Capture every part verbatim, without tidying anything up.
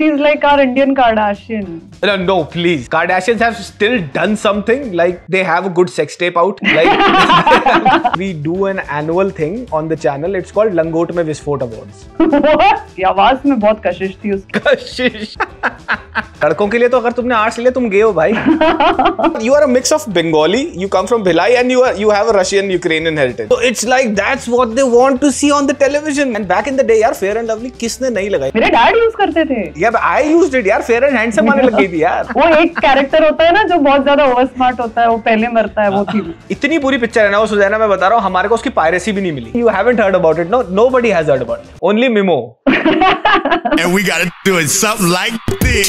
She's like our Indian Kardashian. No, no, please. Kardashians have still done something. Like they have a good sex tape out. Like we do an annual thing on the channel. It's called Langot Mein Visfot Awards. What? ये आवाज में बहुत कशिश थी उसकी. कशिश. लड़कों के लिए तो अगर तुमने आर्ट्स लिया तुम गए हो भाई. You are a mix of Bengali. You come from Bhilai and you are you have a Russian Ukrainian heritage. So it's like that's what they want to see on the television. And back in the day यार Fair and Lovely किसने नहीं लगाई? मेरे dad use करते थे. Yeah, I used it यार. Fair and Handsome आने लग गई थी यार. वो एक कैरेक्टर होता है ना जो बहुत ज्यादा ओवर स्मार्ट होता है, वो पहले मरता है, वो थी. इतनी बुरी पिक्चर है ना वो सुजैना, मैं बता रहा हूँ हमारे को उसकी पायरेसी भी नहीं मिली. You haven't heard about it, no? Nobody has heard about it. Only Mimo. And we gotta do it something like this.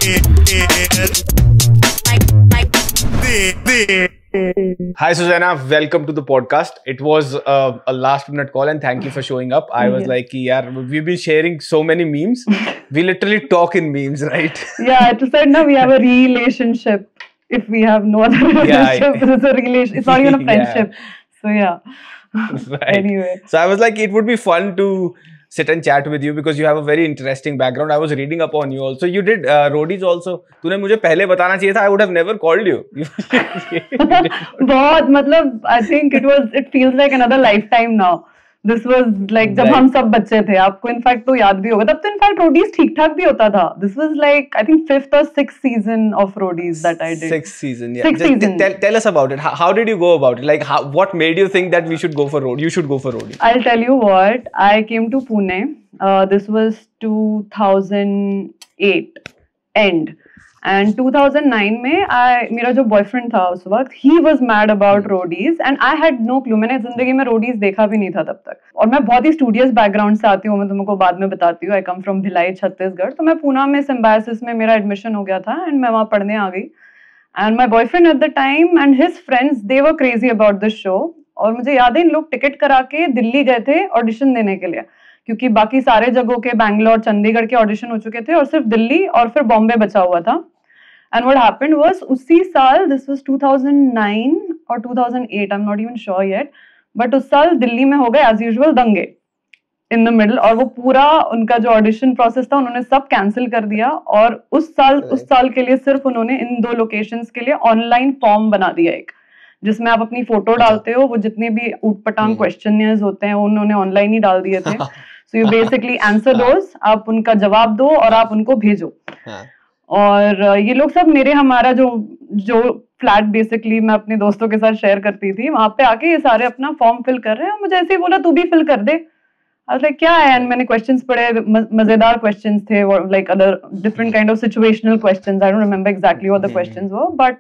Hi Susanna, welcome to the podcast. It was uh, a last minute call and thank you for showing up. I was yeah. like, yeah, we've been sharing so many memes. We literally talk in memes, right? Yeah, to say now we have a relationship. If we have no other relationship, yeah, I, it's a relation. It's not even a friendship. Yeah. So yeah. Right. Anyway. So I was like, it would be fun to sit and chat with you because you have a very interesting background. I was reading up on you also. You did uh, roadies also. तूने मुझे पहले बताना चाहिए था. I would have never called you. बहुत मतलब I think it was it feels like another lifetime now. This was like जब हम सब बच्चे थे. आपको इनफैक्ट तो याद भी होगा. तब तो इनफैक्ट रोडीज ठीक ठाक भी होता था. This was like I think fifth or sixth season of roadies that I did. Sixth season, yeah. Sixth Just season. Tell, tell us about it. How, how did you go about it? Like, how, what made you think that we should go for road? You should go for roadies. I'll tell you what. I came to Pune. Uh, this was two thousand eight end. And two thousand nine में I मेरा जो boyfriend था उस वक्त he was mad about roadies and I had no clue. मैंने जिंदगी में roadies देखा भी नहीं था तब तक. और मैं बहुत ही स्टूडियस बैकग्राउंड से आती हूँ. मैं तुमको बाद में बताती हूँ. I come from Bhilai Chhattisgarh. तो मैं पूना में सिम्बायोसिस में मेरा एडमिशन हो गया था and मैं वहाँ पढ़ने आ गई. And my boyfriend at the time and his friends they were crazy about this show. और मुझे याद है इन लोग टिकट करा के दिल्ली गए थे ऑडिशन देने के लिए. क्योंकि बाकी सारे जगहों के बैंगलोर चंडीगढ़ के ऑडिशन हो चुके थे और सिर्फ दिल्ली और फिर बॉम्बे बचा हुआ था. And what happened was उसी साल this was two thousand nine or two thousand eight I'm not even sure yet but उस साल दिल्ली में हो गए as usual दंगे in the middle और वो पूरा उनका जो ऑडिशन प्रोसेस था उन्होंने सब कैंसिल कर दिया और उस साल उस साल के लिए सिर्फ उन्होंने इन दो लोकेशंस के लिए ऑनलाइन फॉर्म बना दिया एक जिसमें आप अपनी फोटो डालते हो. वो जितने भी ऊटपटांग क्वेश्चनियर्स होते हैं उन्होंने ऑनलाइन ही डाल दिए थे. So you basically answer those, आप उनका जवाब दो और आप उनको भेजो. और ये लोग सब मेरे हमारा जो जो फ्लैट बेसिकली मैं अपने दोस्तों के साथ शेयर करती थी वहां पे आके ये सारे अपना फॉर्म फिल कर रहे हैं. मुझे ऐसे ही बोला तू भी फिल कर दे. आई वाज लाइक क्या है. एंड मैंने क्वेश्चंस पढ़े. मजेदार क्वेश्चंस थे like other different kind of situational questions. I don't remember exactly what the questions were but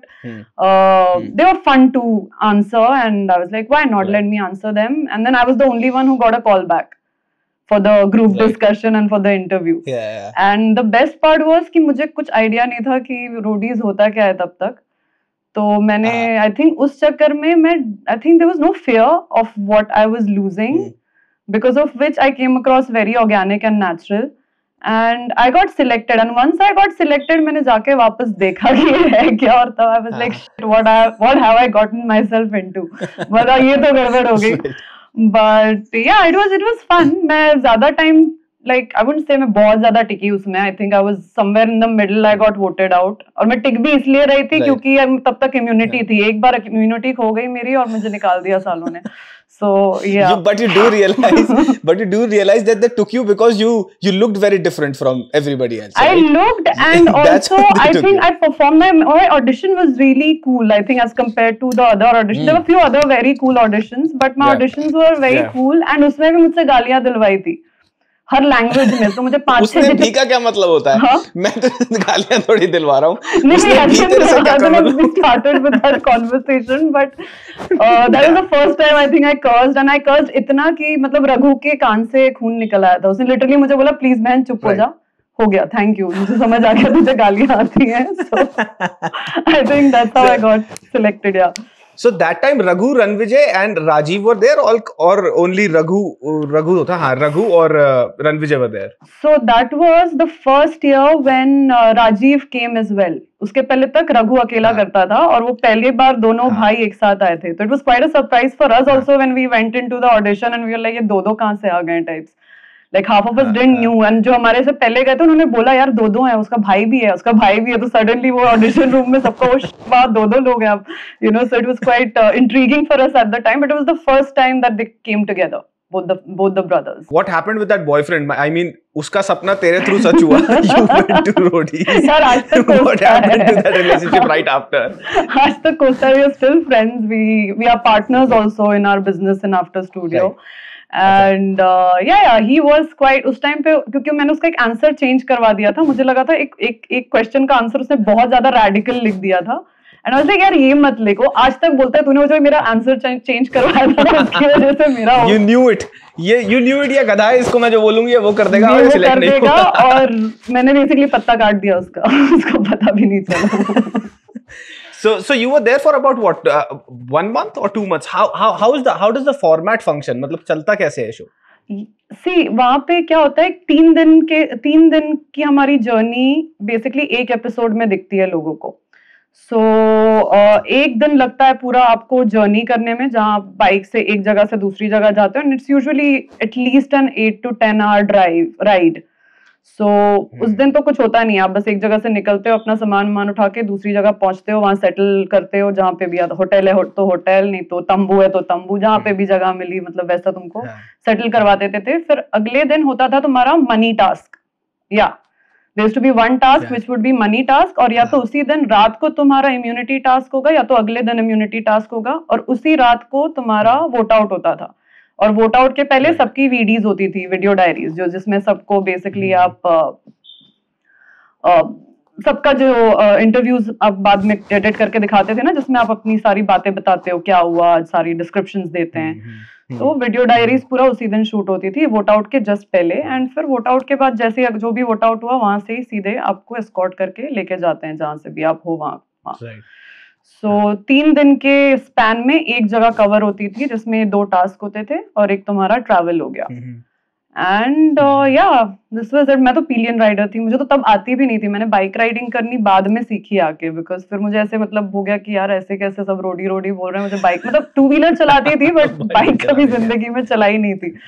they were fun to answer and I was like why not let me answer them. And then I was the only one who got a call back for the group right. discussion and for the interview. Yeah, yeah. And the best part was कि मुझे कुछ idea नहीं था कि Roadies होता क्या है तब तक. तो मैंने आई uh. थिंक उस चक्कर में मैं I think there was no fear of what I was losing because of which I came across very organic and natural and I got selected. And once I got selected मैंने जाके वापस देखा कि ये है क्या और तब I was like what I what have I gotten myself into. मतलब ये तो गड़बड़ हो गई. But yeah, it was it was fun. मैं ज़्यादा time like I wouldn't say मैं बहुत ज़्यादा टिकी उसमें. I think I was somewhere in the middle. I got voted out. और मैं टिक भी इसलिए रही थी right. क्योंकि तब तक immunity yeah. थी. एक बार immunity खो गई मेरी और मुझे निकाल दिया सालों ने. So yeah. You, but you do realize, but you do realize that they took you because you you looked very different from everybody else. Right? I looked and also I think you. I performed my, my audition was really cool. I think as compared to the other auditions, mm. there were a few other very cool auditions, but my yeah. auditions were very yeah. cool and उसमें भी मुझसे गालियाँ दिलवाई थी. हर language में. तो मुझे पांच छह ठीक का क्या मतलब होता है. हाँ? मैं तो गालियां थोड़ी दिलवा रहा हूँ. नहीं नहीं we started with that conversation but uh, that was the first time I think I cursed and I cursed इतना कि मतलब रघु के कान से खून निकल आया था. उसने लिटरली मुझे बोला प्लीज बहन चुप हो जा. हो गया थैंक यू. मुझे समझ आ गया तुझे गालियां आती हैं. So I think that's how I got selected. Yeah. So that time Raghu, Ranvijay and Rajiv were there all, or only Raghu Raghu था. हाँ Raghu और uh, Ranvijay were there. So that was the first year when uh, Rajiv came as well. उसके पहले तक रघु अकेला हाँ. करता था और वो पहली बार दोनों हाँ. भाई एक साथ आए थे. तो it was quite a surprise for us also when we went into the audition and we were like ये दो दो कहाँ से आ गए types. Like half of us didn't knew, and जो हमारे से पहले गए थे उन्होंने बोला यार दो दो है, उसका भाई भी है, उसका भाई भी है, तो suddenly वो audition room में सबको वाह दो दो लोग हैं अब, you know, so it was quite uh, intriguing for us at the time, but it was the first time that they came together, both the both the brothers. What happened with that boyfriend? I mean, उसका सपना तेरे through सच हुआ. You went to Roadies. यार आज तक What happened to that relationship right after? आज तक Costa, we are still friends. We we are partners also in our business in After Studio. Right. And uh, yeah, yeah, he was quite उस time पे, क्योंकि मैंने उसका एक answer change करवा दिया था, मुझे लगा था एक एक एक क्वेश्चन का आंसर उसने बहुत ज्यादा रेडिकल लिख दिया था, एंड आई वाज लाइक यार ये मत लिखो, आज तक बोलता है तूने वो जो मेरा आंसर चेंज करवाया था उसकी वजह से मेरा you knew it, ये you knew it, ये गधा है, इसको मैं जो बोलूंगी वो कर देगा, वो कर देगा, और मैंने बेसिकली पत्ता काट दिया उसका, उसको पता भी नहीं चला. So, so you were there for about what, uh, one month or two months? How, how, how is the, how does the format function? मतलब चलता कैसे है शो? See, वहाँ पे क्या होता है, तीन दिन के तीन दिन की हमारी जर्नी बेसिकली एक एपिसोड में दिखती है लोगों को. सो so, uh, एक दिन लगता है पूरा आपको जर्नी करने में, जहाँ बाइक से एक जगह से दूसरी जगह जाते हो, and it's usually at least an eight to ten hour drive ride. So उस दिन तो कुछ होता नहीं है, आप बस एक जगह से निकलते हो, अपना सामान मान उठा के दूसरी जगह पहुंचते हो, वहां सेटल करते हो, जहाँ पे भी होटल है हो, तो होटल, नहीं तो तंबू है तो तंबू, जहाँ पे भी जगह मिली, मतलब वैसा तुमको सेटल करवा देते थे. फिर अगले दिन होता था तुम्हारा मनी टास्क, या there to be one task which would be money task, और या तो उसी दिन रात को तुम्हारा इम्यूनिटी टास्क होगा, या तो अगले दिन इम्यूनिटी टास्क होगा, और उसी रात को तुम्हारा वोट आउट होता था. और वोट आउट के पहले सबकी वीडीज होती थी, वीडियो डायरीज, जो जिसमें सबको बेसिकली आप आ, आ, सबका जो इंटरव्यूज आप बाद में एडिट करके दिखाते थे ना, जिसमें आप अपनी सारी बातें बताते हो, क्या हुआ, सारी डिस्क्रिप्शंस देते हैं. तो वीडियो डायरीज पूरा उसी दिन शूट होती थी वोट आउट के जस्ट पहले, एंड फिर वोट आउट के बाद जैसे जो भी वोट आउट हुआ वहां से ही सीधे आपको एस्कॉर्ट करके लेके जाते हैं जहां से भी आप हो वहां. सो so, तीन दिन के स्पैन में एक जगह कवर होती थी, जिसमें दो टास्क होते थे और एक तुम्हारा ट्रैवल हो गया. एंड या दिस वाज इट. मैं तो पिलियन राइडर थी, मुझे तो तब आती भी नहीं थी, मैंने बाइक राइडिंग करनी बाद में सीखी आके, बिकॉज फिर मुझे ऐसे मतलब हो गया कि यार ऐसे कैसे सब रोडी रोडी बोल रहे हैं, मुझे बाइक मतलब टू व्हीलर चलाती थी बट बाइक कभी जिंदगी में चलाई नहीं थी.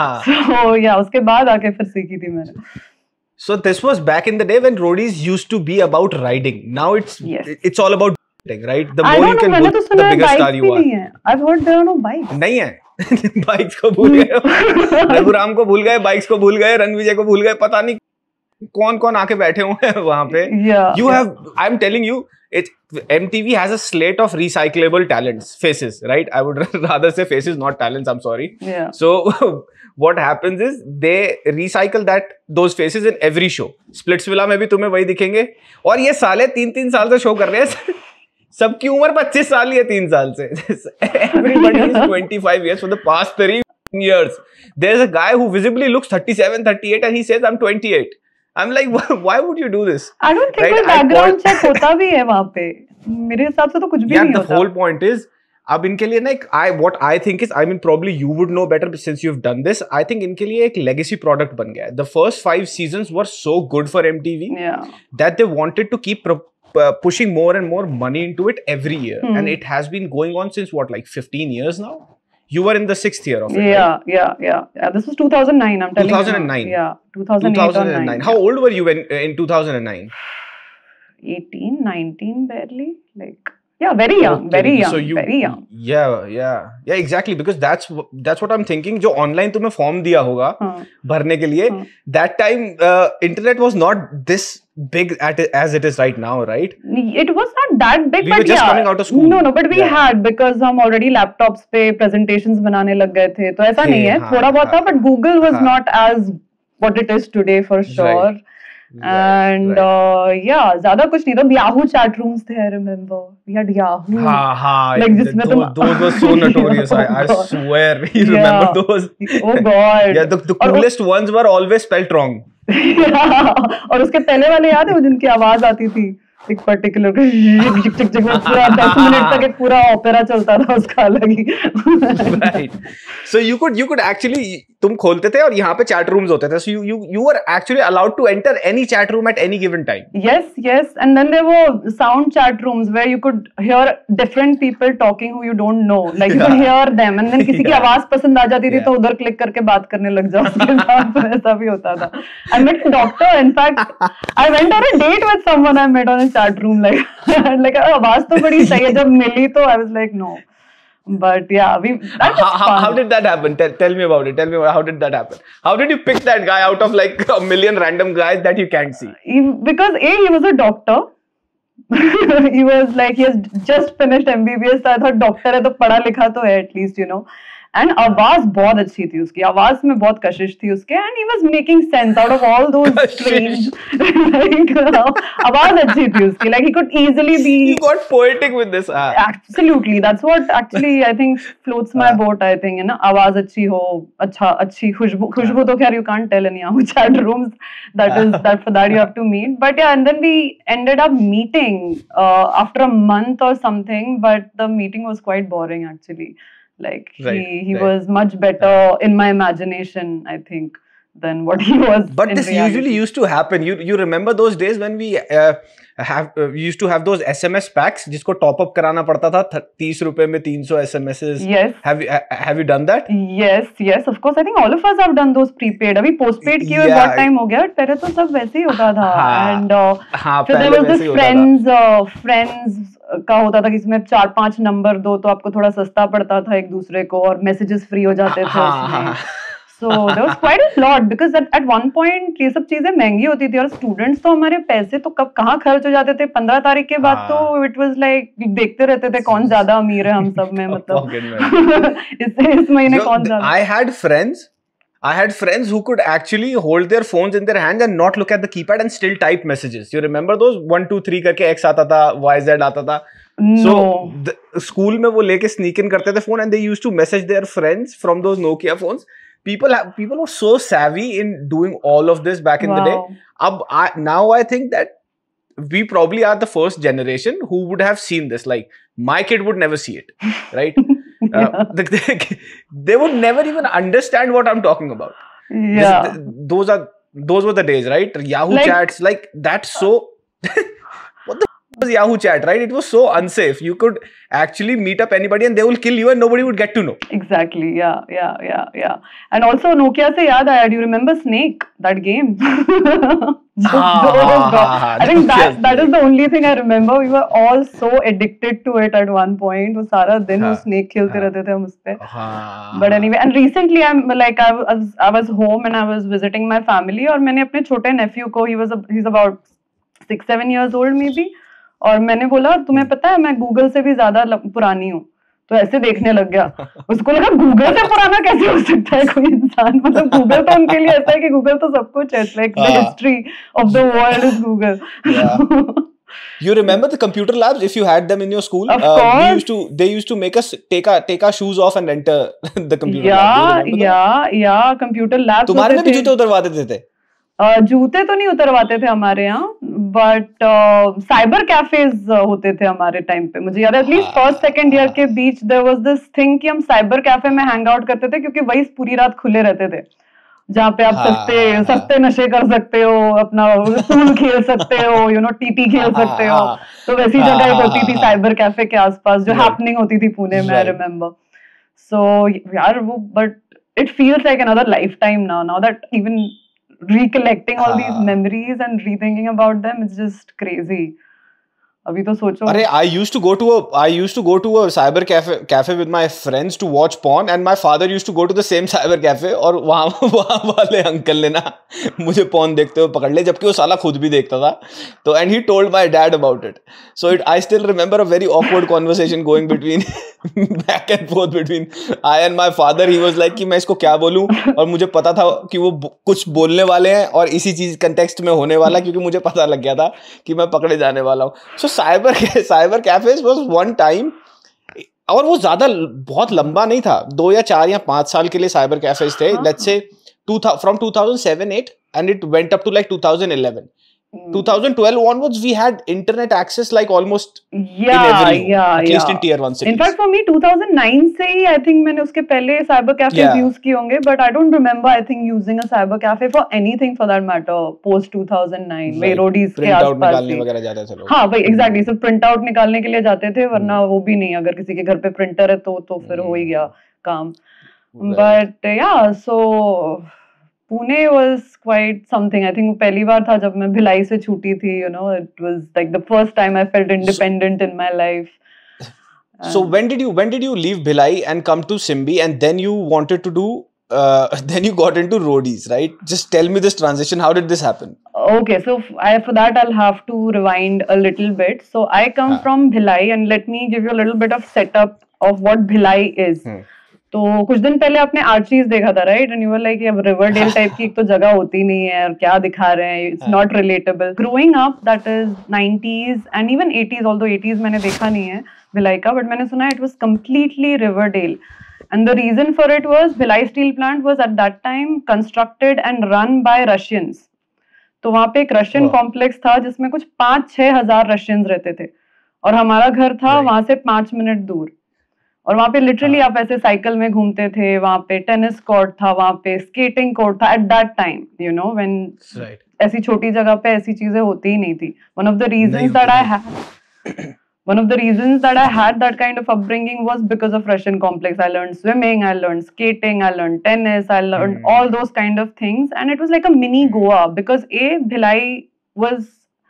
सो या उसके बाद आके फिर सीखी थी मैंने. So this was back in the day when roadies used to be about riding. Now it's yes. it's all about right. The more you can book, the bigger star you are. I've heard there are no bikes. नहीं है. Bikes को भूल गए, रघुराम को भूल गए, bikes को भूल गए, रणविजय को भूल गए, पता नहीं कौन कौन आके बैठे हुए हैं वहां पे. You have, I'm telling you, it M T V has a slate of recyclable talents, faces, right? I would rather say faces, not talents. I'm sorry. Yeah. So what happens is they recycle that those faces in every show. Splitsvilla में भी तुम्हें वही दिखेंगे, और ये साले तीन तीन साल से शो कर रहे हैं. सबकी उम्र पच्चीस साल ही है तीन साल से. Everybody is twenty-five years for the past three years. There's a guy who visibly looks thirty-seven, thirty-eight and he says I'm twenty-eight. I'm like, why would you do this? I don't think कोई background check होता भी है वहाँ पे. मेरे हिसाब से तो कुछ भी नहीं होता. Yeah, the whole point is, अब इनके लिए ना एक I what I think is, I mean probably you would know better since you've done this. I think इनके लिए एक legacy product बन गया है. The first five seasons were so good for M T V yeah. that they wanted to keep pro- uh, pushing more and more money into it every year, hmm. and it has been going on since what, like fifteen years now. You were in the sixth year of it. Yeah, right? yeah, yeah, yeah. This was two thousand nine. I'm telling you. two thousand nine. You. Yeah, two thousand eight two thousand nine. or nine. How old were you in in two thousand nine? eighteen, nineteen, barely. Like. Yeah, very young, okay. very young, so you, very young. Yeah, yeah, yeah, exactly. Because that's that's what I'm thinking. जो online तुम्हें form दिया होगा भरने के लिए, that time uh, internet was not this big at it, as it is right now, right? It was not that big. We but were just yeah. coming out of school. No, no, but we yeah. had because हम already laptops पे presentations बनाने लग गए थे, तो ऐसा hey, नहीं है. हाँ, थोड़ा बहुत था, but Google was हाँ. not as what it is today for sure. Right. And right. uh, yeah, ज़्यादा कुछ नहीं था. Yahoo chat rooms थे, I remember. We had Yahoo. हाँ हाँ. Like जिसमें तुम. Those were so notorious. I, I swear, you yeah. remember those? Oh God. Yeah, the, the coolest और, ones were always spelt wrong. और उसके पहले वाले याद है जिनकी आवाज आती थी? एक पर्टिकुलर पूरा दस मिनट तक एक पूरा ओपेरा चलता था उसका अलग ही. Right. So you could you could actually तुम खोलते थे और यहाँ पे chat rooms होते थे. So you you you were actually allowed to enter any chat room at any given time. Yes, yes, and then there were sound chat rooms where you could hear different people talking who you don't know. Like you could hear them, and then किसी की आवाज पसंद आ जाती थी तो उधर click करके बात करने लग जाओ उसके साथ. तो ऐसा भी होता था. I met a doctor. In fact, I went on a date with someone I met on a chat room. Like like आवाज तो बड़ी सही है. जब मिली तो I was like no. But yeah, we. That How, was how, fun. how did that happen? Tell, tell me about it. Tell me about, how did that happen? How did you pick that guy out of like a million random guys that you can't see? He, because A, he was a doctor. He was like, he has just finished M B B S. So I thought doctor है तो पढ़ा लिखा तो है at least, you know. And आवाज बहुत अच्छी थी उसकी. आवाज में बहुत कशिश थी उसके. And he was making sense out of all those strange. Like, आवाज अच्छी थी उसकी. Like he could easily be. You got poetic with this. Ah. Absolutely, that's what actually I think floats my boat. I think है ना, आवाज अच्छी हो, अच्छा अच्छी खुशबू खुशबू तो खैर you can't tell in यहाँ chat rooms. That is that for that you have to meet. But yeah, and then we ended up meeting uh, after a month or something. But the meeting was quite boring actually. Like right, he he right. was much better in my imagination, I think, than what he was. But in this reality. usually used to happen. You you remember those days when we uh, have uh, we used to have those S M S packs जिसको top up कराना पड़ता था तीस रुपए में तीन सौ S M Ses. Yes. Have you uh, have you done that? Yes, yes, of course. I think all of us have done those prepaid. अभी postpaid की हुए Yeah. बहुत time हो गया. पहले तो सब वैसे ही होता था. हाँ. And uh, हाँ, फिर there पहले was वैसे this ही होता था. friends uh, friends का होता था कि इसमें चार पांच नंबर दो तो आपको थोड़ा सस्ता पड़ता था एक दूसरे को और messages free हो जाते थे उसमें. So there was quite a lot because at, at one point ये सब चीजें महंगी होती थी और students तो हमारे पैसे तो कब कहाँ खर्च हो जाते थे. पंद्रह तारीख के बाद तो it was like देखते रहते थे कौन ज्यादा अमीर है हम सब में. मतलब इस इस महीने कौन ज्यादा. I had friends. I had friends who could actually hold their phones in their hands and not look at the keypad and still type messages. You remember those one two three करके X आता था, Y Z आता था. No. So the, school में वो लेके sneak in करते थे phone and they used to message their friends from those Nokia phones. People have, people were so savvy in doing all of this back in Wow. the day. Ab, I, now I think that we probably are the first generation who would have seen this. Like my kid would never see it, right? Yeah. uh, they, they would never even understand what I'm talking about. Yeah. This, those are those were the days, right? Yahoo Like- chats, like that's so. What the f- was Yahoo chat, right? It was so unsafe. You could actually meet up anybody and they will kill you and nobody would get to know. Exactly. Yeah, yeah, yeah, yeah. And also Nokia से याद आया. Do you remember Snake? That game. Just Ah, those ah, go- ah, ah, I think Nokia that that is Snake. the only thing I remember. We were all so addicted to it at one point. वो सारा दिन वो हाँ, Snake खेलते हाँ. रहते थे हम उस पे. हाँ. But anyway, and recently I'm like I was I was home and I was visiting my family और मैंने अपने छोटे nephew को he was a, he's about six seven years old maybe और मैंने बोला तुम्हें पता है मैं गूगल से भी ज्यादा ल- पुरानी हूँ. तो ऐसे देखने लग गया. उसको लगा गूगल से पुराना कैसे हो सकता है कोई इंसान. मतलब गूगल तो उनके लिए ऐसा है कि गूगल तो सब कुछ है. लाइक द हाँ. History of the world is Google. Yeah. You remember the computer labs if you had them in your school? Of Uh, we course. used to. They used to make us take our take our shoes off and enter the computer या lab. Do you remember that? या या computer lab तुम्हारे में भी जूते उतरवा देते थे. Uh, जूते तो नहीं उतरवाते थे हमारे यहाँ बट साइबर कैफेज होते थे हमारे टाइम पे. मुझे याद है एटलीस्ट फर्स्ट सेकंड ईयर के बीच देयर वाज दिस थिंग कि हम साइबर कैफे में हैंग आउट करते थे क्योंकि वही पूरी रात खुले रहते थे जहाँ पे आप हाँ, सस्ते हाँ, सस्ते नशे कर सकते हो अपना पूल खेल सकते हो यू नो टीटी खेल हाँ, सकते हो. हाँ. तो वैसी हाँ, जगह एक हाँ, होती थी हाँ. साइबर कैफे के आसपास जो Right. हैपनिंग होती थी पुणे में. आई Right. रिमेम्बर. सो यार वो but it feels like another lifetime now now that even recollecting all these हाँ. memories and rethinking about them, it's just crazy. अभी तो सोचो. अरे I used to go to a I used to go to a cyber cafe cafe with my friends to watch porn and my father used to go to the same cyber cafe और वहाँ वहाँ वाले uncle ने ना मुझे porn देखते हुए पकड़ ले जबकि वो साला खुद भी देखता था. तो and he told my dad about it. So it I still remember a very awkward conversation going between back and forth between I and my father. He was like कि मैं इसको क्या बोलूँ और मुझे पता था कि वो कुछ बोलने वाले हैं और इसी चीज कंटेक्स्ट में होने वाला क्योंकि मुझे पता लग गया था कि मैं पकड़े जाने वाला हूँ. So cyber cyber cafes was one time और वो ज्यादा बहुत लंबा नहीं था. दो या चार या पांच साल के लिए साइबर कैफेज थे. Let's say to from two thousand seven eight and it went up to like two thousand eleven. twenty twelve onwards, we had internet access like almost yeah, in every home, yeah, at least yeah. in tier one cities. In fact, for me, two thousand nine से ही I think मैंने उसके पहले cyber cafes Yeah. use किए होंगे, but I don't remember I think using a cyber cafe for anything for that matter post two thousand nine. वही Right. Roadies के Print out आसपास निकालने ही. वगैरह जाते थे लोग. हाँ वही exactly. So print out निकालने के लिए जाते थे, वरना वो भी नहीं. अगर किसी के घर पे printer है तो तो फिर हो ही गया काम. Right. But yeah, so Pune was quite something. I think वो पहली बार था जब मैं भिलाई से छूटी थी. You know, it was like the first time I felt independent in my life. So when did you when did you leave Bhilai and come to Simbi, and then you wanted to do uh, then you got into roadies, right? Just tell me this transition. How did this happen? Okay, so f- I, for that I'll have to rewind a little bit. So I come Ah. from Bhilai, and let me give you a little bit of setup of what Bhilai is. Hmm. तो कुछ दिन पहले आपने Archies देखा था, right? And you were like अब Riverdale type की एक तो जगह होती नहीं है और क्या दिखा रहे हैं, it's not relatable. Growing up that is nineties and even eighties, although eighties मैंने देखा नहीं है भिलाई का, बट मैंने सुना it was completely Riverdale. And the reason for it was Bhilai steel plant was at that time constructed and run by Russians. तो वहां पे एक रशियन कॉम्प्लेक्स था जिसमें कुछ पांच छह हजार रशियंस रहते थे, और हमारा घर था वहां से पांच मिनट दूर. और वहां पे लिटरली आप ऐसे साइकिल में घूमते थे. वहां पे टेनिस कोर्ट था, वहां पे स्केटिंग कोर्ट था at that time, you know, when ऐसी छोटी जगह पे ऐसी चीजें होती ही नहीं थी. One of the reasons that I had one of the reasons that I had that kind of upbringing was because of Russian complex. I learned swimming, I learned skating, I learned tennis, I learned mm. all those kind of things, and it was like a mini Goa, because a Bhilai was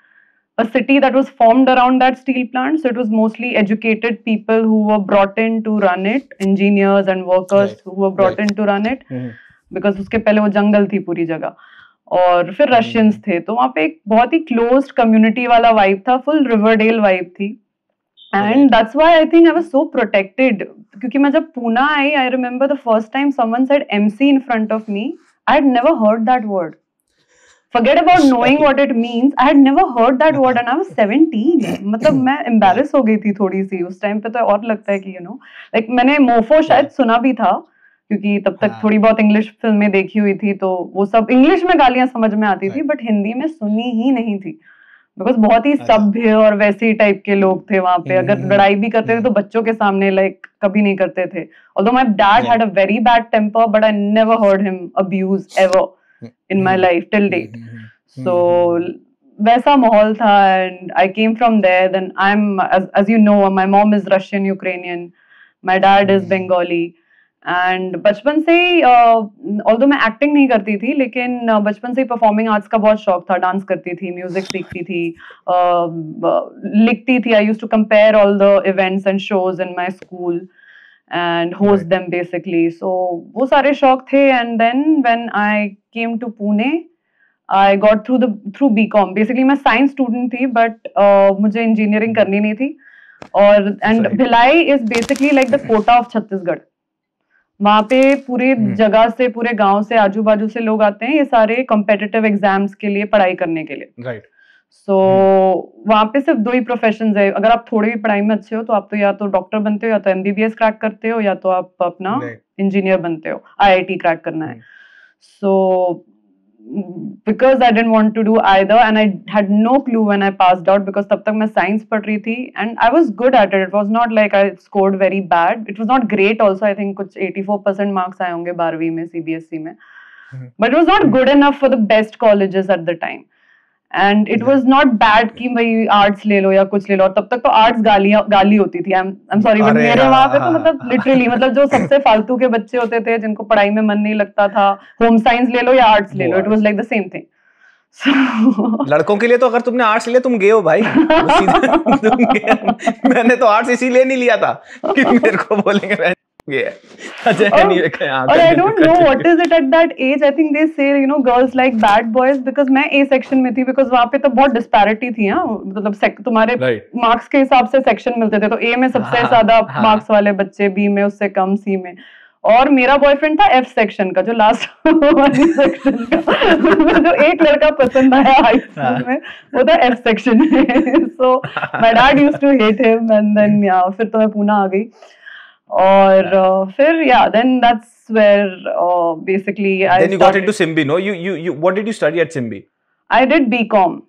a city that was formed around that steel plant, so it was mostly educated people who were brought in to run it, engineers and workers right. who were brought right. in to run it, mm-hmm. because उसके पहले वो जंगल थी पूरी जगह, और फिर Russians थे. तो वहाँ पे एक बहुत ही क्लोज्ड कम्युनिटी वाला वाइब था, फुल रिवरडेल वाइब थी. And that's why I think I was so protected. क्योंकि मैं जब पूना आई, I remember the first time someone said M C in front of me. I had never heard that word. Forget about knowing what it means. I had never heard that word, and I was seventeen. मतलब मैं embarrass हो गई थी थोड़ी सी उस time पे. तो और लगता है कि you know, like मैंने मोफो शायद सुना भी था, क्योंकि तब तक थोड़ी बहुत इंग्लिश फिल्में देखी हुई थी, तो वो सब इंग्लिश में गालियां समझ में आती थी, बट हिंदी में सुनी ही नहीं थी. बिकॉज बहुत ही सभ्य और वैसे टाइप के लोग थे वहां पे. अगर लड़ाई भी करते थे तो बच्चों के सामने लाइक कभी नहीं करते थे. Although my dad had a very bad temper, but I never heard him abuse ever in my life till date. So वैसा माहौल था, and I came from there. Then I'm, as, as you know, my mom is Russian Ukrainian, my dad is Bengali. And बचपन से ही although मैं acting नहीं करती थी, लेकिन uh, बचपन से ही परफॉर्मिंग आर्ट्स का बहुत शौक था. डांस करती थी, म्यूजिक सीखती थी, uh, लिखती थी. I used to compere all the events and shows in my school and host them basically. So वो सारे शौक थे. And then when I came to Pune, I got through the through BCom. Basically मैं science student थी, but uh, मुझे engineering करनी नहीं थी. और and Bhilai is basically like the Kota of Chhattisgarh. वहां पे पूरे जगह से, पूरे गांव से, आजू बाजू से लोग आते हैं ये सारे कॉम्पिटिटिव एग्जाम्स के लिए, पढ़ाई करने के लिए. राइट. सो वहां पे सिर्फ दो ही प्रोफेशंस है. अगर आप थोड़ी भी पढ़ाई में अच्छे हो तो आप तो या तो डॉक्टर बनते हो, या तो एमबीबीएस क्रैक करते हो, या तो आप अपना इंजीनियर बनते हो. आईआईटी क्रैक करना है. सो because I didn't want to do either, and I had no clue when I passed out, because तब तक मैं साइंस पढ़ रही थी, and I was good at it. It was not like I scored very bad. It was not great also. I think कुछ eighty-four percent marks आए होंगे बारहवीं में सीबीएसई में, but it was not good enough for the best colleges at the time. And it was not bad कि भाई arts ले लो या कुछ ले लो. और तब तक तो आर्ट्स गालियां गाली होती थी. I'm I'm sorry, but मेरे वहाँ पे तो मतलब लिटरली मतलब जो सबसे फालतू के बच्चे होते थे, जिनको पढ़ाई में मन नहीं लगता था, होम साइंस ले लो या आर्ट्स ले लो, it was like the same thing. So, लड़कों के लिए तो अगर तुमने आर्ट्स लिया, तुम गए हो भाई. तुम गए. मैंने तो आर्ट्स इसीलिए नहीं लिया था कि मेरे को बोलेंगे. Yeah. Oh, or I don't know what is it at that age. I think they say, you know, girls like bad boys, because मैं A section में थी, because वहाँ पे तो बहुत disparity थी. हाँ, मतलब तुम्हारे marks के हिसाब से section मिलते थे. तो A में सबसे ज्यादा marks वाले बच्चे, B में उससे कम, C में. और मेरा बॉयफ्रेंड था F सेक्शन का, जो लास्ट वाली सेक्शन का. जो एक लड़का पसंद आया हाई स्कूल में, वो था F सेक्शन में. So my dad used to hate him, and then yeah, फिर तो मैं पूना आ गई. और uh, फिर yeah, then that's where uh, basically I then you started. got into Simbi, no? You you you what did you study at Simbi? I did B Com.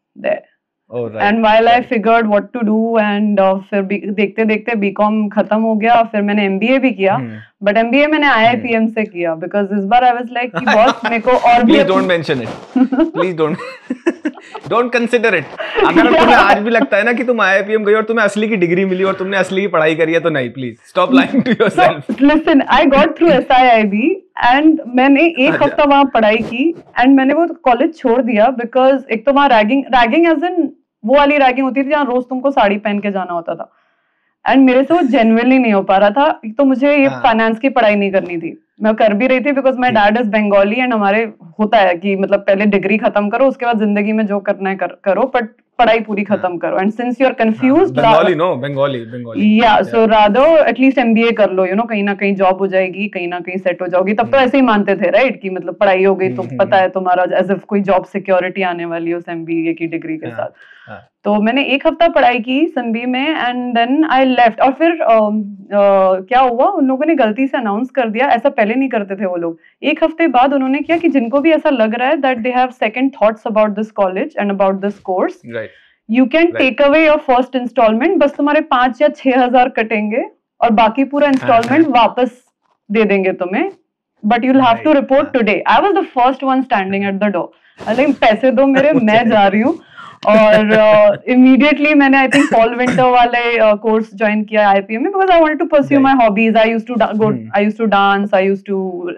there. Oh, right. And while I right. figured what to do and uh, फिर देखते देखते BCom खत्म हो गया, फिर मैंने MBA भी किया, बट एमबीए मैंने आईआईपीएम से किया बिकॉज इस बार आई वाज लाइक कि बॉस मेरे को और भी please don't mention it, please don't don't consider it. अगर तुम्हें आज भी लगता है ना कि तुम आईआईपीएम गई और तुम्हें असली की डिग्री मिली और तुमने असली की पढ़ाई करी है तो नहीं, please stop lying to yourself. Listen, I got through SIIB and मैंने एक हफ्ता वहां पढ़ाई की एंड मैंने वो कॉलेज छोड़ दिया बिकॉज एक तो वहां रैगिंग रैगिंग एज इन वो वाली रैगिंग होती थी जहाँ रोज तुमको साड़ी पहन के जाना होता था एंड मेरे से वो जेन्युइनली नहीं हो पा रहा था. एक तो मुझे ये फाइनेंस की पढ़ाई नहीं करनी थी, मैं कर भी रही थी because my dad is Bengali and हमारे होता है कि मतलब पहले डिग्री खत्म करो उसके बाद जिंदगी में जो करना है कर, करो बट पढ़ाई पूरी खत्म करो. And since you are confused, Bengali no Bengali Bengali या सो रादर एटलीस्ट एमबीए कर लो, यू नो कहीं ना कहीं जॉब हो जाएगी, कहीं ना कहीं सेट हो जाओगी. तब तो ऐसे ही मानते थे राइट कि मतलब पढ़ाई हो गई तो पता है तुम्हारा एज इफ कोई जॉब सिक्योरिटी आने वाली है उस एमबीए की डिग्री के साथ. तो मैंने एक हफ्ता पढ़ाई की संबी में एंड देन आई लेफ्ट. और फिर uh, uh, क्या हुआ, उन लोगों ने गलती से अनाउंस कर दिया, ऐसा पहले नहीं करते थे वो लोग. एक हफ्ते बाद उन्होंने किया कि जिनको भी ऐसा लग रहा है that they have second thoughts about this college and about this course, you can take away your first instalment. बस तुम्हारे पांच या छह हजार कटेंगे और बाकी पूरा इंस्टॉलमेंट वापस दे देंगे तुम्हें, but you will have to report today. I was the first one standing at the door. I think पैसे दो मेरे, मैं जा रही हूँ. और इमीडिएटली uh, मैंने आई थिंक फॉल विंटर वाले कोर्स ज्वाइन किया आईपीएम में because I wanted to pursue my hobbies. I used to go I used to dance, I used to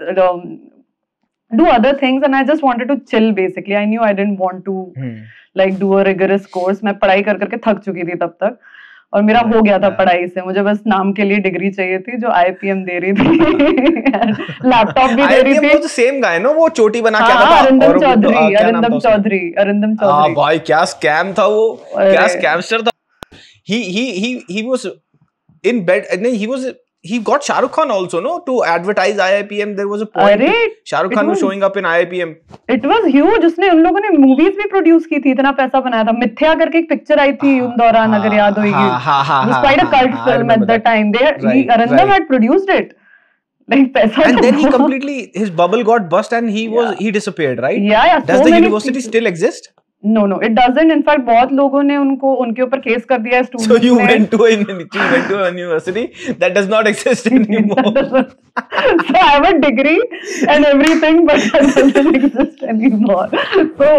do other things and I just wanted to chill basically. I knew I didn't want to hmm. like do a rigorous course. मैं पढ़ाई कर करके थक चुकी थी तब तक और मेरा हो गया था पढ़ाई से. मुझे बस नाम के लिए डिग्री चाहिए थी जो आईपीएम दे रही थी, लैपटॉप भी दे रही थी. वो सेम गाय ना, वो चोटी बना के आता था. अरिंदम चौधरी, अरिंदम चौधरी, अरिंदम चौधरी. भाई क्या स्कैम था वो, क्या स्कैमस्टर था. he he he he was in bed. नहीं, he was he got Shah Rukh Khan also, no, to advertise I I P M. There was a point. Shah Rukh Khan was showing up in I I P M. It was huge. उसने उन लोगों ने movies भी produce की थी, इतना पैसा बनाया था. मिथ्या करके एक पिक्चर आई थी उन दौरान, अगर याद होगी. It was quite a cult film at the time. They he Arindam had produced it. Like पैसा. And then he completely his bubble got burst and he was he disappeared, right? Yeah, yeah. Does the university still exist? No, no, it doesn't. In fact, बहुत लोगों ने उनको उनके ऊपर case कर दिया है स्टूडेंट्स ने. So you went to a you went to a university that does not exist anymore. So I have a degree and everything, but that doesn't exist anymore. So,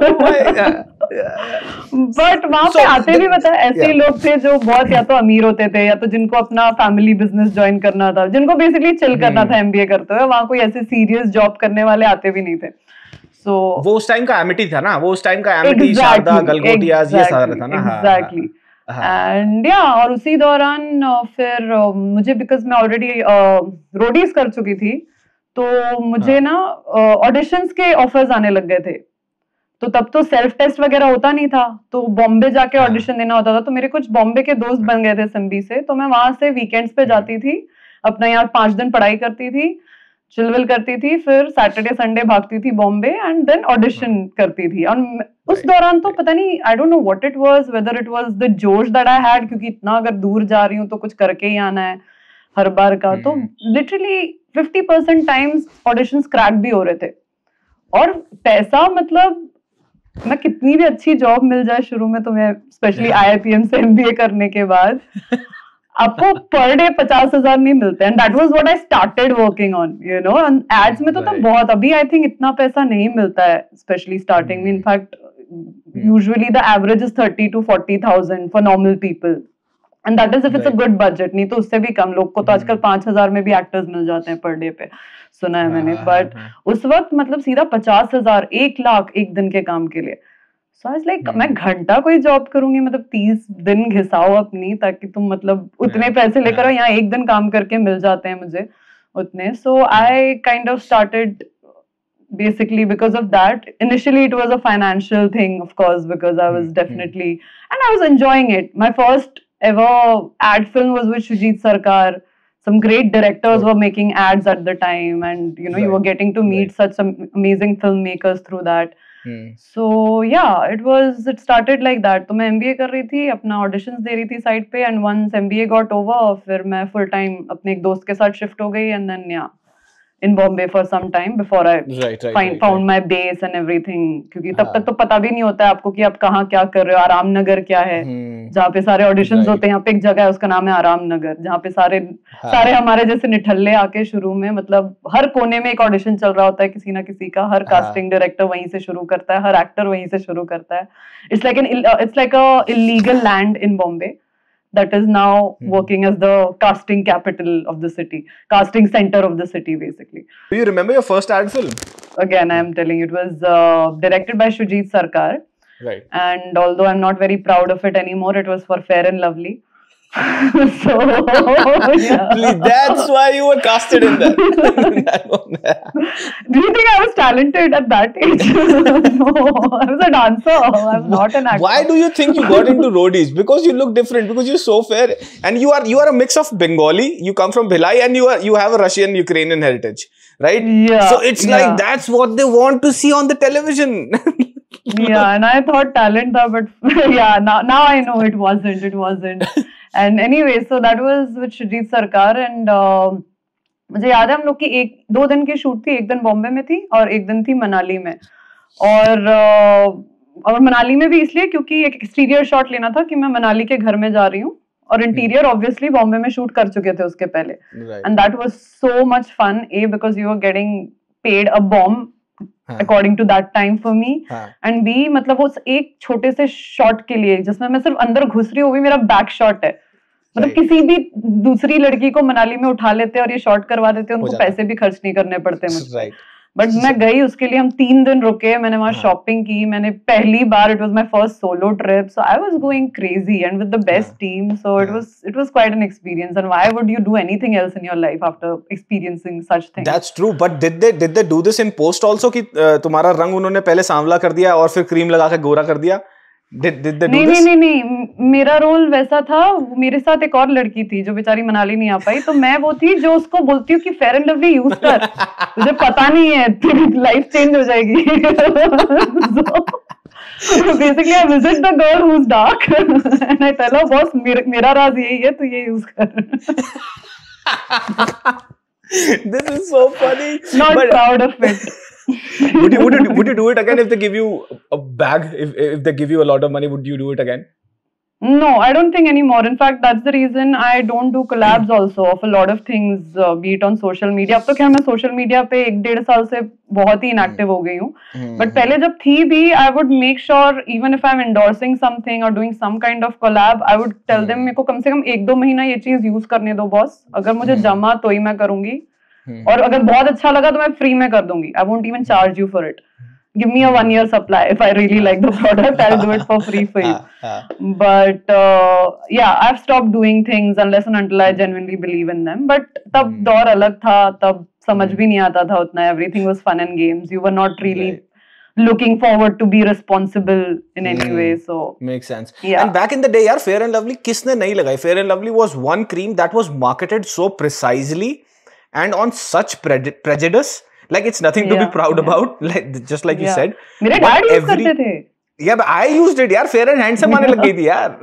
but वहाँ पे आते भी बता ऐसे ही लोग थे जो बहुत या तो अमीर होते थे या तो जिनको अपना फैमिली बिजनेस ज्वाइन करना था, जिनको बेसिकली चिल करना था एमबीए करते हुए. वहाँ कोई ऐसे सीरियस जॉब करने वाले आते भी नहीं थे. So, वो उस टाइम का एमिटी था ना, वो उस टाइम का Amity, exactly, Sharda, Galgotia, exactly, ये सारा था ना. एग्जैक्टली. एंड या और उसी दौरान फिर मुझे बिकॉज मैं ऑलरेडी रोडीज कर चुकी थी तो मुझे ना ऑडिशंस के ऑफर्स आने लग गए थे. तो तब तो सेल्फ टेस्ट वगैरह होता नहीं था, तो बॉम्बे जाके ऑडिशन देना होता था. तो मेरे कुछ बॉम्बे के दोस्त बन गए थे सिम्बी से, तो मैं वहां से वीकेंड्स पे जाती थी, अपना यहाँ पांच दिन पढ़ाई करती थी, चिलविल करती थी, फिर सैटरडे संडे भागती थी बॉम्बे एंड देन ऑडिशन करती थी. और उस दौरान तो पता नहीं, I don't know what it was, whether it was the जोश दैट आई हैड, क्योंकि इतना अगर दूर जा रही हूँ तो कुछ करके ही आना है हर बार का. तो literally fifty percent times auditions crack भी हो रहे थे. और पैसा मतलब मैं कितनी भी अच्छी जॉब मिल जाए शुरू में तुम्हें, स्पेशली आईआईपीएम से एमबीए करने के बाद, आपको पर डे पचास हजार नहीं मिलते. And that was what I started working on, you know. Ads में तो तब बहुत, अभी आई थिंक इतना पैसा नहीं मिलता है स्पेशली स्टार्टिंग में. In fact usually the average is thirty two forty thousand for normal people and that is if it's a good budget. नहीं तो उससे भी कम. लोग को तो आजकल पांच हजार में भी एक्टर्स मिल जाते हैं पर डे पे, सुना है मैंने. बट उस वक्त मतलब सीधा पचास हजार, एक लाख एक दिन के काम के लिए. So I was like, मैं घंटा कोई जॉब करूंगी, मतलब तीस दिन घिसाओ अपनी, ताकि तुम मतलब उतने पैसे लेकर आओ. यहाँ एक दिन काम करके मिल जाते हैं मुझे उतने. So I kind of started basically because of that. Initially it was a financial thing, of course, because I was definitely, and I was enjoying it. My first ever ad film was with Shujit Sarkar. Some great directors were making ads at the time, and you know, you were getting to meet such some amazing filmmakers through that. Hmm. So yeah, it was it started like that. तो मैं M B A कर रही थी, अपना auditions दे रही थी side पे, and once M B A got over, फिर मैं full time अपने एक दोस्त के साथ शिफ्ट हो गई, and then yeah, in Bombay for some time before I right, right, find, right, found right. my base and everything. क्योंकि तब हाँ. तक तो पता भी नहीं होता है आपको कि आप कहाँ क्या कर रहे हो. आराम नगर क्या है, Hmm. जहाँ पे सारे ऑडिशंस Right. होते हैं. यहाँ पे एक जगह है उसका नाम है आराम नगर, जहाँ पे सारे हाँ. सारे हमारे जैसे निठल्ले आके शुरू में, मतलब हर कोने में एक ऑडिशन चल रहा होता है किसी ना किसी का. हर हाँ. कास्टिंग डायरेक्टर वहीं से शुरू करता है, हर एक्टर वहीं से शुरू करता है. It's like an it's like a illegal land in Bombay that is now Hmm. working as the casting capital of the city, casting center of the city, basically. Do you remember your first ad film? Again, I am telling you, it was uh, directed by Shujit Sarkar, Right. and although I'm not very proud of it anymore, it was for Fair and Lovely. So yeah. Please, that's why you were casted in that. That one. Do you think I was talented at that age? No, I was a dancer. I was not an actor. Why do you think you got into roadies? Because you look different. Because you're so fair, and you are you are a mix of Bengali. You come from Bhilai, and you are you have a Russian Ukrainian heritage, right? Yeah. So it's yeah. like that's what they want to see on the television. Yeah, and I thought talent tha, but yeah, now now I know it wasn't. It wasn't. And anyway, so that was with Shujit Sarkar, and uh, मुझे याद है हम लोग की एक दो दिन की शूट थी. एक दिन बॉम्बे में थी और एक दिन थी मनाली में. और uh, और मनाली में भी इसलिए क्योंकि एक एक्सटीरियर शॉट लेना था कि मैं मनाली के घर में जा रही हूँ, और इंटीरियर ऑब्वियसली बॉम्बे में शूट कर चुके थे उसके पहले. And that was so much fun, a because you are getting paid a bomb according to that time for me, and B मतलब वो एक छोटे से शॉट के लिए जिसमें मैं सिर्फ अंदर घुस रही हूँ, वो भी मेरा बैक शॉट है. मतलब right. किसी भी दूसरी लड़की को मनाली में उठा लेते और ये शॉट करवा देते, उनको पैसे भी खर्च नहीं करने पड़ते मुझे. right. बट मैं गई उसके लिए, हम तीन दिन रुके, मैंने वहाँ शॉपिंग की, मैंने पहली बार, it was my first solo trip, so I was going crazy and with the best team, so it was it was quite an experience. And why would you do anything else in your life after experiencing such things? That's true, but did they did they do this in post also कि तुम्हारा रंग उन्होंने पहले सांवला कर दिया और फिर cream लगा के गोरा कर दिया? Did, did they do नहीं, this? नहीं नहीं नहीं मेरा रोल वैसा था. मेरे साथ एक और लड़की थी जो बेचारी मनाली नहीं आ पाई, तो मैं वो थी जो उसको बोलती हूँ कि फेयर एंड लवली यूज कर, तुझे पता नहीं है तेरी लाइफ चेंज हो जाएगी. So basically I visit the girl who's dark and I tell her, boss मेरा राज यही है, तू ये यूज कर. This is so funny. Not but proud of it. would you would you would you do it again if they give you a bag? If if they give you a lot of money, would you do it again? No, I don't think anymore. In fact, that's the reason I don't do collabs also of a lot of things, uh, be it on social media. अब तो क्या मैं social media पे एक डेढ़ साल से बहुत ही inactive हो गई हूँ. But पहले जब थी भी, I would make sure even if I'm endorsing something or doing some kind of collab, I would tell them मेरे को कम से कम एक दो महीना ये चीज use करने दो बॉस. अगर मुझे जमा तो ही मैं करूँगी, और अगर बहुत अच्छा लगा तो मैं फ्री में कर दूंगी. I won't even charge you for it. Give me a one year supply. If I really like the product, I'll do it for free for you. But uh, yeah, I've stopped doing things unless and until I genuinely believe in them. But तब दौर अलग था, तब समझ भी नहीं आता था उतना. Everything was fun and games. You were not really right. looking forward to be responsible in any mm. way. So makes sense. Yeah. And back in the day, यार, Fair and Lovely किसने नहीं लगाई? Fair and Lovely was one cream that was marketed so precisely and on such pre- prejudice. Like it's nothing to yeah, be proud yeah. about, like just like yeah. you said. मेरे dad use करते थे. Yeah, but I used it, यार. Fair and handsome आने लग गई थी, यार.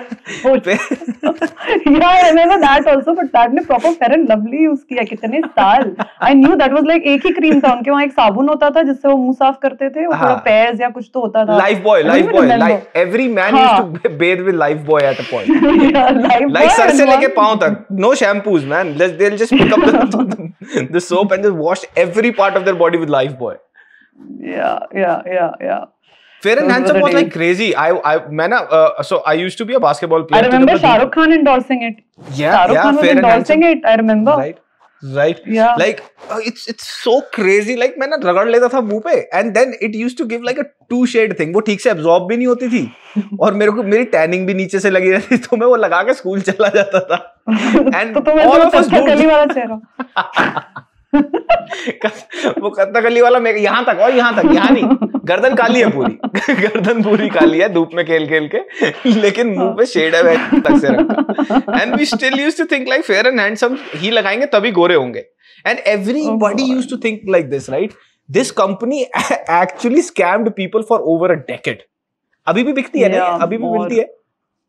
Yeah, I remember that also, but dad ने proper Fair and Lovely use किया कितने साल. I knew that was like एक ही क्रीम था उनके वहाँ. एक साबुन होता था जिससे वो मुंह साफ करते थे, वो थोड़ा पेयर्स या कुछ तो होता था. Lifebuoy, Lifebuy, like every man used to bathe with Lifebuy at a point. Yeah, Lifebuy. Like सर से लेके पाँव तक, no shampoos, man. They'll just pick up the, the soap and just wash every part of their body with Lifebuy. Yeah, yeah, yeah, yeah. Fair and Handsome was like crazy. I, I, man, uh, so I used to be a basketball player. I remember Shah Rukh Khan endorsing it. Yeah, Shah Rukh yeah, Khan was Fair and endorsing Handsome. it. I remember. Right, right. Yeah. Like uh, it's it's so crazy. Like मैं ना रगड़ लेता था मुंह पे, and then it used to give like a two shade thing. वो ठीक से absorb भी नहीं होती थी, और मेरे को मेरी tanning भी नीचे से लगी रहती, तो मैं वो लगा के स्कूल चला जाता था. And तो all of us कली वाला चेहरा. वो कथकली वाला मैं यहाँ तक और यहाँ तक, यहाँ नहीं, गर्दन काली है पूरी. गर्दन पूरी काली है धूप में खेल खेल के, लेकिन मुंह पे शेड है तक से रखा. And we still used to think like fair and handsome ही लगाएंगे तभी गोरे होंगे. And everybody used to think like this, right? This company actually scammed people for over a decade. अभी भी बिकती है ना? अभी भी मिलती है.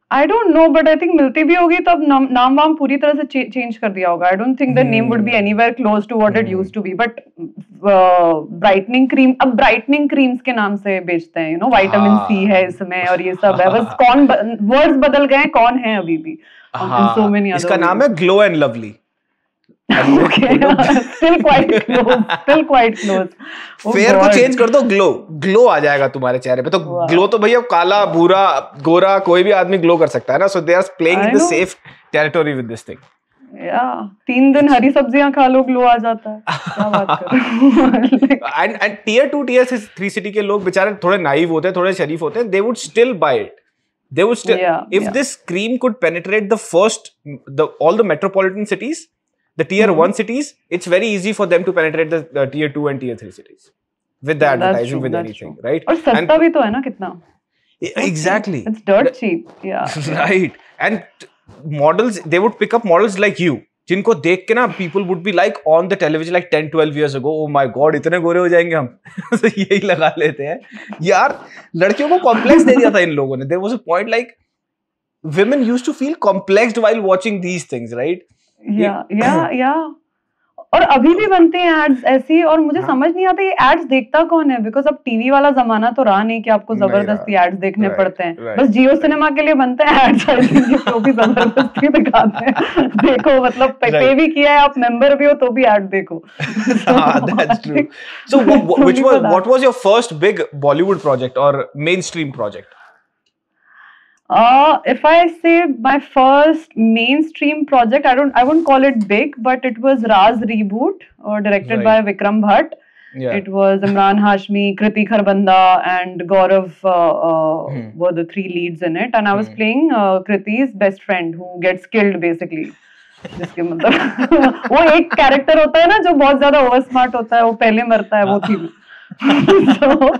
I don't know, but I think मिलती भी होगी तब नाम नाम वाम पूरी तरह से चेंज कर दिया होगा. I don't think the name would be anywhere close to what it used to be. But uh, brightening cream, अब brightening creams के नाम से बेचते हैं, you know, vitamin C है इसमें और ये सब है. बस कौन words बदल गए, कौन है अभी भी. हाँ, so many इसका नाम है Glow and Lovely. Okay, still quite close, still quite close. Fair को चेंज कर दो, ग्लो ग्लो आ जाएगा तुम्हारे चेहरे पे. तो ग्लो तो भैया काला भूरा गोरा कोई भी आदमी ग्लो कर सकता है ना. So they are playing in the safe territory with this thing. या तीन दिन हरी सब्जियां खा लो ग्लो आ जाता है. क्या बात कर. And and tier two tier three city के लोग बेचारे थोड़े नाइव होते हैं, थोड़े शरीफ होते हैं. They would still buy it. They would still, yeah, if yeah. this cream could penetrate the first, the all the metropolitan cities, the tier mm-hmm. one cities, it's very easy for them to penetrate the, the tier two and tier three cities with the yeah, advertising, true, with anything, true. right? और सस्ता भी तो है ना कितना? Exactly. It's dirt cheap, yeah. Right. And models, they would pick up models like you, जिनको देख के ना people would be like on the television like ten, twelve years ago. Oh my God, इतने गोरे हो जाएंगे हम. तो यही लगा लेते हैं. यार लड़कियों को complex दे दिया था इन लोगों ने. There was a point like women used to feel complexed while watching these things, right? Yeah, yeah, yeah. और अभी भी बनते हैं एड्स ऐसी. और मुझे हाँ? समझ नहीं आता ये एड्स देखता कौन है. बिकॉज अब टीवी वाला जमाना तो रहा नहीं कि आपको जबरदस्ती एड्स देखने right, पड़ते हैं. right. बस जियो सिनेमा के लिए बनते हैं एड्स. तो भी जबरदस्ती दिखाते हैं. देखो मतलब पे right. भी किया है, आप मेंबर भी हो तो भी एड देखो. That's true. So which was what was your first big Bollywood project or mainstream project? Uh, if I say my first mainstream project, I don't, I wouldn't call it big, but it was Raz reboot, or directed right. by Vikram Bhatt. Yeah. It was Imran Hashmi, Kriti Kharbanda, and Gaurav uh, uh, hmm. were the three leads in it, and I was hmm. playing uh, Kriti's best friend who gets killed basically. जिसके मतलब वो एक character होता है ना जो बहुत ज्यादा ओवर स्मार्ट होता है, वो पहले मरता है, वो थी. so,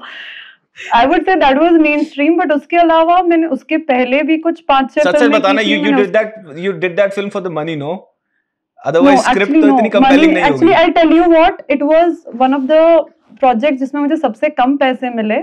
I would say that was mainstream, but उसके अलावा मैंने उसके पहले भी कुछ पांच छह फिल्में बताना. You you did that you did that film for the money, no? Otherwise no, script तो no. इतनी compelling नहीं होगी. Actually, I'll tell you what, it was one of the projects जिसमें मुझे सबसे कम पैसे मिले,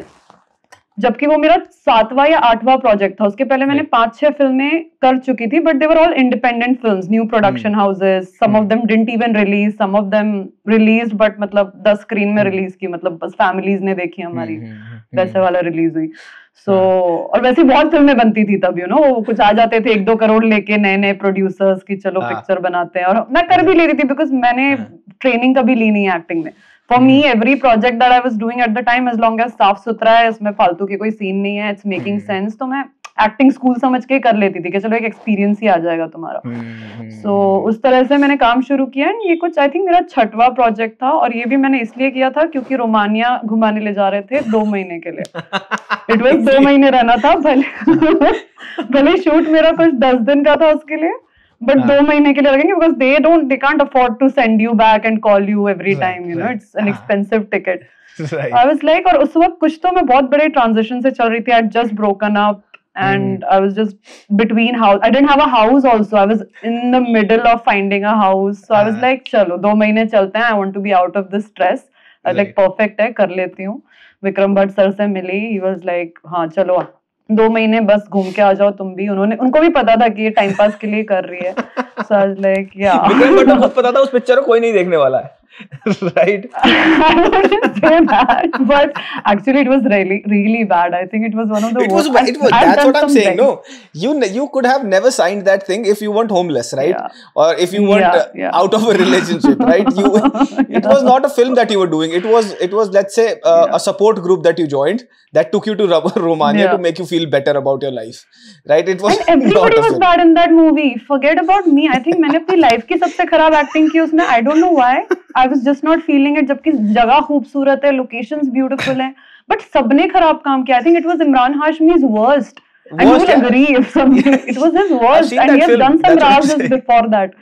जबकि वो मेरा सातवां या आठवां प्रोजेक्ट था. उसके पहले मैंने पांच छह फिल्में कर चुकी थी, but they were all independent films, new production houses. Some of them didn't even release, some of them released but मतलब दस स्क्रीन में रिलीज की, मतलब बस फैमिलीज ने देखी हमारी, वैसे वाला रिलीज हुई. सो so, और वैसे बहुत फिल्में बनती थी तब, यू नो, कुछ आ जाते थे एक दो करोड़ लेके नए नए प्रोड्यूसर्स की, चलो पिक्चर बनाते हैं. और मैं कर भी ले रही थी बिकॉज मैंने ट्रेनिंग कभी ली नहीं है एक्टिंग में. For me, every project that I was doing at the time, as long as साफ सुथरा है, इसमें फालतू के कोई सीन नहीं है, it's making sense, तो मैं एक्टिंग स्कूल समझ के कर लेती थी कि चलो एक एक्सपीरियंस ही आ जाएगा तुम्हारा. सो so, उस तरह से मैंने काम शुरू किया. एंड ये कुछ आई थिंक मेरा छठवां प्रोजेक्ट था, और ये भी मैंने इसलिए किया था क्योंकि रोमानिया घुमाने ले जा रहे थे दो महीने के लिए. इट वाज दो महीने रहना था. भले भले शूट मेरा कुछ दस दिन का था उसके लिए, but हाँ. दो महीने के लिए लगेंगे because they don't, they can't afford to send you back and call you every right, time, you right. know, it's an expensive ticket. Right. I was like, और उस वक्त कुछ तो मैं बहुत बड़े transition से चल रही थी. I had just broken up and mm. I was just between house. I didn't have a house also. I was in the middle of finding a house. So I was like, चलो दो महीने चलते हैं. I want to be out of this stress. I was right. like, perfect है, कर लेती हूँ. Vikram Bhatt sir से मिली. He was like, हाँ चलो दो महीने बस घूम के आ जाओ तुम भी. उन्होंने, उनको भी पता था कि ये टाइम पास के लिए कर रही है. So I was like, yeah. Vikram Bhatt को पता था उस पिक्चर को कोई नहीं देखने वाला है. Right? I wouldn't say that, but actually it was really, really bad. I think it was one of the it worst. Was, it was, that's what I'm saying. No, you you could have never signed that thing if you weren't homeless, right? Yeah. Or if you weren't yeah, yeah. out of a relationship, right? You, it yeah. was not a film that you were doing. It was, it was let's say uh, yeah. a support group that you joined that took you to Romania yeah. to make you feel better about your life, right? It was. And everybody was bad in that movie. Forget about me. I think मैंने अपनी life की सबसे खराब acting की उसमें. I don't know why. I was just not feeling it. जबकि जगह खूबसूरत है, locations beautiful हैं, but सबने खराब काम किया. I think it was Imran Hashmi's worst. And you will agree if something, it was his worst, and he has film. done some razes before that.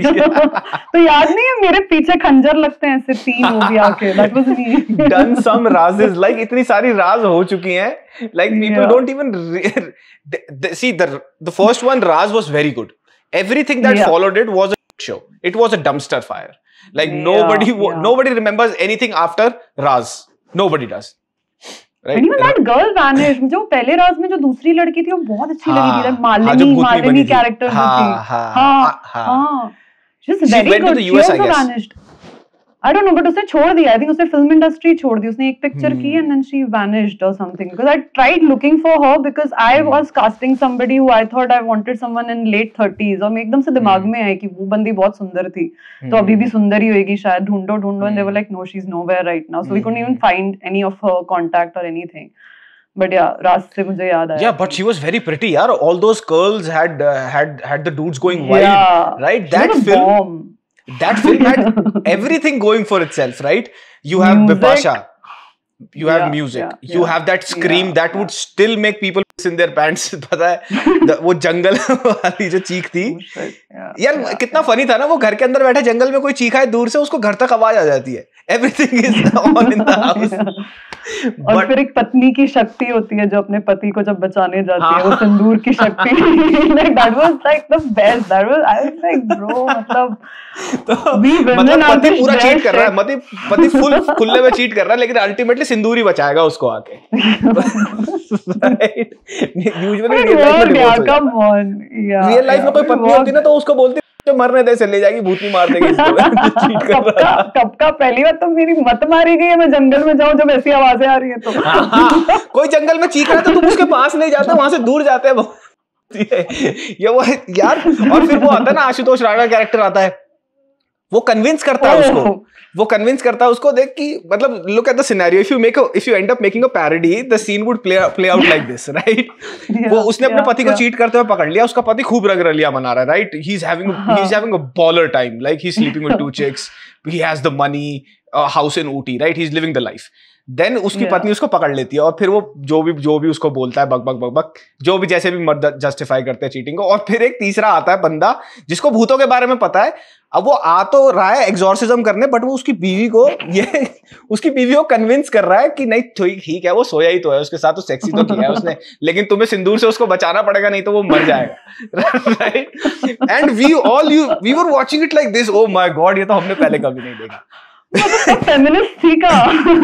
तो याद नहीं है मेरे पीछे खंजर लगते हैं ऐसे तीन मूवी आके. That was me. Done some razes, like इतनी सारी राज हो चुकी हैं. Like people yeah. don't even re- see the the first one. Raz was very good. Everything that yeah. followed it was a show. It was a dumpster fire. Like yeah, nobody, yeah. nobody remembers anything after Raz. Nobody does. right? And even that girl vanished. मुझे वो पहले राज में जो दूसरी लड़की थी वो बहुत अच्छी लगी थी, that हाँ, जो मालिनी भूतनी मालिनी बनी थी। character जो हाँ, थी, हाँ, हाँ हाँ। हाँ, she's She very went to good. the She U S, I also guess. vanished. I don't know, but उसने छोड़ दिया. I think उसने film industry छोड़ दी. उसने एक picture की and then she vanished or something. Because I tried looking for her because I was casting somebody who I thought I wanted someone in late thirties और मैं एकदम से दिमाग में आई कि वो बंदी बहुत सुंदर थी, तो अभी भी सुंदर ही होएगी शायद, ढूंढो ढूंढो, and they were like, no, she's nowhere right now. So we couldn't even find any of her contact or anything. But yeah, राज से मुझे याद आया. Yeah, but she was very pretty, yaar. All those curls had uh, had had the dudes going wild, Yeah. right? She That was a film. bomb. That film had everything going for itself, right? You have Music. Bipasha, you have Yeah, music, yeah, you yeah, have that scream yeah, that yeah. would still make people piss in their pants. पता है? The- वो जंगल वाली जो चीख थी, Oh, shit. Yeah, यार yeah, कितना funny था ना, वो घर के अंदर बैठे जंगल में कोई चीखा है दूर से, उसको घर तक आवाज आ जाती है. Everything is on in the house. और But फिर एक पत्नी की शक्ति होती है जो अपने पति को जब बचाने जाती है, वो हाँ. सिंदूर की शक्ति. Like that was like the best. That was I was like bro, मतलब तो we women मतलब are पति just पूरा their चीट कर रहा है, shit. पति पति फुल खुले में चीट कर रहा है, लेकिन अल्टीमेटली सिंदूर ही बचाएगा उसको आके. यूजुअली It रियल लाइफ में worked, डिवोर्स yeah, हो जाता come on. Yeah, है. रियल लाइफ yeah, में कोई but it पत्नी होती worked. ना तो उसको बोलती है मरने दे, चले जाएगी, भूतनी मार देगी इसको. चीट कर कब रहा का था. कब का पहली बार तो मेरी मत मारी गई है, मैं जंगल में जाऊं जब ऐसी आवाजें आ रही है तो. हाँ, कोई जंगल में चीख रहा है तो तुम उसके पास नहीं जाते, वहां से दूर जाते हैं. ये वो यार, और फिर वो आता है ना, आशुतोष राणा कैरेक्टर आता है, वो कन्विंस करता है उसको, वो कन्विंस करता है उसको, देख कि मतलब look at the scenario, if you make if you end up making a parody, the scene would play play out like this, right? वो उसने अपने yeah, पति को yeah. चीट करते हुए पकड़ लिया, उसका पति खूब रंगरलिया मना रहा है, right? He is having he is having a baller time, like he is sleeping with two chicks, he has the money, house in Ooty, right? He is living the life. Then उसकी Yeah. पत्नी उसको पकड़ लेती है और फिर वो जो भी जो भी उसको बोलता है, बक बक बक बक, जो भी जैसे भी मर्द जस्टिफाई करते हैं चीटिंग को. और फिर एक तीसरा आता है बंदा जिसको भूतों के बारे में पता है. अब वो आ तो रहा है एग्जॉर्सिज्म करने, बट वो उसकी बीवी को ये उसकी बीवी को कन्विंस कर रहा है कि नहीं ठीक है, वो सोया ही तो है, उसके साथ तो सेक्सी तो किया है उसने, लेकिन तुम्हें सिंदूर से उसको बचाना पड़ेगा, नहीं तो वो मर जाएगा, right? And we all you we were watching it like this, oh my god, ये तो हमने पहले कभी नहीं देखा. फेमिनिस्ट थी का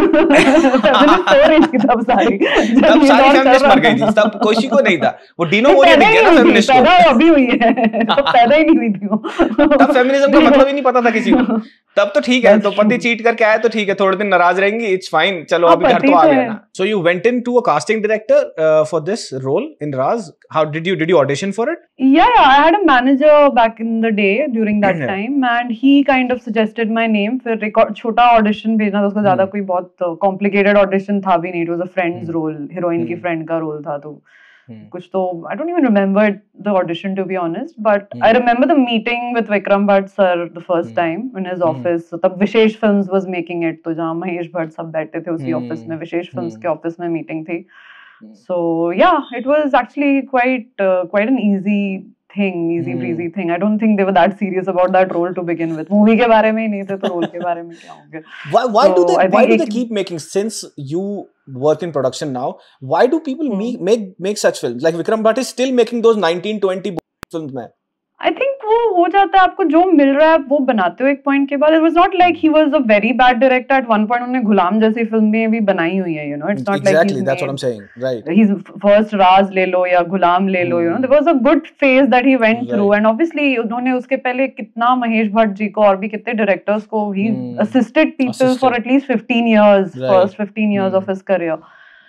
फेमिनिस्ट हो रही थी तब सारी, तब सारी फेमिनिस्ट मर गई थी, तब कोई को नहीं था. वो डीनो मोरिया दिख गया ना फेमिनिस्ट को, पैदा अभी हुई है, तो पैदा ही नहीं हुई थी वो. तब फेमिनिज्म का मतलब ही नहीं पता था किसी को. तब तो ठीक है, तो पति चीट करके आया तो ठीक है, थोड़े दिन नाराज रहेंगी, इट्स फाइन, चलो अभी घर तो आ गया ना. So you went in to a casting director for this role in Raj. How did you did you audition for it? Yeah, yeah, I had a manager back in the day during that time, and he kind of suggested my name. फिर एक छोटा audition भेजना था उसका, ज्यादा कोई बहुत complicated audition था भी नहीं. It was a friends role, heroine की फ्रेंड का रोल था, तो कुछ तो I don't even remember the audition to be honest, but I remember the meeting with Vikram Bhatt sir the first time in his office. So तब Vishesh films was making it, तो जहाँ महेश भट्ट सब बैठे थे उसी ऑफिस में, विशेष फिल्म्स के office में मीटिंग थी. So yeah, it was actually quite uh, quite an easy thing, easy breezy thing. I don't think they were that serious about that role to begin with. Movie के बारे में ही नहीं थे तो role के बारे में क्या होंगे? Why why So, do they I why think do they एक- keep making, since you work in production now, why do people make make make such films? Like Vikram Bhatt is still making those nineteen twenty films, man. I think वो हो जाता है, आपको जो मिल रहा है आप वो बनाते हो एक पॉइंट के बाद. It was not like he was a very bad director at one point. उन्होंने गुलाम जैसी फिल्में भी बनाई हुई है, you know. It's not Exactly, like he's that's what made- I'm saying, right? He's first Raz ले लो या गुलाम ले लो, you know. There was a good phase that he went Right. through, and obviously उन्होंने उसके पहले कितना महेश भट्ट जी को और भी कितने directors को he assisted people Assisted. for at least fifteen years, Right. first fifteen years of his career.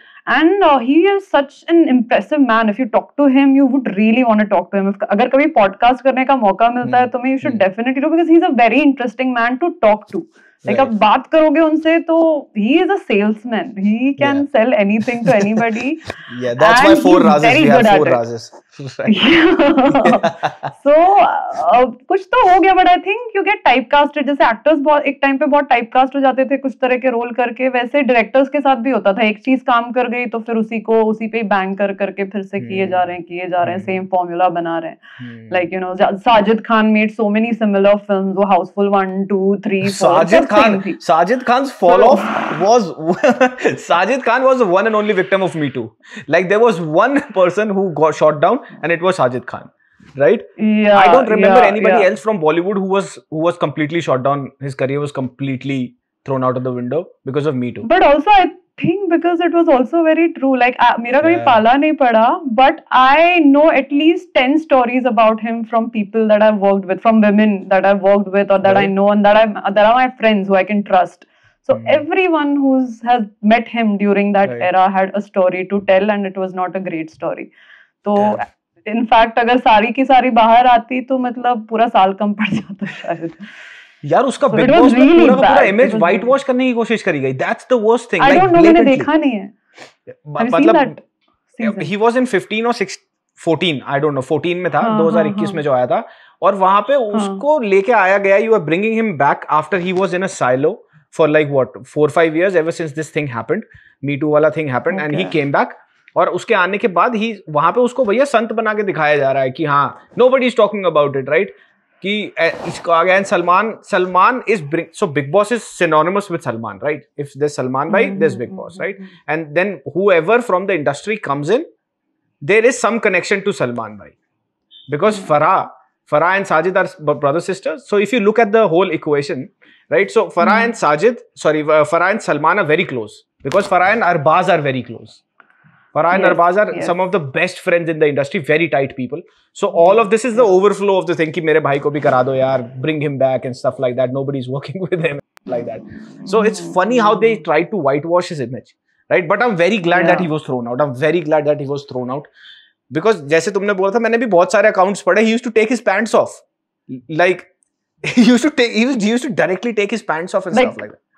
And uh, he is such an impressive man. If you talk to him, you would really want to talk to him. If अगर कभी podcast करने का मौका मिलता है तुम्हें, you should definitely do, because he's a very interesting man to talk to. Like Right. आप बात करोगे उनसे तो he is a salesman. He can Yeah. sell anything to anybody. Yeah, that's And why four he's Razes, very we have good at four it. Razes. Right. So uh, कुछ तो हो गया, but I think you get typecasted. जैसे actors बहुत एक time पे बहुत typecast हो जाते थे कुछ तरह के रोल करके, वैसे directors के साथ भी होता था. एक चीज काम कर गई तो फिर उसी को उसी पे बैंक कर करके फिर से किए जा रहे हैं किए जा रहे हैं, same formula बना रहे हैं. Like you know, Sajid Khan made so many similar films. वो Houseful one, two, three, four. Sajid सब Khan, same थी. Sajid Khan's fall off was Sajid Khan was the one and only victim of Me Too. Like there was one person who got shot down, and it was Sajid Khan, right? Yeah, I don't remember yeah, anybody yeah. else from Bollywood who was who was completely shot down. His career was completely thrown out of the window because of Me Too. But also I think because it was also very true. Like uh, मेरा कभी Yeah. पाला नहीं पड़ा, but I know at least ten stories about him from people that I've worked with, from women that I've worked with or that I Right. know and that I that are my friends who I can trust. So everyone who's has met him during that Right. era had a story to tell, and it was not a great story. तो Damn. in fact अगर सारी की सारी बाहर आती तो मतलब पूरा साल कम पड़ जाता शायद. यार उसका So big it was boss में really पूरा का पूरा bad. Image It was white really- wash करने की कोशिश करी गई. That's the worst thing. I like, don't know, मैंने blatantly. देखा नहीं है. Have you seen मतलब that season? he was in fifteen or six, fourteen, I don't know, fourteen में था, हाँ, दो हज़ार इक्कीस हाँ, में जो आया था, और वहां पे उसको लेके आया गया. You are bringing him back after he was in a silo for like what, four five years, ever since this thing happened, Me Too वाला thing happened, and he Okay. came back. और उसके आने के बाद ही वहां पे उसको भैया संत बना के दिखाया जा रहा है कि हाँ, nobody is talking about it, right? कि इसको आ गया. And Salman Salman is bring so big boss is synonymous with Salman, right? If there Salman भाई, there is big boss, right? And then whoever from the industry comes in, there is some connection to Salman bhai, because Farah Farah and Sajid are brother sisters. So if you look at the whole equation, right? So Farah and Sajid, sorry, uh, Farah and Salman are very close, because Farah and Arbaz are very close. Farah and Yes, Arbaz are yes. some of the best friends in the industry, very tight people. So all of this is the overflow of the thing कि मेरे भाई को भी करा दो यार, bring him back and stuff like that. Nobody's working with him like that. So it's funny how they tried to whitewash his image, right? But I'm very glad that Yeah. he was thrown out. I'm very glad that he was thrown out. Because जैसे तुमने बोला था, मैंने भी बहुत सारे accounts पढ़े. He used to take his pants off, like he used to take, he used, he used to directly take his pants off and Like- stuff like that.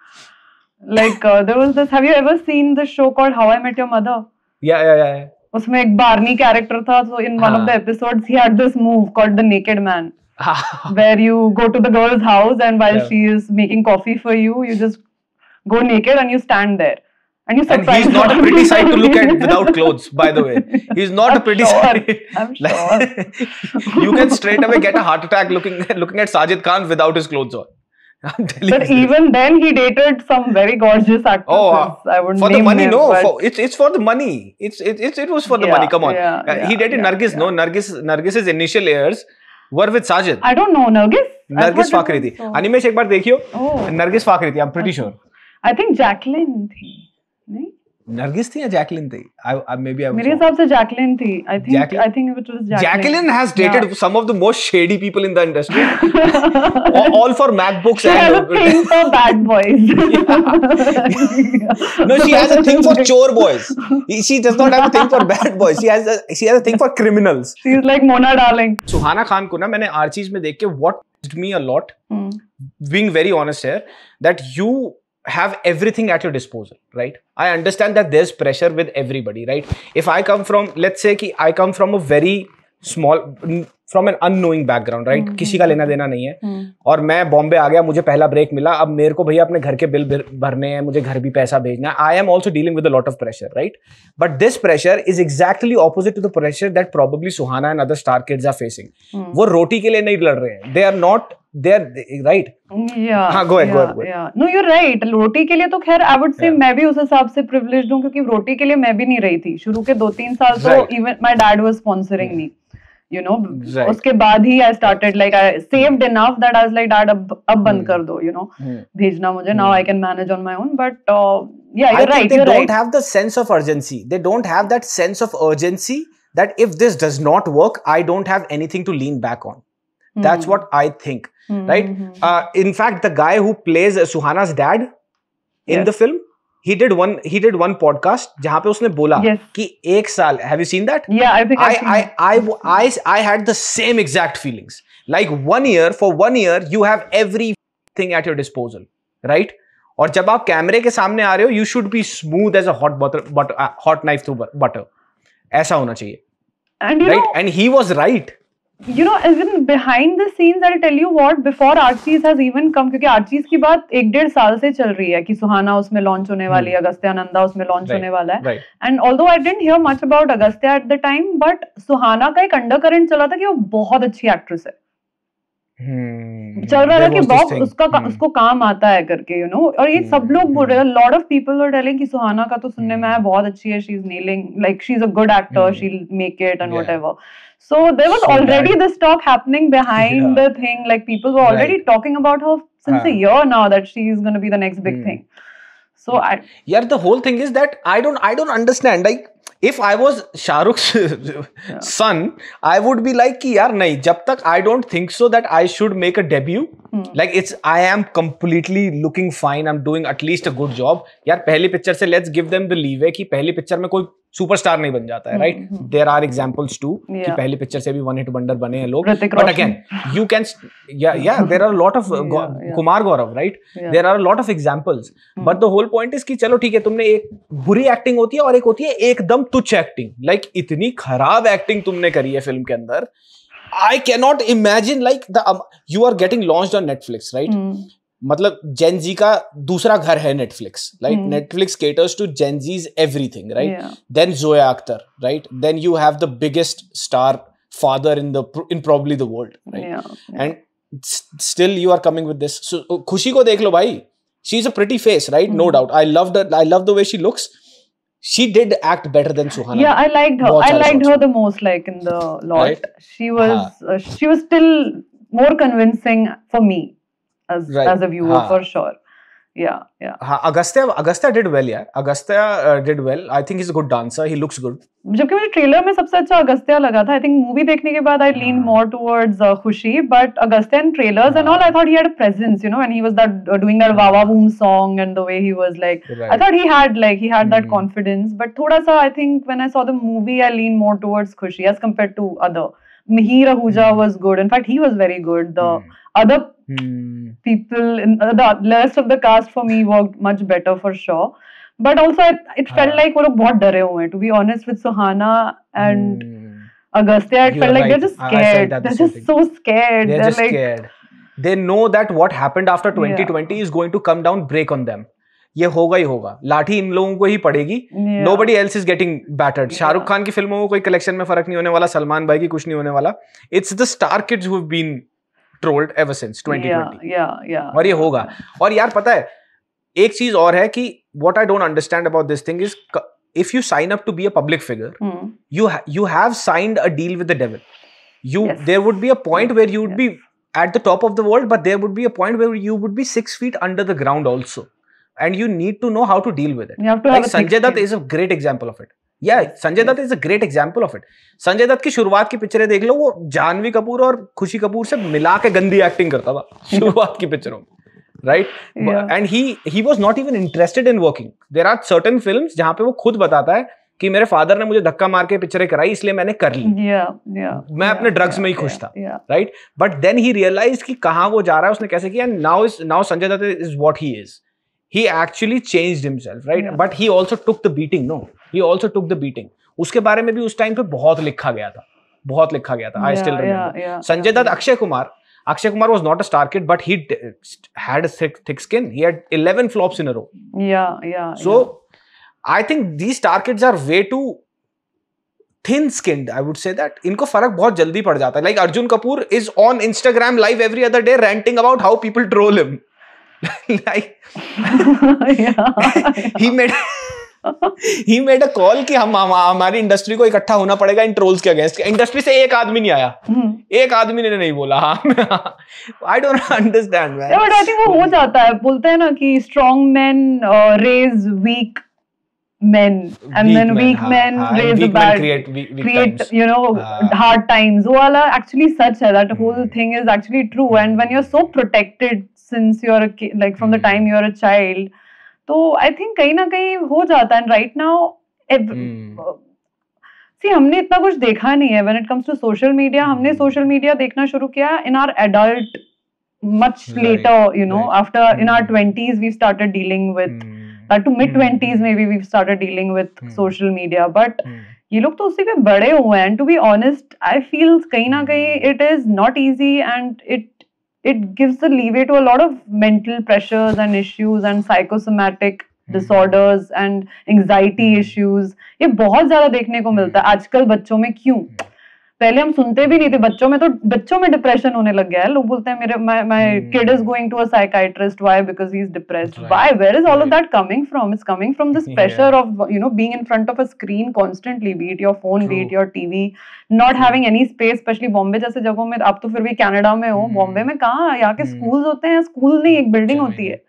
Like uh, there was this. Have you ever seen the show called How I Met Your Mother? Yeah, yeah, yeah, yeah. उसमें एक Barney character था. So in one of हाँ. the episodes, he had this move called the Naked Man, where you go to the girl's house and while Yeah. she is making coffee for you, you just go naked and you stand there. And you And surprise he's not a her. pretty sight to look at without clothes, by the way. He's not I'm a pretty sure. sight. I'm Like, you can straight away get a heart attack looking looking at Sajid Khan without his clothes on. I'm telling But you. even then, he dated some very gorgeous actresses. Oh, uh, I wouldn't for the name money, them, no. but- For, it's it's for the money. It's it, it's it was for the Yeah, money. Come on. yeah, Uh, he yeah, dated yeah, Nargis. yeah. No, Nargis. Nargis's initial years were with Sajid. I don't know, Nargis. I Nargis thought it Fakhri was थी. so. Animesh एक बार देखियो. Oh. Nargis Fakhri थी. I'm pretty sure. I think Jacqueline थी. नहीं? Nargis थी या Jacqueline थी? I, I maybe I was मेरे wrong. हिसाब से Jacqueline थी. I think Jacqueline? I think it was Jacqueline. Jacqueline has dated Yeah. some of the most shady people in the industry. all, all for MacBooks She has a and thing for bad boys. no, she has a thing for chore boys. She does not have a thing for bad boys. She has a she has a thing for criminals. She's like Mona Darling. Suhana Khan को ना मैंने Archies में देख के what touched me a lot, Hmm. being very honest here, that you have everything at your disposal, right? I understand that there's pressure with everybody, right? If I come from, let's say कि I come from a very small, from an unknowing background, right? किसी का लेना देना नहीं है, और मैं बॉम्बे आ गया, मुझे पहला ब्रेक मिला, अब मेरे को भैया अपने घर के बिल भरने हैं, मुझे घर भी पैसा भेजना है. I am also dealing with a lot of pressure, right? But this pressure is exactly opposite to the pressure that probably Suhana and other star kids are facing. वो रोटी के लिए नहीं लड़ रहे हैं. They are not, they are, right? Yeah. हाँ, go ahead, yeah, go ahead, go ahead. Yeah. No, you're right. रोटी के लिए तो खैर I would say Yeah. मैं भी उस हिसाब से privileged हूँ, क्योंकि रोटी के लिए मैं भी नहीं रही थी. शुरू के दो तीन साल तो Right. even my dad was sponsoring me. You know, Right. उसके बाद ही I started like I saved enough that I was like, Dad, अब अब बंद कर दो. You know, भेजना मुझे. Now I can manage on my own. But uh, yeah, I you're think right. they You're don't right. have the sense of urgency. They don't have that sense of urgency that if this does not work, I don't have anything to lean back on. That's what I think, right? Uh, in fact, the guy who plays uh, Suhana's dad in Yes. the film, he did one. He did one podcast जहाँ पे उसने बोला Yes. कि एक साल. Have you seen that? Yeah, I think I, I've seen I, it. I, I, I had the same exact feelings. Like one year, for one year, you have everything at your disposal, right? और जब आप कैमरे के सामने आ रहे हो, you should be smooth as a hot butter, butter uh, hot knife through butter. ऐसा होना चाहिए, And you right? know, And he was right. you know, even behind the scenes, I'll tell you what, before Archie's has even come, क्योंकि Archie's की बात एक डेढ़ साल से चल रही है कि सुहाना उसमें लॉन्च होने वाली है, अगस्त्य नंदा उसमें लॉन्च Right, होने वाला है. right. And although I didn't hear much about Agastya at the time, but सुहाना का एक अंडरकरेंट चला था कि वो बहुत अच्छी एक्ट्रेस है. Hmm. चल रहा था There कि was this बॉब thing. उसका Hmm. उसको काम आता है करके, यू नो, और ये सब लोग बोल रहे हैं, lot of people were telling कि सुहाना का तो सुनने में आया बहुत अच्छी है, she is nailing, like she is a good actor, she will make it and Yeah. Whatever. So there was So already bad. this talk happening behind Yeah. the thing, like people were already Right. talking about her since हाँ. a year now that she is going to be the next big Hmm. thing. So I Yeah, the whole thing is that I don't I don't understand. Like if I was Shah Rukh's son, I would be like कि यार नहीं, जब तक I don't think so that I should make a debut. Hmm. Like it's I am completely looking fine. I'm doing at least a good job. यार पहली picture से let's give them the leeway कि पहली picture में कोई superstar नहीं बन जाता है, right? There are examples too कि पहली पिक्चर से भी वन हिट वंडर बने हैं लोग, but again you can yeah yeah there are lot of Kumar Gaurav, right? There are lot of examples, but the whole point is कि चलो ठीक है, तुमने एक बुरी एक्टिंग होती है और एक होती है एकदम तुच्छ एक्टिंग, लाइक इतनी खराब एक्टिंग तुमने करी है फिल्म के अंदर. I can not imagine like the you are getting launched on Netflix, right? मतलब जेन जी का दूसरा घर है Netflix, right? Netflix caters to Gen Zs everything, right? Then Zoya Akhtar, right? Then you have the biggest star father in the in probably the world, right? And still you are coming with this. Khushi को देख लो भाई, she is a pretty face, right? No doubt. I love I love the way she looks. She did act better than Suhana. Yeah, I liked her. I liked her the most, like in the lot. Right? She was uh, she was still more convincing for me. As, right. as a viewer, हाँ. for sure. Yeah, yeah. हाँ, Agastya, Agastya did well, yeah. Agastya uh, did well. I think he's a good dancer. He looks good. जबकि मुझे trailer में सबसे अच्छा अगस्त्या लगा था. I think movie देखने के बाद I leaned more towards uh, Khushi, but Agastya in trailers and all, I thought he had a presence, you know, and he was that uh, doing that Wawa Boom song and the way he was like, right. I thought he had like he had mm. that confidence. But थोड़ा सा I think when I saw the movie, I leaned more towards Khushi as compared to other. Mihir Ahuja mm. was good. In fact, he was very good. The mm. other Hmm. people in uh, the rest of the cast for me worked much better for sure, but also it, it felt हाँ. like वो लोग बहुत डरे हुए हैं, to be honest, with Suhana and hmm. Agastya. It You're felt like right. they're just scared. They're just so scared. They're, they're just like, scared. They know that what happened after twenty twenty yeah. is going to come down, break on them. ये होगा ही होगा, लाठी इन लोगों को ही पड़ेगी. yeah. Nobody else is getting battered. Shahrukh Khan की फिल्मों में कोई कलेक्शन में फर्क नहीं होने वाला, सलमान भाई की कुछ नहीं होने वाला. It's the star kids who have been trolled ever since twenty twenty. Yeah, yeah, yeah. और ये होगा. और यार पता है एक चीज और है कि what I don't understand about this thing is if you sign up to be a public figure, hmm. you ha you have signed a deal with the devil. You yes. there would be a point where you would yes. be at the top of the world, but there would be a point where you would be six feet under the ground also, and you need to know how to deal with it. You have to like Sanjay Dutt is a great example of it. Yeah, Sanjay Dutt is a great example of it. Sanjay Dutt की शुरुआत की पिक्चरें देख लो, वो जानवी कपूर और खुशी कपूर से मिला के गंदी एक्टिंग करता था शुरुआत की पिक्चरों में, right? And he he was not even interested in working. There are certain films जहां पे वो खुद बताता है कि मेरे फादर ने मुझे धक्का मार के पिक्चरें कराई, इसलिए मैंने कर ली. yeah, yeah, मैं अपने ड्रग्स yeah, में ही खुश था, right? But then he realised कि कहां वो जा रहा है, उसने कैसे किया. And now is now Sanjay Dutt is what he is. He actually changed himself, right? Yeah. But he also took the beating. No, he also took the beating. उसके बारे में भी उस टाइम पे बहुत लिखा गया था, बहुत लिखा गया था. I still remember. Sanjay Dutt, Akshay Kumar. Akshay Kumar was not a star kid, but he had a thick, thick skin. He had eleven flops in a row. Yeah, yeah. So, yeah. I think these star kids are way too thin-skinned. I would say that. इनको फर्क बहुत जल्दी पड़ जाता है. Like Arjun Kapoor is on Instagram live every other day ranting about how people troll him. like yeah, he made he made a call कि हम हमारी इंडस्ट्री को इकट्ठा होना पड़ेगा इन ट्रोल्स के अगेंस्ट. इंडस्ट्री से एक आदमी नहीं आया, hmm. एक आदमी ने नहीं बोला. I don't understand man. Yeah, but I think वो हो जाता है. बोलते हैं ना कि strong men uh, raise weak men and weak then men, weak हाँ, men हाँ, raise weak bad create, weak, weak create times. You know हाँ. hard times. वो वाला actually सच है. That whole hmm. thing is actually true. And when you're so protected since you're a kid, like from the time you're a child, तो I think कहीं ना कहीं हो जाता है. And right now, hmm. see हमने इतना कुछ देखा नहीं है when it comes to social media. हमने social media देखना शुरू किया in our adult much right. later, you know, right. after hmm. in our twenties we started dealing with hmm. uh, to mid twenties hmm. maybe we've started dealing with hmm. social media, but hmm. ये लोग तो उसी पे बड़े हुए हैं. To be honest, I feel कहीं ना कहीं it is not easy and it it gives the leeway to a lot of mental pressures and issues and psychosomatic mm-hmm. disorders and anxiety mm-hmm. issues. ये बहुत ज़्यादा देखने को मिलता है आजकल बच्चों में. क्यों? पहले हम सुनते भी नहीं थे, बच्चों में तो बच्चों में डिप्रेशन होने लग गया है, लोग बोलते हैं मेरे my my kid is going to a psychiatrist, why? Because he's depressed. Right. Why? Where is all of Right. that coming from? It's coming from this pressure Yeah. of, you know, being in front of a screen constantly, be it your phone, be True. it your T V, not having any space, especially Bombay जैसे जगहों में, आप तो फिर भी Canada में हो, बॉम्बे में कहाँ, यहाँ के स्कूल्स होते हैं, स्कूल नहीं एक बिल्डिंग होती है,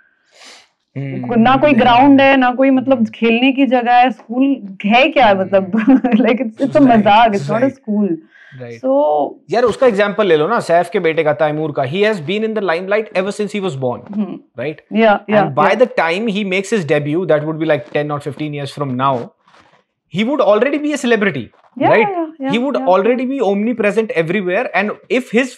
ना कोई ग्राउंड है, ना कोई मतलब खेलने की जगह है, स्कूल है क्या, मतलब लाइक इट्स इट्स अ मजाक, it's not a school. So यार उसका एग्जांपल ले लो ना, सैफ के बेटे का, तैमूर का. He has been in the limelight ever since he was born, right? Yeah yeah and by the time he makes his debut, that would be like ten or fifteen years from now, he would already be a celebrity, Yeah, right? yeah, yeah, He would yeah. already be omnipresent everywhere, and if his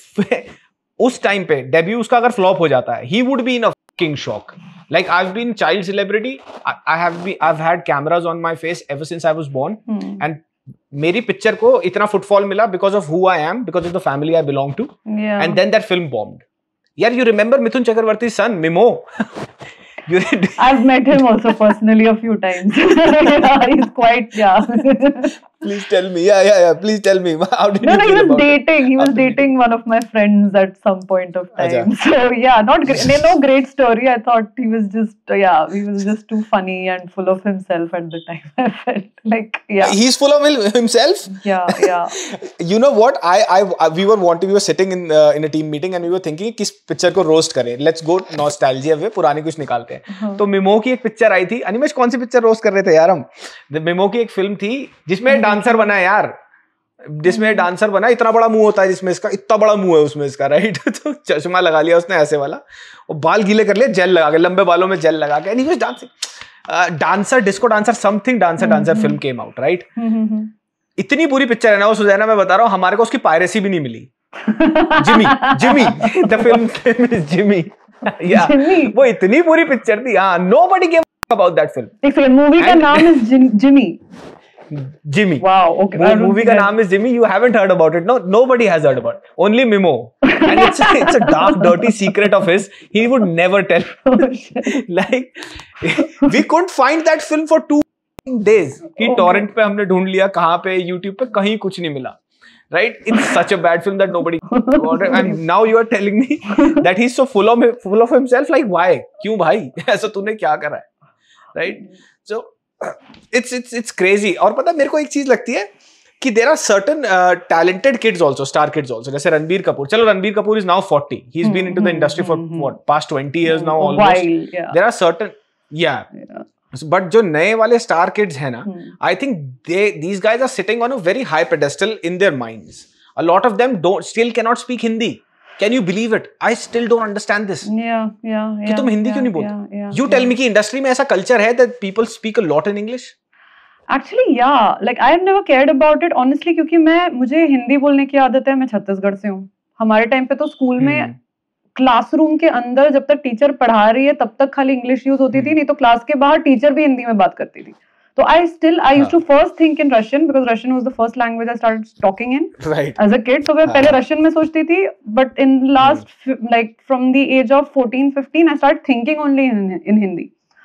उस time पे debut उसका अगर flop हो जाता है, he would be in a fucking shock. Like I've been child celebrity, I, I have been, I've had cameras on my face ever since I was born, hmm. and मेरी picture को इतना footfall मिला because of who I am, because of the family I belong to, yeah. and then that film bombed. यार, you remember Mithun Chakraborty's son Mimo? You I've met him also personally a few times. Yeah, he's quite, yeah. Please tell me. Yeah, yeah, yeah. Please tell me. How did No, you no, he feel was about dating. it? He was How did you- dating one of my friends at some point of time. Acha. So yeah, not great. No great story. I thought he was just, yeah, he was just too funny and full of himself at the time. I felt like, yeah, He's full of him- himself. yeah, yeah. You know what? I, I, I- we were wanting, we were sitting in uh, in a team meeting and we were thinking किस picture को roast करें. Let's go nostalgia वे, पुरानी कुछ निकालते हैं. तो मिमो की एक पिक्चर आई थी. अनिमेश, कौन सी पिक्चर रोस्ट कर रहे थे यार हम? मिमो की एक फिल्म थी जिसमें डांसर बना है यार, जिसमें डांसर बना, इतना बड़ा मुंह होता है जिसमें इसका, इतना बड़ा मुंह है उसमें इसका, राइट? तो चश्मा लगा लिया उसने ऐसे वाला, और बाल गीले कर लिए जेल लगा के, लंबे बालों में जेल लगा के, and he was dancing. Dancer, disco dancer, something dancer dancer film came out, right? इतनी बुरी पिक्चर है ना वो, सुजैना, मैं बता रहा हूँ, हमारे को उसकी पायरेसी भी नहीं मिली. Jimmy, Jimmy, the film is Jimmy. या वो इतनी बुरी पिक्चर थी. हाँ, nobody give about that film. एक सेकंड, मूवी का नाम है Jimmy. Jimmy. Wow, okay. I don't Movie think का I- नाम is Jimmy. You haven't heard about it. No, nobody has heard about it. Only Mimo. And it's a, it's a dark, dirty secret of his. He would never tell. Like, we couldn't find that film for two days. कि Oh torrent पे हमने ढूंढ लिया, कहाँ पे, YouTube पे, कहीं कुछ नहीं मिला. Right? It's such a bad film that nobody got it. And now you are telling me that he's so full of full of himself. Like, why? क्यों भाई? ऐसा तूने क्या करा है? Right? So it's it's it's crazy. और पता मेरे को एक चीज लगती है कि there are certain uh, talented kids also, star kids also. जैसे रणबीर कपूर. चलो, Ranbir Kapoor is now forty. He's been into the industry for what, past twenty years now almost. While, yeah. There are certain, yeah. Yeah. But जो नए वाले star kids हैं ना, I think they these guys are sitting on a very high pedestal in their minds. A lot of them don't still cannot speak Hindi. Can you believe it? I still don't understand this. Yeah, yeah, कि yeah. तुम Hindi yeah, क्यों नहीं yeah, बोलते? yeah, You yeah. tell me कि industry में ऐसा culture है that people speak a lot in English? Actually, yeah. Like I have never cared about it honestly, क्योंकि मैं मुझे हिंदी बोलने की आदत है. मैं छत्तीसगढ़ से हूँ. हमारे टाइम पे तो स्कूल में क्लासरूम के अंदर जब तक टीचर पढ़ा रही है तब तक खाली इंग्लिश यूज होती थी, नहीं तो क्लास के बाहर टीचर भी हिंदी में बात करती थी. So I still I used to first think in Russian because Russian was the first language I started talking in Right. as a kid. So मैं पहले Russian में सोचती थी, but in last like from the age of fourteen fifteen I started thinking only in in Hindi.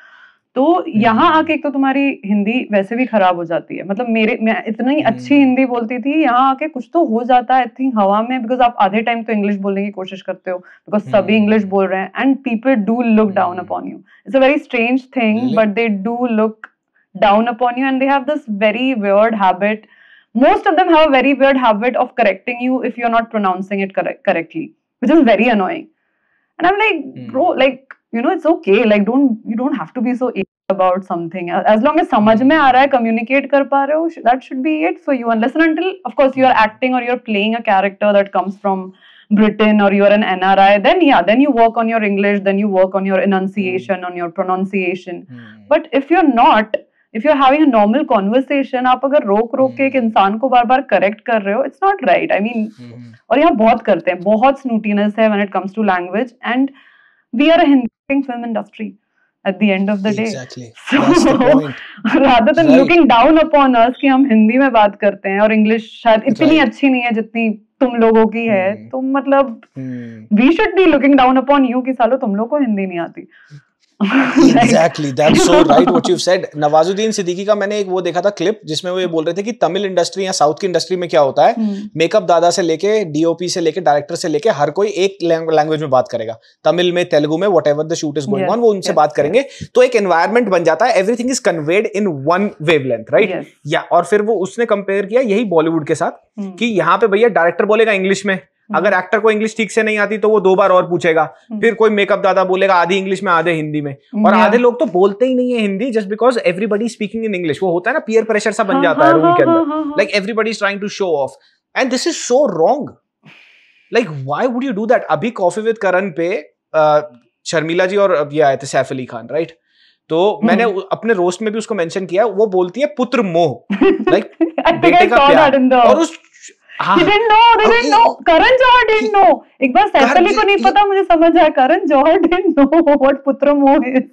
तो यहाँ आके एक तो तुम्हारी हिंदी वैसे भी खराब हो जाती है. मतलब मेरे मैं इतनी अच्छी हिंदी बोलती थी, यहाँ आके कुछ तो हो जाता है आई थिंक हवा में, बिकॉज आप आधे टाइम तो इंग्लिश बोलने की कोशिश करते हो बिकॉज सभी इंग्लिश बोल रहे हैं, and people do look down upon you. It's a very strange thing, but they do look down upon you, and they have this very weird habit. Most of them have a very weird habit of correcting you if you're not pronouncing it correct correctly, which is very annoying. And I'm like, Hmm. bro, like, you know, it's okay. Like, don't you don't have to be so about something. As long as समझ में आ रहा है, communicate कर पा रहे हो, that should be it for you. Unless and until, of course, you are acting or you're playing a character that comes from Britain or you're an N R I, then yeah, then you work on your English, then you work on your enunciation, on your pronunciation. But if you're not, if you're having a normal conversation, आप अगर रोक रोक के एक इंसान को बार बार correct कर रहे हो, it's not right. I mean, और यहाँ बहुत करते हैं, बहुत snootiness है when it comes to language, and we are a Hindi film industry at the end of the day. Exactly. So, That's the point. rather than Right. looking down upon us कि हम हिंदी में बात करते हैं और English शायद इतनी Right. अच्छी नहीं है जितनी तुम लोगों की है, Hmm. तो मतलब Hmm. we should be looking down upon you कि सालो तुम लोग को हिंदी नहीं आती. Exactly, that's so right what you've said. Nawazuddin Siddiqui का मैंने एक वो देखा था क्लिप जिसमें वो ये बोल रहे थे कि तमिल इंडस्ट्री या साउथ की इंडस्ट्री में क्या होता है, मेकअप दादा से लेके डीओपी से लेके डायरेक्टर से लेके हर कोई एक लैंग्वेज में बात करेगा, तमिल में, तेलुगु में, whatever the shoot is going on, वो उनसे बात करेंगे, तो एक एनवायरनमेंट बन जाता है, everything is conveyed in one wavelength, right? या और फिर वो उसने कंपेयर किया यही बॉलीवुड के साथ कि यहाँ पे भैया डायरेक्टर बोलेगा इंग्लिश में, अगर एक्टर को इंग्लिश ठीक से नहीं आती तो वो दो बार और पूछेगा, फिर कोई मेकअप दादा बोलेगा आधी इंग्लिश में आधे हिंदी में, और आधे लोग तो बोलते ही नहीं है Hindi just because everybody speaking in English. वो होता है ना पीयर प्रेशर सा बन जाता है रूम के अंदर, like everybody is trying to show off, and this is so wrong. Like why would you do that? अभी कॉफी विद करण पे शर्मिला जी और ये आए थे सैफ अली खान, राइट? तो मैंने अपने रोस्ट में भी उसको मेंशन किया, वो बोलती है पुत्र मोह, लाइक बेटे का प्यार, और उस He didn't know, they didn't know. Karan Johar didn't know. एक बार सैफ अली को नहीं पता, मुझे समझ आया Karan Johar didn't know what पुत्र मोह is.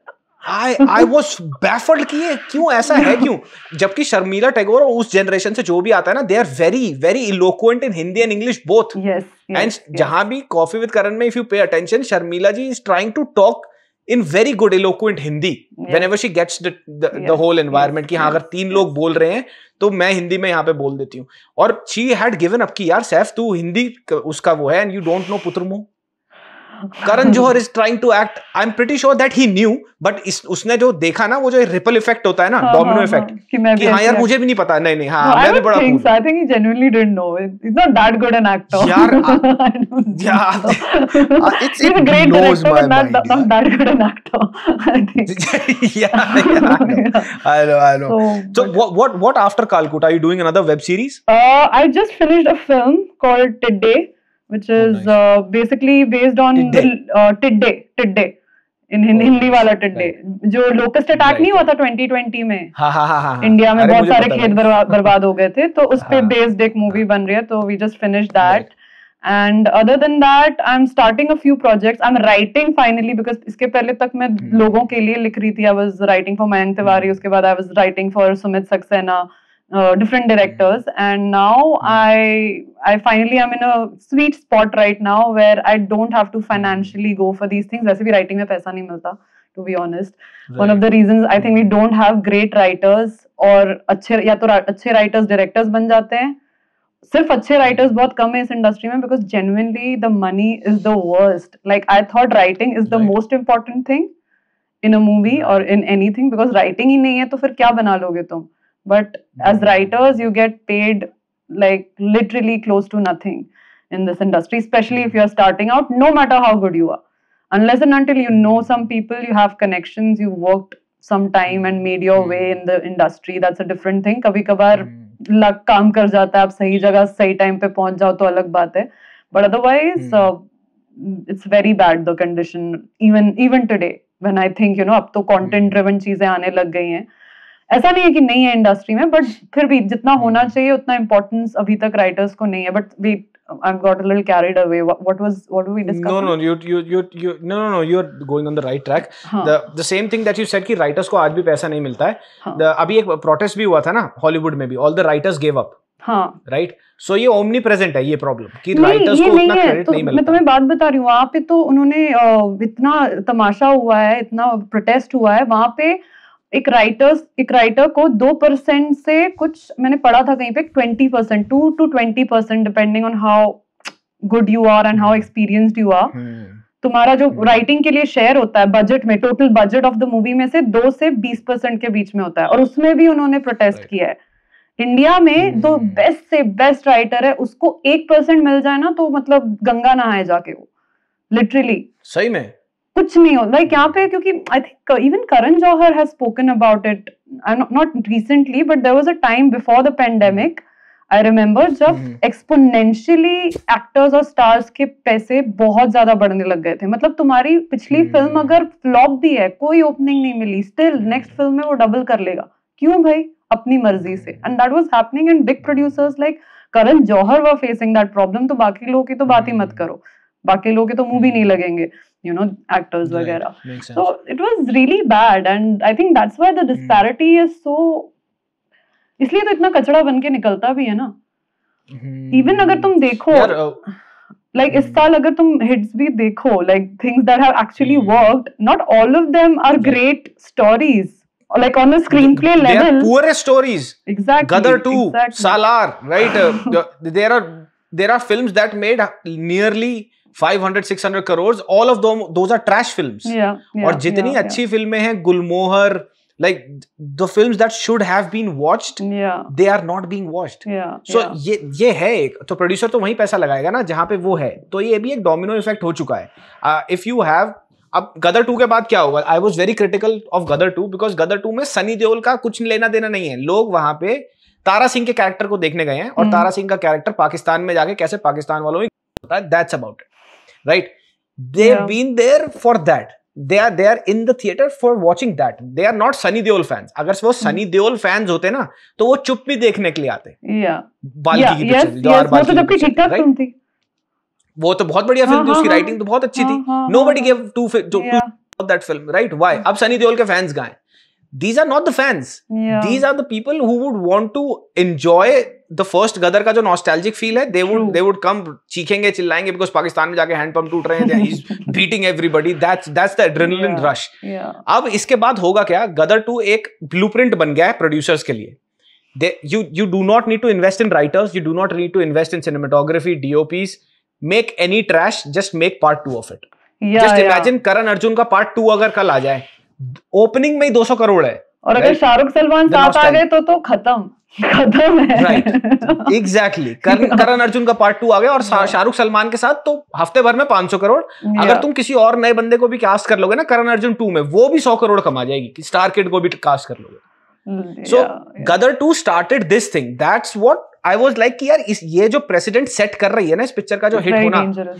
I I was baffled कि ये क्यों ऐसा है, क्यों? जबकि शर्मिला टैगोर उस जनरेशन से जो भी आता है ना, they are very very eloquent in Hindi and English both. Yes. And जहाँ भी कॉफी विद करण में if you pay attention, Sharmila ji is trying to talk in very good eloquent Hindi yes. whenever she gets the the, yes. the whole environment yes. कि हाँ अगर तीन लोग बोल रहे हैं तो मैं हिंदी में यहाँ पे बोल देती हूँ, और she had given up कि यार सैफ तू हिंदी उसका वो है and you don't know पुत्रमो। Karan Johar is trying to act, I'm pretty sure that he knew, but इस, उसने जो देखा ना, वो जो रिपल इफेक्ट होता है ना, डोमिनो इफेक्ट, कि हाँ यार मुझे भी नहीं पता, नहीं नहीं हाँ मैं भी बड़ा cool। I think he genuinely didn't know. He's not that good an actor. यार यार it's a great director but not not that good an actor, I think. yeah yeah I know I know so what what what after Calcutta are you doing another web series? uh I just finished a film called Tidde, which is oh, nice. uh, basically based on Tidde. the uh, Tidde Tidde in Hindi, oh, Hindi वाला Tidde, जो locust attack नहीं हुआ था twenty twenty में, हाँ हाँ हाँ India में बहुत सारे खेत बर्बाद हो गए थे, तो उस पे बेस्ड एक मूवी बन रही है, तो we just finished that. And other than that, I'm starting a few projects. I'm writing finally, because इसके पहले तक मैं लोगों के लिए लिख रही थी. I was writing for Mayank Tiwari, उसके बाद I was writing for Sumit Saxena, uh, different directors, and now I I finally am in a sweet spot right now where I don't have to financially go for these things. वैसे भी writing में पैसा नहीं मिलता, to be honest. Right. One of the reasons I think we don't have great writers, और अच्छे या तो अच्छे writers directors बन जाते हैं. सिर्फ अच्छे राइटर्स बहुत कम है इस इंडस्ट्री में, because genuinely the money is the worst. Like I thought writing is the most important thing in a movie और इन एनीथिंग, बिकॉज राइटिंग ही नहीं है तो फिर क्या बना लोगे तुम. But as writers you get paid like literally close to nothing in this industry, especially if you are starting out, no matter how good you are. Unless and until you know some people, you have connections, you worked some time and made your way in the industry, that's a different thing. कभी कभार luck काम कर जाता है, आप सही जगह सही टाइम पे पहुंच जाओ तो अलग बात है. But otherwise, uh, it's very bad the condition. Even even today, when I think you know अब तो content driven चीजें आने लग गई हैं. ऐसा नहीं है कि नहीं है इंडस्ट्री में, बट फिर भी जितना होना चाहिए उतना इम्पोर्टेंस अभी तक राइटर्स को नहीं है. But we I've got a little carried away. What, what was what were we discussing? No, no, you you you you no no no. You're going on the right track. हाँ. The the same thing that you said कि writers को आज भी पैसा नहीं मिलता है. हाँ. The अभी एक protest भी हुआ था ना हॉलीवुड में भी. All the writers gave up. हाँ. Right. So ये omnipresent है ये problem कि writers को उतना credit तो नहीं मिलता. मैं तुम्हें बात बता रही हूँ. वहाँ पे तो उन्होंने इतना तमाशा हुआ है, इतना protest हुआ है वहाँ पे. एक राइटर्स एक राइटर को दो परसेंट से कुछ मैंने पढ़ा था कहीं पे twenty percent to to twenty percent depending on how good you are and how experienced you are, तुम्हारा जो राइटिंग के लिए शेयर होता है बजट में, total budget of the movie में से दो से बीस परसेंट के बीच में होता है. और उसमें भी उन्होंने प्रोटेस्ट किया है. इंडिया में जो बेस्ट से बेस्ट राइटर है उसको एक परसेंट मिल जाए ना तो मतलब गंगा नहाए जाके, वो लिटरली सही में कुछ नहीं हो. लाइक यहाँ पे क्योंकि I think even Karan Johar has spoken about it, not recently but there was a time before the pandemic, I remember, जब एक्सपोनेंशियली एक्टर्स और स्टार्स के पैसे बहुत ज्यादा बढ़ने लग गए थे. मतलब तुम्हारी पिछली फिल्म अगर फ्लॉप भी है, कोई ओपनिंग नहीं मिली, स्टिल नेक्स्ट फिल्म में वो डबल कर लेगा. क्यों भाई? अपनी मर्जी से. And that was happening and big producers like Karan Johar were facing that problem. तो बाकी लोगों की तो बात ही मत करो, बाकी लोगों के तो मुंह भी नहीं लगेंगे, you know, actors वगैरह. So it was really bad and I think that's why the disparity is so. इसलिए तो इतना कचड़ा बन के निकलता भी है ना. Even अगर तुम देखो, like इस साल अगर तुम hits भी देखो, like things that have actually worked, not all of them are great stories. Like on a screenplay they level. They are poor stories. Exactly. Gadar two, exactly. Salar, right? uh, there are there are films that made nearly five hundred six hundred crores. All of them, those are trash films. Yeah. yeah और जितनी yeah, अच्छी yeah. फिल्में हैं, गुलमोहर, like the films that should have been watched, yeah. they are not being watched. Yeah. So yeah. ये ये है एक, तो प्रोड्यूसर तो वहीं पैसा लगाएगा ना जहां पे वो है, तो ये भी एक डोमिनो इफेक्ट हो चुका है. इफ यू हैव, अब गदर टू के बाद क्या होगा? I was very critical of Gadar two because Gadar two में सनी देओल का कुछ लेना देना नहीं है. लोग वहां पे तारा सिंह के कैरेक्टर को देखने गए हैं और hmm. तारा सिंह का कैरेक्टर पाकिस्तान में जाके कैसे पाकिस्तान वालों होता है, that's about it, right? They have been there for that, they are they are in the theatre for watching that. They are not Sunny Deol fans. अगर वो सनी देओल फैंस होते ना तो वो चुप भी देखने के लिए आते. बाल्की की पिक्चर, राइट? वो तो बहुत बढ़िया फिल्म थी, उसकी राइटिंग तो बहुत अच्छी थी. Nobody gave two two that film, right? Why? अब सनी देओल के फैंस गाएं. These are not the fans. Yeah. These are the people who would want to enjoy the first गदर का जो nostalgic feel है. They would they would come चीखेंगे चिल्लाएंगे because Pakistan में जाके hand pump टूट रहे हैं. He's beating everybody. That's that's the adrenaline yeah. rush. Yeah. अब इसके बाद होगा क्या? गदर टू एक blueprint बन गया है producers के लिए. They you you do not need to invest in writers. You do not need to invest in cinematography, D O Ps. Make any trash, just make part two of it. Yeah, just imagine yeah. Karan Arjun का part two अगर कल आ जाए, opening में ही दो सौ करोड़ है. और अगर शाहरुख सलमान साथ आ गए तो तो खत्म खत्म है. Right, exactly. करण अर्जुन का पार्ट टू आ गया और शाहरुख सलमान के साथ तो हफ्ते भर में पांच सौ करोड़. yeah. अगर तुम किसी और नए बंदे को भी कास्ट कर लोगे ना करण अर्जुन टू में, वो भी सौ करोड़ कमा जाएगी. स्टार किड को भी कास्ट कर लोगे. So Gadar two started this thing. That's what I was like कि यार इस ये जो प्रेसिडेंट सेट कर रही है ना इस पिक्चर का जो हिट होना,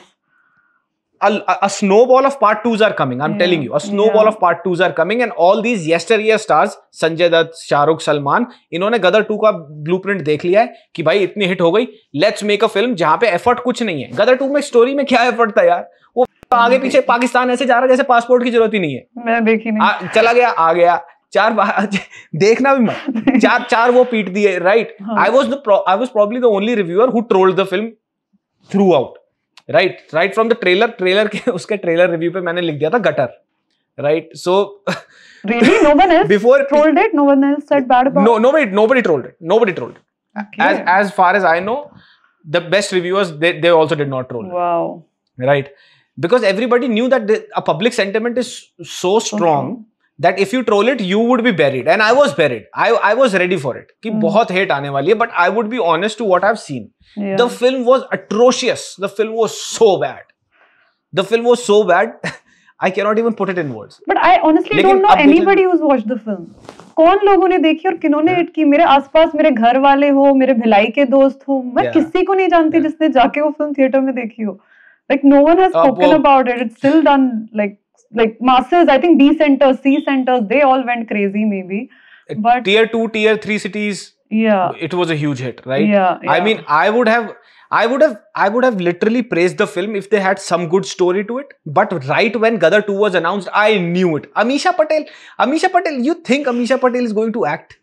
a, a, a snowball of part twos are coming. I'm yeah, telling you, a snowball yeah. of part twos are coming, and all these yesteryear stars, Sanjay Dutt, Shahrukh, Salman, इन्होंने गदर टू का ब्लूप्रिंट देख लिया है कि भाई इतनी हिट हो गई, लेट्स मेक अ फिल्म जहां पे एफर्ट कुछ नहीं है. गदर टू में स्टोरी में क्या एफर्ट था यार? वो आगे पीछे पाकिस्तान ऐसे जा रहा है जैसे पासपोर्ट की जरूरत ही नहीं है. मैं देखी नहीं. आ, चला गया आ गया, चार देखना भी मत, चार चार वो पीट दिए, right? I was the I was probably the only reviewer who trolled the film throughout, right? Right from the trailer trailer के उसके ट्रेलर रिव्यू पे मैंने लिख दिया था gutter, right? So really no one else before trolled it, no one else said bad about no nobody nobody trolled it, nobody trolled it. Okay. as as far as I know, the best reviewers, they they also did not troll. Wow. Right, because everybody knew that the, a public sentiment is so strong okay. that if you troll it, you would be buried, and I was buried. I I was ready for it कि mm. बहुत hate आने वाली है, but I would be honest to what I've seen. Yeah. The film was atrocious. The film was so bad. The film was so bad. I cannot even put it in words. But I honestly don't know anybody who's watched the film. कौन लोगों ने देखी और किन्होंने hit की? मेरे आसपास मेरे घर वाले हो, मेरे भिलाई के दोस्त हो, मैं yeah. किसी को नहीं जानती yeah. जिसने जाके वो फिल्म थिएटर में देखी हो. Like no one has spoken uh, well, about it. It's still done like like masses. I think B centers, C centers, they all went crazy maybe. But tier two, tier three cities. Yeah, it was a huge hit, right? Yeah, yeah. I mean, I would have. I would have I would have literally praised the film if they had some good story to it. But right when Gadar two was announced, I knew it. Amisha Patel, Amisha Patel, you think Amisha Patel is going to act?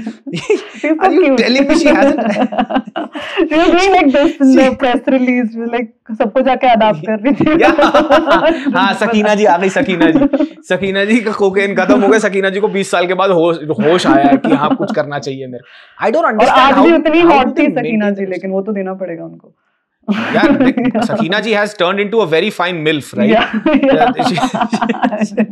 Are you cute. telling me she hasn't? She was doing like this in the press release, like सबको जाके adapt कर रही थी. हाँ, सकीना जी आ गई. सकीना जी, सकीना जी का cocaine खत्म हो गया. सकीना जी को बीस साल के बाद होश होश आया है कि हाँ कुछ करना चाहिए मेरे. I don't understand. आज भी उतनी हॉट थी सकीना जी, लेकिन वो तो देना पड़ेगा उनको. Yeah, Sakina ji has turned into a very fine MILF, right? Yeah. yeah. She,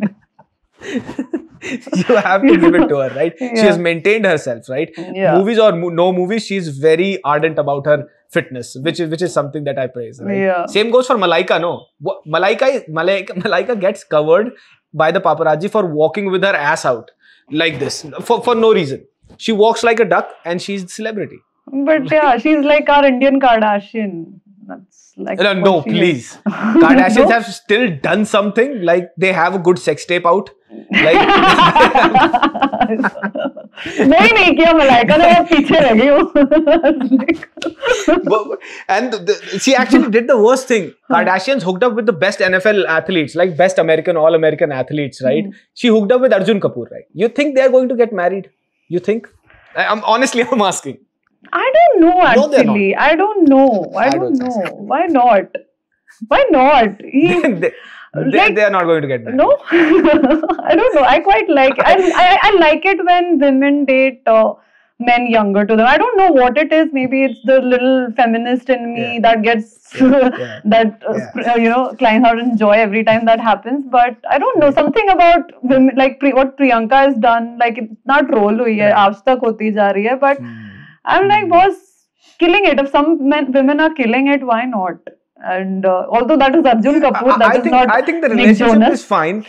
you have to give it to her, right? Yeah. She has maintained herself, right? Yeah. Movies or mo- no movies, she's very ardent about her fitness, which is which is something that I praise. Right? Yeah. Same goes for Malaika. No, Malaika, Malaika, Malaika gets covered by the paparazzi for walking with her ass out like this for for no reason. She walks like a duck, and she's a celebrity. But yeah, she's like our Indian Kardashian. That's like no, no please. Kardashians no? have still done something. Like they have a good sex tape out. Like नहीं नहीं किया मलाइका ने, मैं पीछे रह गई हूँ. And the, she actually did the worst thing. Kardashians hooked up with the best N F L athletes, like best American, all American athletes, right? Mm. She hooked up with Arjun Kapoor, right? You think they are going to get married? You think? I'm honestly, I'm asking. I don't know actually. No, I don't know. I, I don't, don't know. So. Why not? Why not? He, they, they, like, they are not going to get that. no, I don't know. I quite like. I I, I like it when women date uh, men younger to them. I don't know what it is. Maybe it's the little feminist in me Yeah. that gets Yeah, yeah. that uh, Yeah. sp- uh, you know climbs out in joy every time that happens. But I don't know, something about women, like Pri- what Priyanka has done. Like it's not roll hui hai, aaj tak hoti ja rahi hai. But I'm like, boss, killing it. If some men, women are killing it, why not? And uh, although that is Arjun Kapoor, I, that I is think not I think the Nick relationship Jonas. is fine.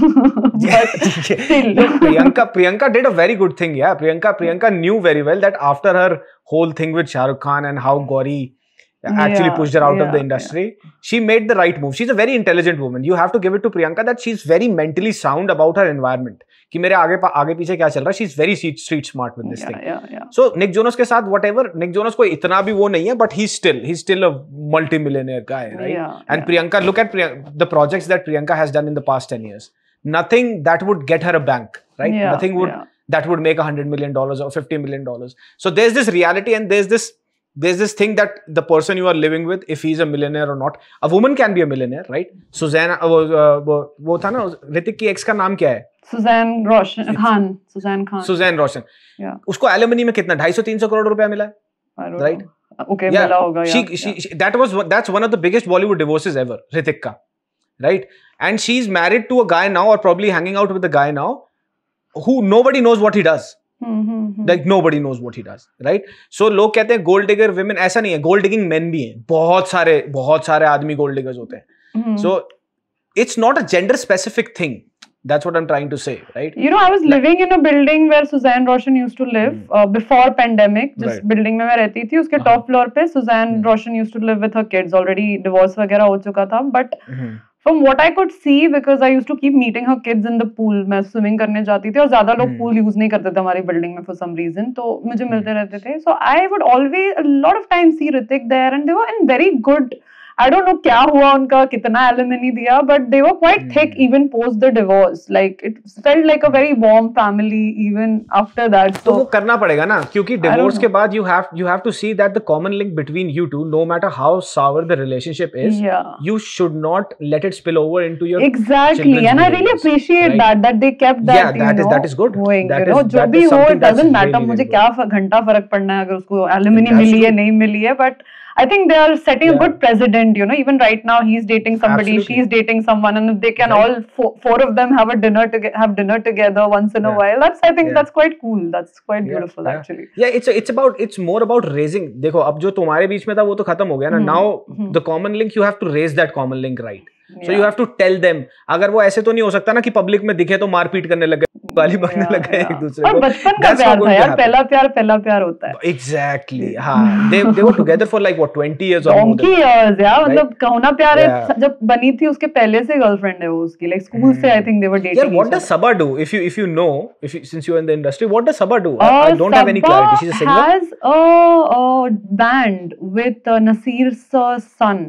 But still. Look, Priyanka Priyanka did a very good thing. Yeah, Priyanka Priyanka knew very well that after her whole thing with Shah Rukh Khan and how Gauri actually Yeah, pushed her out of yeah, the industry, she made the right move. She's a very intelligent woman. You have to give it to Priyanka that she's very mentally sound about her environment. कि मेरे आगे आगे पीछे क्या चल रहा है. She's very street smart with this Yeah, thing. yeah, yeah. So Nick Jonas के साथ whatever, Nick Jonas कोई इतना भी वो नहीं है, but he's still he's still a multi-millionaire guy, right? Yeah, and yeah. Priyanka, look at Priyanka, the projects that Priyanka has done in the past ten years. Nothing that would get her a bank, right? Yeah, Nothing would yeah. that would make a hundred million dollars or fifty million dollars. So there's this reality and there's this there's this thing that the person you are living with, if he's a millionaire or not, a woman can be a millionaire, right? Suzanne, uh, uh, वो वो था ना, ऋतिक की ex का नाम क्या है? Suzanne Roshan Khan. Suzanne Khan. Suzanne Roshan. Yeah. उसको एलिमनी में कितना ढाई सौ तीन सौ करोड़ रुपया मिला है? I don't Right. know. Okay, Yeah, मिला होगा. she, Yeah, she, yeah. she that was one- that's one of the biggest Bollywood divorces ever, Hrithik ka, right? And she's married to a guy now, or probably hanging out with a guy now, who nobody knows what he does. Hmm, hmm, hmm. Like nobody knows what he does, right? So लोग कहते हैं gold digger women, ऐसा नहीं है. Gold digging men भी हैं. बहुत सारे बहुत सारे आदमी gold diggers होते हैं. Hmm. So it's not a gender specific thing. That's what I'm trying to say, right? You know, I was living in a building where Suzanne Roshan used to live uh, before pandemic. जिस Right. building में मैं रहती थी, उसके top floor पे Suzanne Roshan used to live with her kids. Already divorce वगैरह हो चुका था. But from what I could see, because I used to keep meeting her kids in the pool, मैं swimming करने जाती थी और ज़्यादा लोग pool use नहीं करते थे हमारी building में for some reason. तो मुझे मिलते रहते थे. So I would always a lot of times see Hrithik there, and they were in very good. I don't know क्या हुआ उनका, कितना alimony दिया, but they were quite thick even post the divorce. Like it felt like a very warm family even after that. तो वो So करना पड़ेगा ना, क्योंकि don't divorce के know. बाद you have you have to see that the common link between you two, no matter how sour the relationship is, yeah. you should not let it spill over into your Exactly, children's and I really behaviors, appreciate right? that that they kept that. Yeah, that you is- know, that is good. Going, That you know, is- जो that भी is हो, something it that's doesn't matter. really, मुझे really क्या फ- घंटा फर्क पड़ना है अगर उसको एलिमनी That's मिली है true. नहीं मिली है, but I think they are setting a Yeah. good precedent. You know, even right now he's dating somebody, Absolutely. she's dating someone, and if they can Right. all four, four of them have a dinner to have dinner together once in a Yeah. while. That's I think Yeah. that's quite cool. That's quite Yeah, beautiful yeah. actually. Yeah, it's it's about it's more about raising. देखो अब जो तुम्हारे बीच में था वो तो खत्म हो गया ना. Now the common link, you have to raise that common link, right? So you Yeah. have to tell them. अगर वो ऐसे तो नहीं हो सकता ना कि पब्लिक में दिखे तो मारपीट करने लगे, गाली मारने Yeah, लगे एक yeah. दूसरे और को. बचपन का That's not प्यार going था to यार, happen. पहला प्यार पहला प्यार होता है. Exactly. हाँ. They they were together for like what twenty years or more. Donkey than- years, यार मतलब कहोना प्यार है, Yeah. जब बनी थी उसके पहले से गर्लफ्रेंड है वो उसकी, like school से I think they were dating. Yeah, what each does other. Sabha do? If you if you know, if you, since you're in the industry, what does Sabha do? I, Uh, I don't have any Sabha clarity. She's a singer. has a, a band with uh, Nasir's uh, son.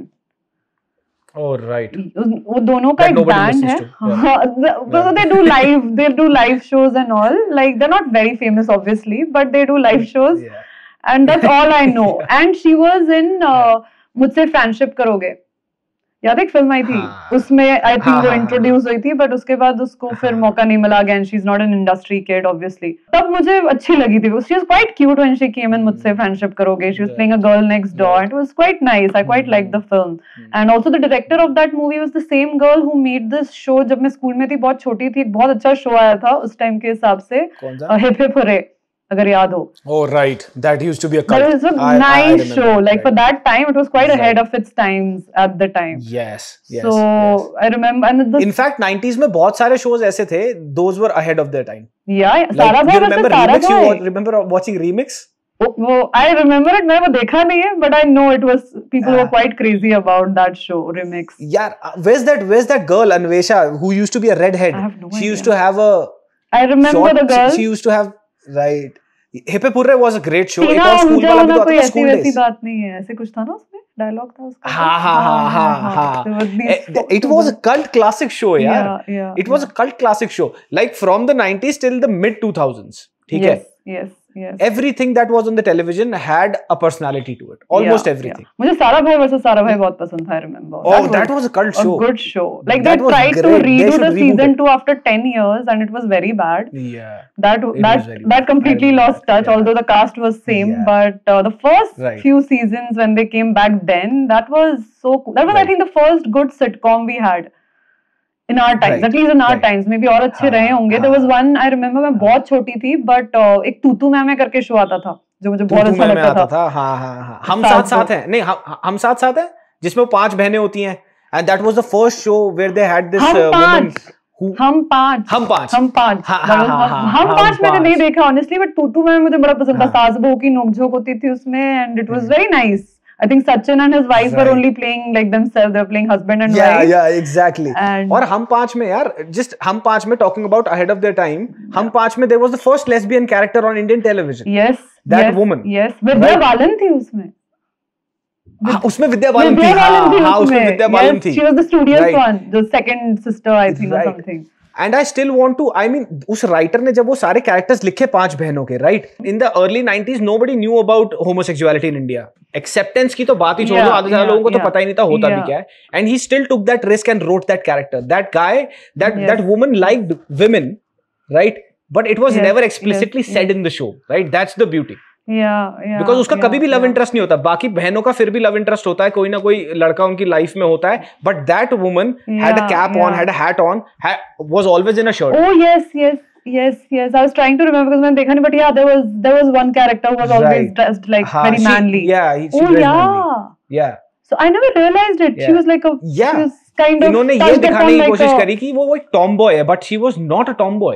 Oh right. उस- वो दोनों का That एक nobody band है. listens to, yeah. हाँ, the- so they do live, they do live shows and all. Like they're not very famous obviously, but they do live shows, Yeah. and that's all I know. And she was in uh, मुझसे friendship करोगे, याद है एक film आई थी, हाँ. उसमें I think हाँ, वो हाँ, इंट्रोड्यूस हुई थी, बट उसके बाद उसको फिर मौका नहीं मिला again. She is not an industry kid obviously. तब मुझे अच्छी लगी थी. She was quite cute when she came in मुझसे फ्रेंडशिप करोगे. She was playing a girl next door. It was quite nice. I quite like the film. And also the director of that movie was the same girl who made this show. जब मैं school में थी, बहुत छोटी थी, एक बहुत अच्छा शो आया था उस टाइम के हिसाब से, कौन सा? हिप हिप हुरे, अगर याद हो. Oh right. That used to be a cult. That was a I- I nice remember show. that, Like for right. that time, it was quite Right. ahead of its times at the time. Yes. Yes. So yes. I remember, and the In fact, nineties में बहुत सारे shows ऐसे थे. Those were ahead of their time. yeah, Like, Sara you Bhai remember versus Sara Remix? You Bhai. wa- remember watching Remix? वो, वो I remember it. मैंने वो देखा नहीं है, but I know it was people were Ah. quite crazy about that show Remix. Yeah. uh, Where's that? Where's that girl Anvesha who used to be a redhead? I have no She used idea. to have a I remember short. the girl. She, she used to have right. Hippe Purre was a great show. एक टीना और school वाला भी मुंजा तो आता कोई था ऐसी school वैसी डेज. बात नहीं है. ऐसे कुछ था ना उसमें, डायलॉग था उसका. हाँ हाँ हाँ हाँ हाँ. There was these Eh, It was a cult classic show, यार. Yeah, yeah, It was a cult classic show. Like from the nineties till the mid two thousands. ठीक है. Yes, yes. Yes. Everything that was on the television had a personality to it. Almost Yeah, everything. yeah. मुझे सारा भाई versus सारा भाई बहुत पसंद था, I remember. Oh, that was a cult show. A good show. Like That they was tried to great. They redo should the reboot season it. two after ten years, and it was very bad. Yeah. That It that was very that bad. completely I remember lost that. touch. Yeah. Although the cast was same, Yeah. but uh, the first Right. few seasons when they came back, then that was so cool. That was, I Right. think, the first good sitcom we had. In our times, Right. at least in our Right. times, maybe और अच्छे हाँ, रहे होंगे. There was one I remember, मैं बहुत छोटी थी, but uh, एक तूतू मैमे करके शो आता था, जो मुझे बहुत अच्छा में लगता आता था. था. हाँ हाँ हाँ. हम साथ साथ साथ हैं. नहीं, हम हम साथ साथ हैं, जिसमें वो पांच बहनें होती हैं. And that was the first show where they had this हम uh, woman पांच, who हम पांच, हम पांच. हम पांच. हाँ, That हाँ, was- हाँ, हम हाँ, हम हम पांच मैंने पांच. नहीं देखा honestly, but तूतू मैमे मुझे बड़ा पसंद था. हाँ. सास बहू की नोकझोंक होती थी उसमें, and it was very nice. I think Sachin and his wife were Right. only playing like themselves. They were playing husband and Yeah, wife. yeah, exactly. And- और हम पांच में यार, just हम पांच में talking about ahead of their time, हम पांच में there was the first lesbian character on Indian television. Yes. That yes, woman. Yes. Vidya Right. बालन थी उसमें. हाँ, उसमें विद्या बालन थी. विद्या बालन थी हाँ, हाँ, उसमें उसमें. विद्या बालन Yes, थी. she was the studious Right. one, the second sister, I think, or Right. something. And I still want to, I mean, उस राइटर ने जब वो सारे कैरेक्टर्स लिखे पांच बहनों के, right? In the early nineties nobody knew about homosexuality in India. Acceptance की तो बात ही छोड़ दो, Yeah, आधे सारे yeah, लोगों को तो yeah. पता ही नहीं था होता भी Yeah. क्या है. And he still took that risk and wrote that character. That guy, that Yes. that woman liked women, right? But it was Yes, never explicitly yes, said yes. in the show, right? That's the beauty. Yeah, yeah. Because उसका yeah, कभी भी love yeah. Interest नहीं होता. बाकी बहनों का फिर भी लव इंटरेस्ट होता है, कोई ना कोई लड़का उनकी लाइफ में होता है. But that woman had a Yeah, cap on, yeah. had a hat on, had, was always in a shirt. Oh yes, yes, yes, yes. I was trying to remember because मैंने देखा नहीं, but yeah, there was there was one character who was always Right. dressed like हाँ, very she- manly. yeah, he- she Oh dressed yeah. manly. Yeah. So I never realized it. She Yeah. was like a. Yeah. She was kind of. इन्होंने ये touched दिखाने upon की like कोशिश a- करी कि वो वो एक tomboy है, but she was not a tomboy.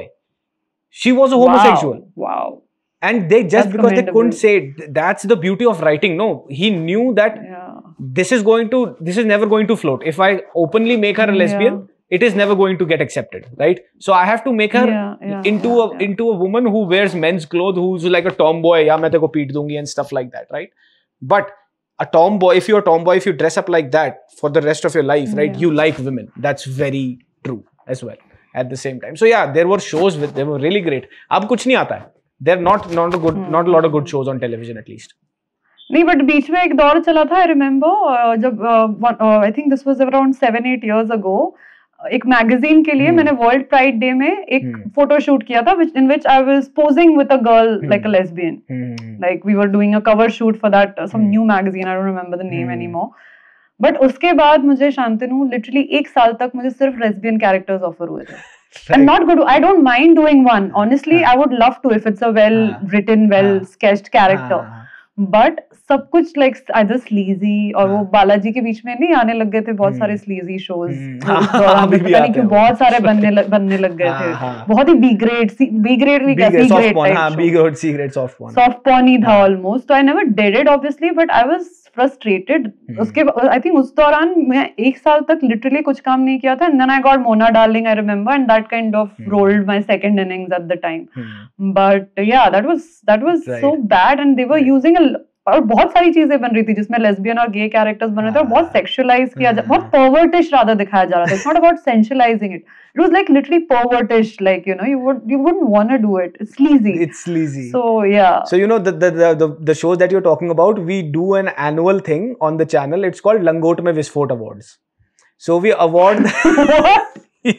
She was a homosexual. Wow. wow. And they just That's because they commendable. couldn't say it, that's the beauty of writing. No, he knew that Yeah. this is going to, this is never going to float. If I openly make her a lesbian, Yeah. it is never going to get accepted, right? So I have to make her Yeah, yeah, into yeah, a yeah. into a woman who wears men's clothes, who's like a tomboy. Yeah, मैं तेरे को पीट दूंगी and stuff like that, right? But a tomboy, if you're a tomboy, if you dress up like that for the rest of your life, right? Yeah. You like women. That's very true as well. At the same time, so yeah, there were shows with they were really great. अब कुछ नहीं आता है. They're not not a good not a lot of good shows on television at least. नहीं, but बीच में एक दौर चला था, आई रिमेम्बर, जब I think this was around seven eight years ago, एक मैगजीन के लिए मैंने वर्ल्ड प्राइड डे में एक फोटो शूट किया था, which in which I was posing with a girl like a lesbian. Like we were doing a cover shoot for that uh, some new magazine, I don't remember the name anymore. But उसके बाद मुझे Shantanu literally एक साल तक मुझे सिर्फ lesbian characters offer हुए थे. I'm not good. I don't mind doing one. Honestly, I would love to if it's a well written, well sketched character. But सब कुछ like either sleazy और वो बालाजी के बीच में नहीं आने लग गए थे बहुत सारे sleazy shows. अभी भी पता नहीं आते क्यों हैं बहुत सारे बनने लग, बनने लग गए थे. बहुत ही B grade, B grade भी क्या C grade type हाँ, B grade, C grade, soft porn. soft porn ही था almost. So I never did it obviously, but I was frustrated. उसके I think उस दौरान मैं एक साल तक literally कुछ काम नहीं किया था. And then I got Mona Darling, I remember, and that kind of rolled my second innings at the time. But yeah, that was that was Right. so bad, and they were using a और बहुत सारी चीजें बन रही थी जिसमें lesbian और गे characters बन रहे थे और बहुत सेक्सुअलाइज किया जा बहुत परवर्टिश रादर दिखाया जा रहा था. It's not about sensualizing it. It was like literally pervertish, like you know you would you wouldn't want to do it. It's sleazy. It's sleazy. So yeah. So you know the, the the the the shows that you're talking about, we do an annual thing on the channel. It's called Langot Mein Visfot Awards. So we award What?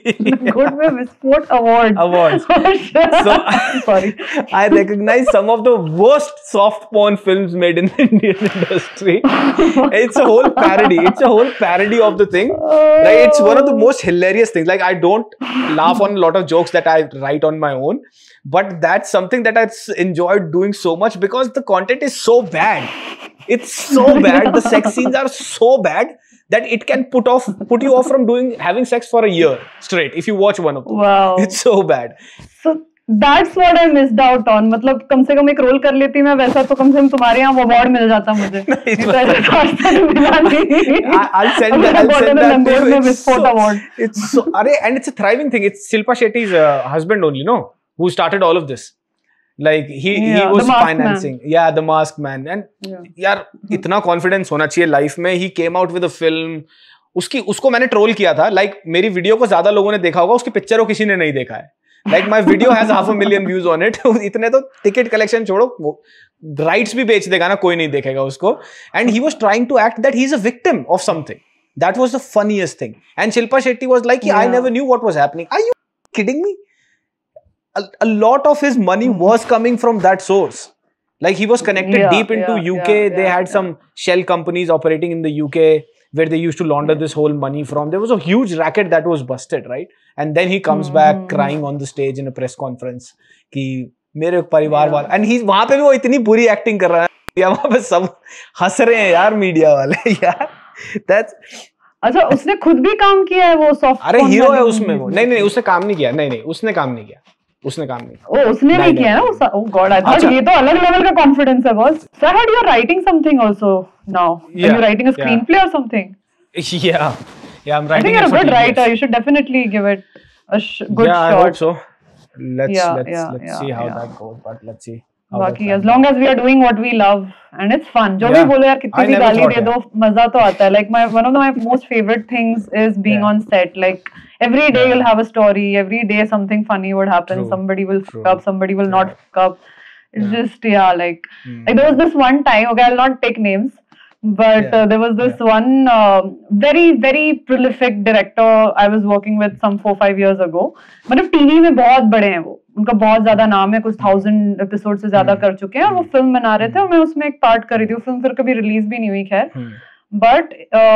Good में विस्फोट award. awards. Oh, shit. So Sorry. I recognize some of the worst soft porn films made in the Indian industry. It's a whole parody. It's a whole parody of the thing. Right? It's one of the most hilarious things. Like I don't laugh on a lot of jokes that I write on my own, but that's something that I enjoyed doing so much because the content is so bad. It's so bad. The sex scenes are so bad that it can put off, put you off from doing having sex for a year straight if you watch one of them. Wow. It's so bad. So that's what I missed out on. मतलब कम से कम एक role कर लेती मैं वैसा, तो कम से कम तुम्हारे यहाँ अवार्ड मिल जाता मुझे. नहीं तो ऐसा आज तक मिला नहीं. I- I'll send that. I'll send that to you. It's विस्फोट so, award. it's so, arre, and it's a thriving thing. It's Shilpa Shetty's uh, husband only, no, who started all of this. Like he he Yeah, was the Masked financing. Yeah, the Masked Man. And Yeah. यार इतना confidence होना चाहिए life में. He came out with a film. उसकी उसको मैंने troll किया था. Like मेरी वीडियो को ज्यादा लोगों ने देखा होगा, उसकी पिक्चर को किसी ने नहीं देखा है. Like my video has half a million views on it. इतने तो ticket collection छोड़ो, rights भी बेच देगा ना, कोई नहीं देखेगा उसको. And he was trying to act that he's a victim of something. That was the funniest thing. And Shilpa Shetty was like, yeah. I never knew what was happening. Are you kidding me? A, a lot of his money was coming from that source. Like he was connected yeah, deep into yeah, U K. Yeah, they yeah, had yeah. some shell companies operating in the U K where they used to launder this whole money from. There was a huge racket that was busted, right? And then he comes mm-hmm. back crying on the stage in a press conference कि मेरे परिवार वाला, and he's वहाँ पे भी वो इतनी बुरी एक्टिंग कर रहा है, या वहाँ पे सब हंस रहे हैं यार मीडिया वाले यार. That's अच्छा, उसने खुद भी काम किया है वो सॉफ्ट. अरे हीरो है उसमें वो. नहीं नहीं उसने काम नहीं किया. नहीं नहीं उसने काम नहीं किया. उसने काम नहीं किया. ओ उसने नहीं किया ना. ओह गॉड, आई थॉट ये तो अलग लेवल का कॉन्फिडेंस है boss. So I heard you are writing something also now. Are you writing a screenplay और something? Yeah, yeah, I'm writing. I think you're a good writer. You should definitely give it a sh- good yeah, shot. Yeah, I hope so. Let's yeah, let's yeah, let's yeah, see how yeah. that goes. But let's see. बाकी as long as we are doing what we love and it's fun. जो भी बोलो यार, कितनी भी गाली दे दो, मजा तो आता है. Like my one of the, my most favorite things is being yeah. on set. Like every day yeah. you'll have a story. Every day something funny would happen. True. Somebody will True. fuck up. Somebody will yeah. not fuck up. It's yeah. just yeah, like mm. like there was this one time. Okay, I'll not take names. But yeah. uh, there was this yeah. one uh, very very prolific director I was working with some four five years ago. मतलब TV में बहुत बड़े हैं वो, उनका बहुत ज्यादा नाम है, कुछ थाउजेंड एपिसोड से ज्यादा कर चुके हैं, और वो फिल्म बना रहे थे और मैं उसमें एक पार्ट कर रही थी. वो फिल्म फिर कभी रिलीज भी नहीं हुई खैर. But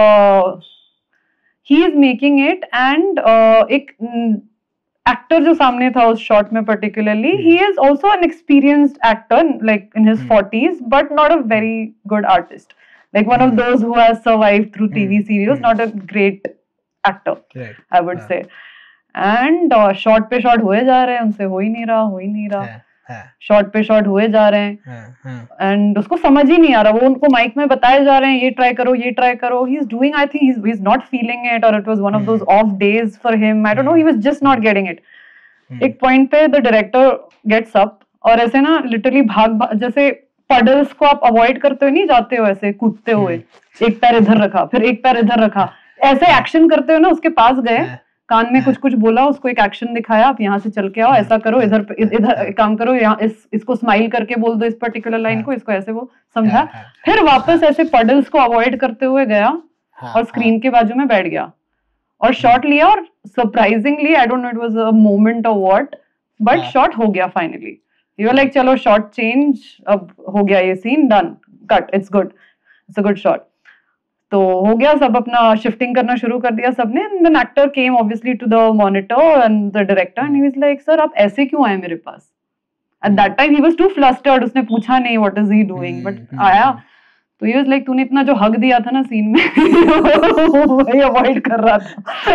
he is making it and एक एक्टर जो सामने था उस शॉट में particularly, he is also an experienced actor like in his forties but not a very good artist. Like one of those who has survived through T V serials, not a great actor, right. I would yeah. say. And uh, shot पे shot हुए जा रहे हैं, उनसे हो ही नहीं रहा, हो ही नहीं रहा. Shot पे shot हुए जा रहे हैं, and उसको समझ ही नहीं आ रहा. वो उनको माइक में बताए जा रहे हैं, ये ट्राई करो, ये ट्राई करो. He's doing, I think he's he's not feeling it, or it was one of those off days for him. I don't know. He was just not getting it. एक point पे the director gets up और ऐसे ना literally भाग भाग जैसे puddles को आप अवॉइड करते हुए नहीं जाते हो, ऐसे कूदते हुए, एक पैर इधर रखा, फिर एक पैर इधर रखा, ऐसे एक्शन करते हुए ना उसके पास गए, कान में कुछ कुछ बोला, उसको एक एक्शन दिखाया, आप यहाँ से चल के आओ, ऐसा करो, इधर इधर काम करो, यहाँ इस इसको स्माइल करके बोल दो इस पर्टिकुलर लाइन को, इसको ऐसे वो समझा, फिर वापस ऐसे पडल्स को अवॉइड करते हुए गया और स्क्रीन के बाजू में बैठ गया और शॉट लिया. और surprisingly, I don't know it was a moment और व्हाट, बट शॉट हो गया फाइनली. You were like, चलो shot change, अब हो गया ये scene, done, cut, it's good, it's a good shot. तो हो गया, सब अपना shifting करना शुरू कर दिया सबने. And then actor came obviously to the monitor and the director and he was like, sir आप ऐसे क्यों आए मेरे पास? At that time he was too flustered, उसने पूछा नहीं what is he doing, but आया तो he was like, तूने इतना जो हग दिया था ना सीन में वही अवॉइड कर रहा था.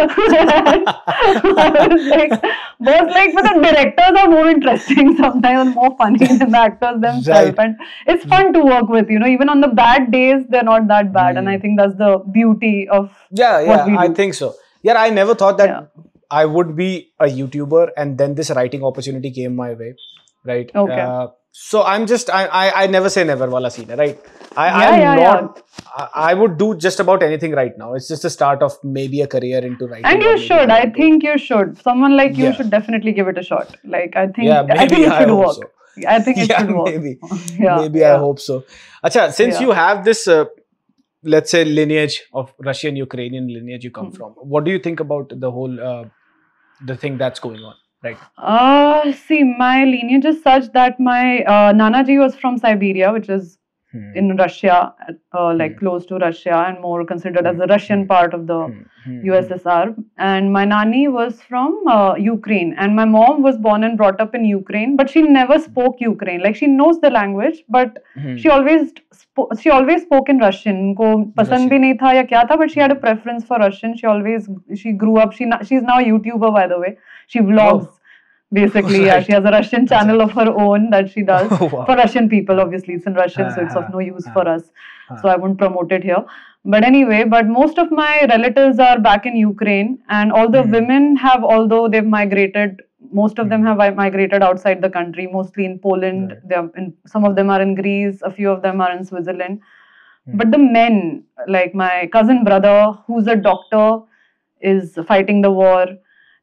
like, both like, but the directors are more interesting sometimes and more funny than the actors themselves. Right. And it's fun to work with, you know, even on the bad days, they're not that bad. Mm. And I think that's the beauty of yeah, yeah, what we do. I think so. Yeah, I never thought that yeah. I would be a YouTuber and then this writing opportunity came my way, right? Okay. Uh, so I'm just, I, I, I never say never wala scene, right? I, yeah, I'm yeah, not, yeah. I, I would do just about anything right now. It's just the start of maybe a career into writing. And you should, I think you should. Someone like you yeah. should definitely give it a shot. Like, I think, yeah, maybe I think it should I work. So. I think it yeah, should work. Maybe, yeah, maybe yeah. I hope so. Acha, since yeah. you have this, uh, let's say, lineage of Russian-Ukrainian lineage you come mm-hmm. from, what do you think about the whole, uh, the thing that's going on? Right. Uh, see, my lineage is such that my uh, Nanaji was from Siberia, which is hmm. in Russia, uh, like hmm. close to Russia and more considered hmm. as the Russian part of the hmm. U S S R. And my Nani was from uh, Ukraine. And my mom was born and brought up in Ukraine, but she never spoke Ukraine. Like, she knows the language, but hmm. she always spo- she always spoke in Russian. Unko pasand bhi nahi tha ya kya tha, but she had a preference for Russian. She always, she grew up, she she's now a YouTuber, by the way. She vlogs, oh. basically. Right. Yeah, she has a Russian channel of her own that she does oh, wow. for Russian people. Obviously, it's in Russian, uh, so it's of no use uh, for us. Uh, so I won't promote it here. But anyway, but most of my relatives are back in Ukraine, and all the mm. women have, although they've migrated, most of mm. them have migrated outside the country, mostly in Poland. Right. They are in, some of them are in Greece, a few of them are in Switzerland. Mm. But the men, like my cousin brother, who's a doctor, is fighting the war.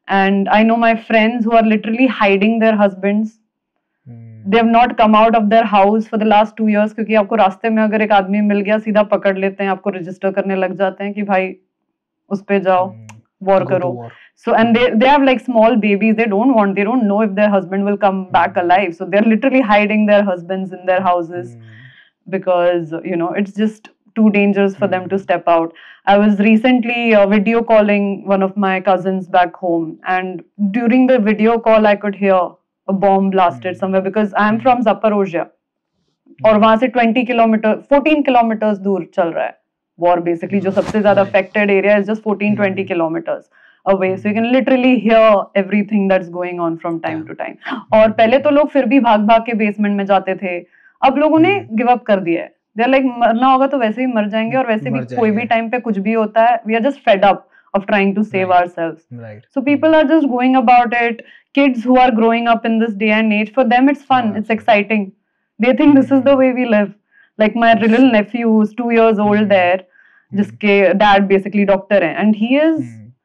And I know my friends who are literally hiding their husbands. They have not come out of their house for the last two years क्योंकि आपको रास्ते में अगर एक आदमी मिल गया सीधा पकड़ लेते हैं, आपको रजिस्टर करने लग जाते हैं कि भाई उस पे जाओ, वॉर करो. So and they they have like small babies. They don't want. They don't know if their husband will come back alive. So they're literally hiding their husbands in their houses because you know it's just too dangerous for them to step out. I was recently uh, video calling one of my cousins back home, and during the video call, I could hear a bomb blasted somewhere because I am from Zaporozhye, और वहाँ से twenty kilometers, fourteen kilometers दूर चल रहा है war basically. जो सबसे ज़्यादा affected area is just fourteen twenty kilometers away, so you can literally hear everything that's going on from time to time. और पहले तो लोग फिर भी भाग भाग के basement में जाते थे, अब लोगों ने give up कर दिया है. They're like मरना होगा तो वैसे ही मर जाएंगे, और वैसे भी कोई भी टाइम पे कुछ भी होता है. We are just fed up of trying to save right. ourselves. Right. So people are just going about it. Kids who are growing up in this day and age, for them it's fun, yeah. it's exciting. They think this is the way we live. Like my little nephew who's two years old there, jiske dad basically doctor hai, and he is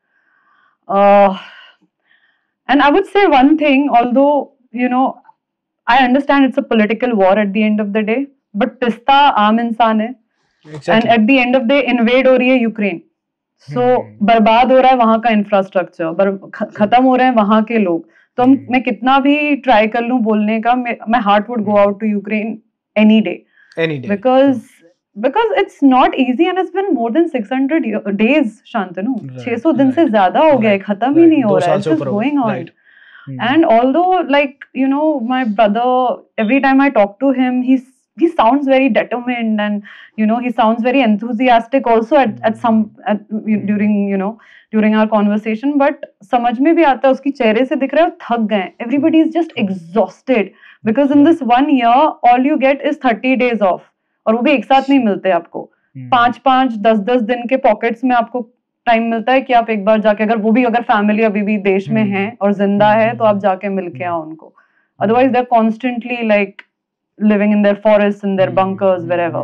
uh, and I would say one thing, although you know I understand it's a political war at the end of the day, but pista aam insaan hai. Exactly. And at the end of the day invade हो रही है Ukraine. सो so, बर्बाद हो रहा है वहाँ का infrastructure, खत्म हो रहे हैं वहाँ के लोग. तो हम मैं कितना भी ट्राई कर लूँ बोलने का, my heart would go out to Ukraine any day. Any day. Because because it's not easy and it's been more than six hundred days, Shantanu. Right. six hundred दिन से ज़्यादा हो गया है, खत्म ही नहीं हो रहा है. It's just going on. Right. And although like you know my brother, every time I talk to him, he's he sounds very determined, and you know he sounds very enthusiastic also at at some at, during you know during our conversation, but समझ में भी आता है, उसकी चेहरे से दिख रहा है थक गए. Everybody is just exhausted because in this one year all you get is thirty days off, और वो भी एक साथ नहीं मिलते आपको. पांच पांच दस दस दिन के पॉकेट्स में आपको टाइम मिलता है कि आप एक बार जाके, अगर वो भी अगर फैमिली अभी भी देश में है और जिंदा है, तो आप जाके मिल के आओ उनको. Otherwise they're constantly like living in their forests, in their bunkers, wherever.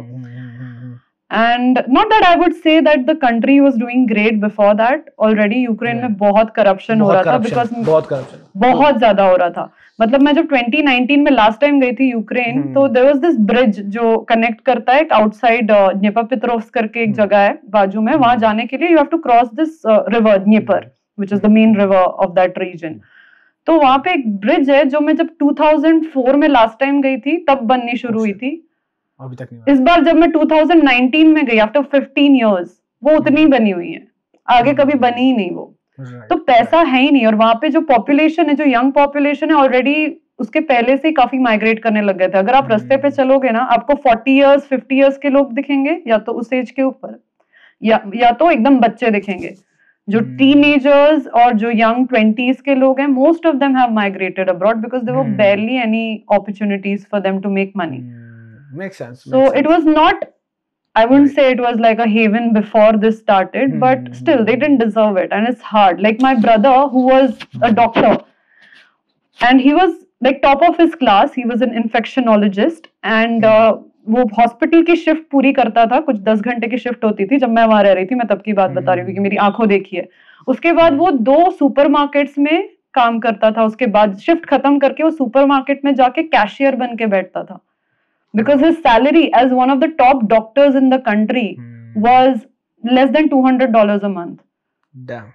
And not that I would say that the country was doing great before that. Already Ukraine में बहुत corruption हो रहा था, because बहुत corruption, बहुत ज़्यादा हो रहा था. मतलब मैं जब twenty nineteen में last time गई थी यूक्रेन, तो there was this bridge जो connect करता है, एक outside Dnepropetrovsk करके एक जगह है बाजू में. वहाँ जाने के लिए you have to cross this uh, river Dnieper, which is the main river of that region. तो वहाँ पे एक ब्रिज है जो मैं जब two thousand four में लास्ट टाइम गई थी तब बननी शुरू हुई थी. अभी तक नहीं. इस बार जब मैं twenty nineteen में गई, आफ्टर fifteen इयर्स, वो उतनी बनी हुई है, आगे कभी बनी ही नहीं वो. right. तो पैसा है ही नहीं, और वहाँ पे जो पॉपुलेशन है, जो यंग पॉपुलेशन है, ऑलरेडी उसके पहले से काफी माइग्रेट करने लग गए थे. अगर आप रास्ते पे चलोगे ना, आपको forty इयर्स fifty इयर्स के लोग दिखेंगे, या तो उस एज के ऊपर, या या तो एकदम बच्चे दिखेंगे. जो टीनेजर्स और जो यंग ट्वेंटीज के लोग हैं, most of them have migrated abroad because there were barely any opportunities for them to make money. Makes sense. So makes it was not, I wouldn't right. say it was like a haven before this started, mm. but still they didn't deserve it, and it's hard. Like my brother, who was a doctor, and he was like top of his class. He was an infectionologist, and uh, वो hospital की shift पूरी करता था. कुछ दस घंटे की shift होती थी. जब मैं वहां रह रही थी, मैं तब की बात बता रही हूँ क्योंकि मेरी आंखों देखी है. उसके बाद वो दो सुपरमार्केट्स में काम करता था. उसके बाद शिफ्ट खत्म करके वो सुपरमार्केट में जाके कैशियर बन के बैठता था, because his salary as one of the top doctors in the country hmm. was less than two hundred dollars a month. Damn.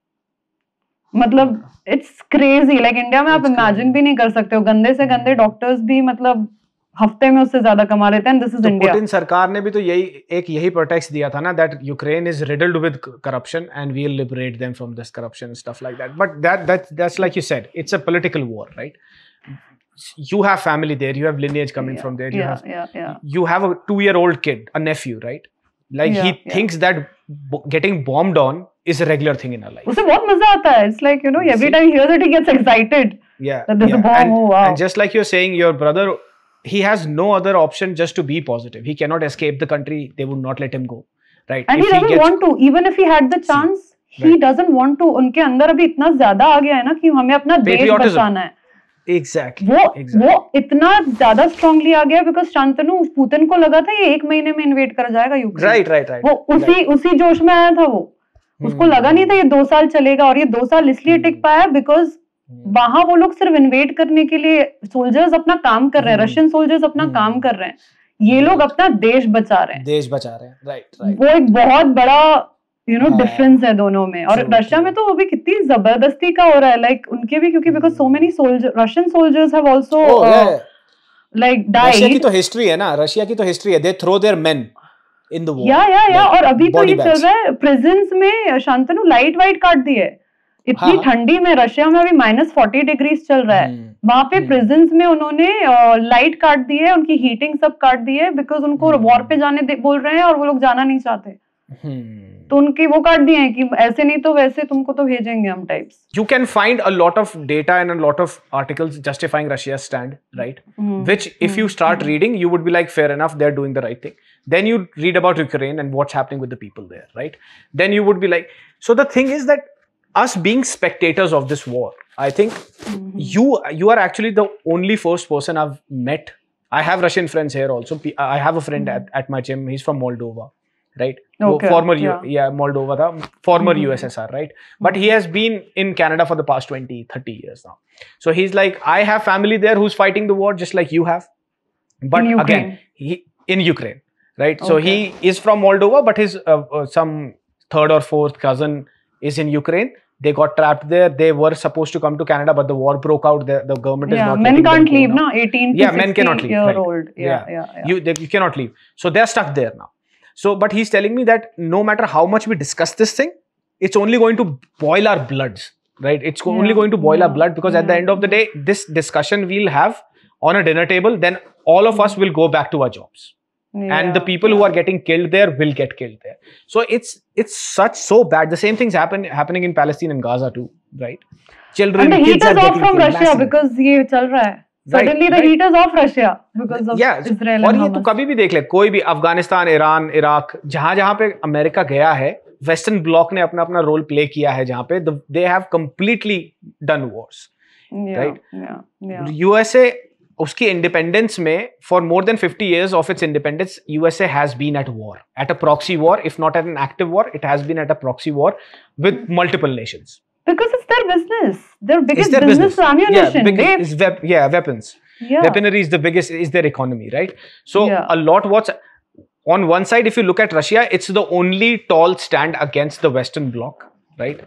मतलब it's crazy. Like India में आप imagine भी नहीं कर सकते हो. गंदे से गंदे डॉक्टर्स भी मतलब हफ्ते में उससे ज्यादा कमा लेते हैं. This is India. पुतिन सरकार ने भी तो यही एक यही प्रोटेक्ट दिया था ना, that Ukraine is riddled with corruption and we'll liberate them from this corruption and stuff like that. But that that that's like you said, it's a political war, right? You have family there, you have lineage coming yeah, from there, you yeah, have yeah, yeah. you have a two year old kid, a nephew, right? Like yeah, he yeah. thinks that b- getting bombed on is a regular thing in our life. उसे बहुत मजा आता है. It's like, you know, every See? time he hears it, he gets excited. Yeah. That there's yeah. a bomb. And, oh, wow. and just like you're saying, your brother, he has no other option just to be positive. He cannot escape the country. They would not let him go. Right. And if he doesn't he gets, want to. Even if he had the chance, See, he right. doesn't want to. उनके अंदर अभी इतना ज्यादा आ गया है ना कि हमें अपना देश बचाना है. Exactly. वो exactly. वो इतना ज्यादा स्ट्रांगली आ गया बिकॉज शांतनु पुतिन को लगा था ये एक महीने में इन्वेड कर जाएगा यूक्रेन. Right right right. वो उसी right. उसी जोश में आया था वो. उसको लगा नहीं था ये दो साल चलेगा, और ये दो साल इसलिए टिक पाया बिकॉज वहां वो लोग सिर्फ इन्वेट करने के लिए सोल्जर्स अपना काम कर रहे हैं, रशियन सोल्जर्स अपना काम कर रहे हैं, ये लोग अपना देश बचा रहे हैं, देश बचा रहे हैं, राइट राइट। वो एक बहुत बड़ा यू नो डिफरेंस है दोनों में। और रशिया में तो वो भी कितनी जबरदस्ती का हो रहा है, लाइक उनके भी, क्योंकि because so many soldier Russian soldiers have also like died. Russia की तो हिस्ट्री है ना, रशिया की तो हिस्ट्री है, they throw their men in the war. या या या और अभी तो ये चल रहा है प्रिजन्स में, शांतनु लाइट वाइट काट दी है इतनी हाँ, ठंडी में। रशिया में अभी माइनस फोर्टी डिग्रीज चल रहा है, वहां पे प्रिजन्स में उन्होंने लाइट काट दी है, उनकी हीटिंग सब काट दी है बिकॉज उनको वॉर पे जाने बोल रहे हैं और वो लोग जाना नहीं चाहते, तो उनकी वो काट दिए हैं कि ऐसे नहीं तो वैसे तुमको तो भेजेंगे हम types. You can find a lot of data and a lot of articles justifying Russia's stand, right? Mm. Which if mm. you start mm. reading, you would be like, fair enough, they're doing the right thing. Then you read about Ukraine and what's happening with the people there, right? Then you would be like, so the thing is that us being spectators of this war, I think mm-hmm. you you are actually the only first person I've met. I have Russian friends here also. I have a friend mm-hmm. at, at my gym. He's from Moldova, right? Okay. Former yeah. U, yeah, Moldova, the former mm-hmm. U S S R, right? But he has been in Canada for the past twenty, thirty years now. So he's like, I have family there who's fighting the war just like you have. But in again, he in Ukraine, right? Okay. So he is from Moldova, but his uh, uh, some third or fourth cousin is in Ukraine. They got trapped there. They were supposed to come to Canada, but the war broke out. The, the government yeah, is not. Men can't leave, no? eighteen to yeah, men cannot leave. Year right. old. Yeah, yeah, yeah. yeah. You they, you cannot leave. So they're stuck there now. So, but he's telling me that no matter how much we discuss this thing, it's only going to boil our bloods, right? It's yeah. only going to boil yeah. our blood because yeah. at the end of the day, this discussion we'll have on a dinner table, then all of us will go back to our jobs. Yeah. And the people yeah. who are getting killed there will get killed there. So it's it's such so bad. The same things happen happening in Palestine and Gaza too, right? Children, and the heat kids is are off from Russia massive. because ये चल रहा है. Suddenly right, the right. heat is off Russia because of yeah, so, Israel और and ये तो कभी भी देख ले, कोई भी अफगानिस्तान, ईरान, इराक, जहां जहां पे अमेरिका गया है, वेस्टर्न ब्लॉक ने अपना अपना रोल प्ले किया है, जहां पे they have completely done wars, right? USA उसकी इंडिपेंडेंस में for more than fifty years of its independence, U S A has been at war, at a proxy war, if not at an active war, it has been at a proxy war with multiple nations. Because it's their business, their biggest their business, business ammunition. Yeah, big, is wep yeah, weapons. Yeah. Weaponry is the biggest, is their economy, right? So yeah. a lot what's on one side, if you look at Russia, it's the only tall stand against the Western bloc, right?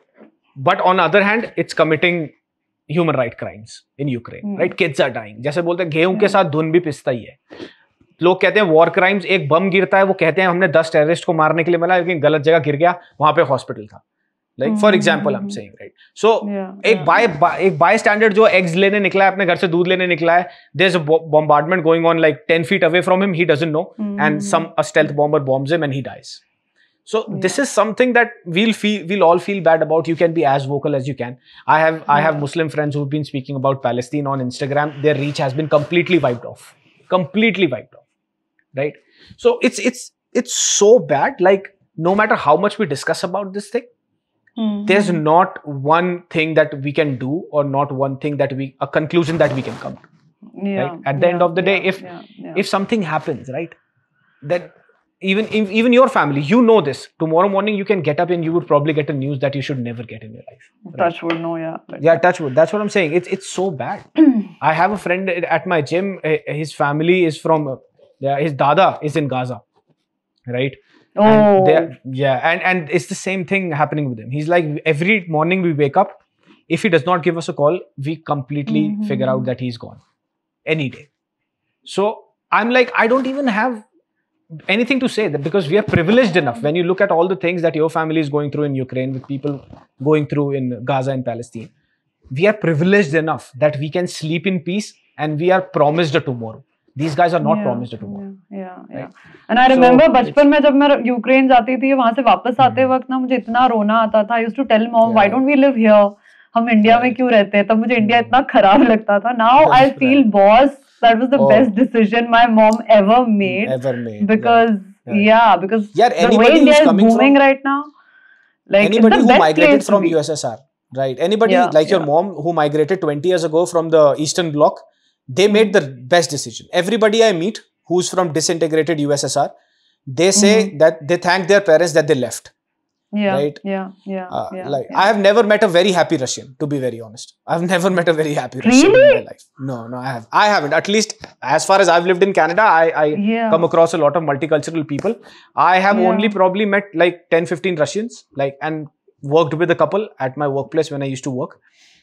But on the other hand, it's committing human right crimes in Ukraine, mm. right? Kids are dying. जैसे बोलते हैं गेहूं के साथ धुन भी पिसता ही है. लोग कहते हैं वॉर क्राइम्स, एक बम गिरता है वो कहते हैं हमने दस टेररिस्ट को मारने के लिए मिला, लेकिन गलत जगह गिर गया, वहां पे हॉस्पिटल था. Like for example, I'm saying, right? So yeah, एक by एक bystander जो eggs लेने निकला है, अपने घर से दूध लेने निकला है, there's a bombardment going on like ten feet away from him, he doesn't know, mm. and some a stealth bomber bombs him and he dies. So yeah. this is something that we'll feel, we'll all feel bad about. You can be as vocal as you can. I have, yeah. I have Muslim friends who've been speaking about Palestine on Instagram. Their reach has been completely wiped off, completely wiped off, right? So it's it's it's so bad. Like no matter how much we discuss about this thing, mm-hmm. there's not one thing that we can do, or not one thing that we a conclusion that we can come to. Yeah. Right? At the yeah. end of the day, yeah. if yeah. Yeah. if something happens, right, then. Even even your family, you know this. Tomorrow morning, you can get up and you would probably get a news that you should never get in your life. Right? Touch wood, no, yeah. Like yeah, touch wood. That's what I'm saying. It's it's so bad. I have a friend at my gym. His family is from, yeah, his dada is in Gaza, right? Oh, and yeah, and and it's the same thing happening with him. He's like, every morning we wake up, if he does not give us a call, we completely mm-hmm. figure out that he's gone, any day. So I'm like, I don't even have anything to say that, because we are privileged enough. When you look at all the things that your family is going through in Ukraine, with people going through in Gaza and Palestine, we are privileged enough that we can sleep in peace and we are promised a tomorrow. These guys are not yeah, promised a tomorrow. Yeah, yeah, yeah. Right? And I remember so, बचपन में जब मैं Ukraine जाती थी, वहां से वापस आते वक्त ना मुझे इतना रोना आता था. I used to tell mom, yeah. why don't we live here? हम इंडिया में क्यों रहते हैं? तब मुझे इंडिया इतना खराब लगता था. Now I feel boss. That was the oh. best decision my mom ever made. Ever made. Because, yeah, yeah because yeah, the way India is booming from, right now, like anybody it's the who best migrated from be. U S S R, right? Anybody yeah, like yeah. your mom who migrated twenty years ago from the Eastern Bloc, they made the best decision. Everybody I meet who's from disintegrated U S S R, they say mm-hmm. that they thank their parents that they left. Yeah, right? Yeah, yeah, Uh, yeah. like yeah. I have never met a very happy Russian, to be very honest. I've never met a very happy Russian Really? in my life. No, no, I have. I haven't. At least as far as I've lived in Canada, I, I Yeah. come across a lot of multicultural people. I have Yeah. only probably met like ten, fifteen Russians, like, and worked with a couple at my workplace when I used to work.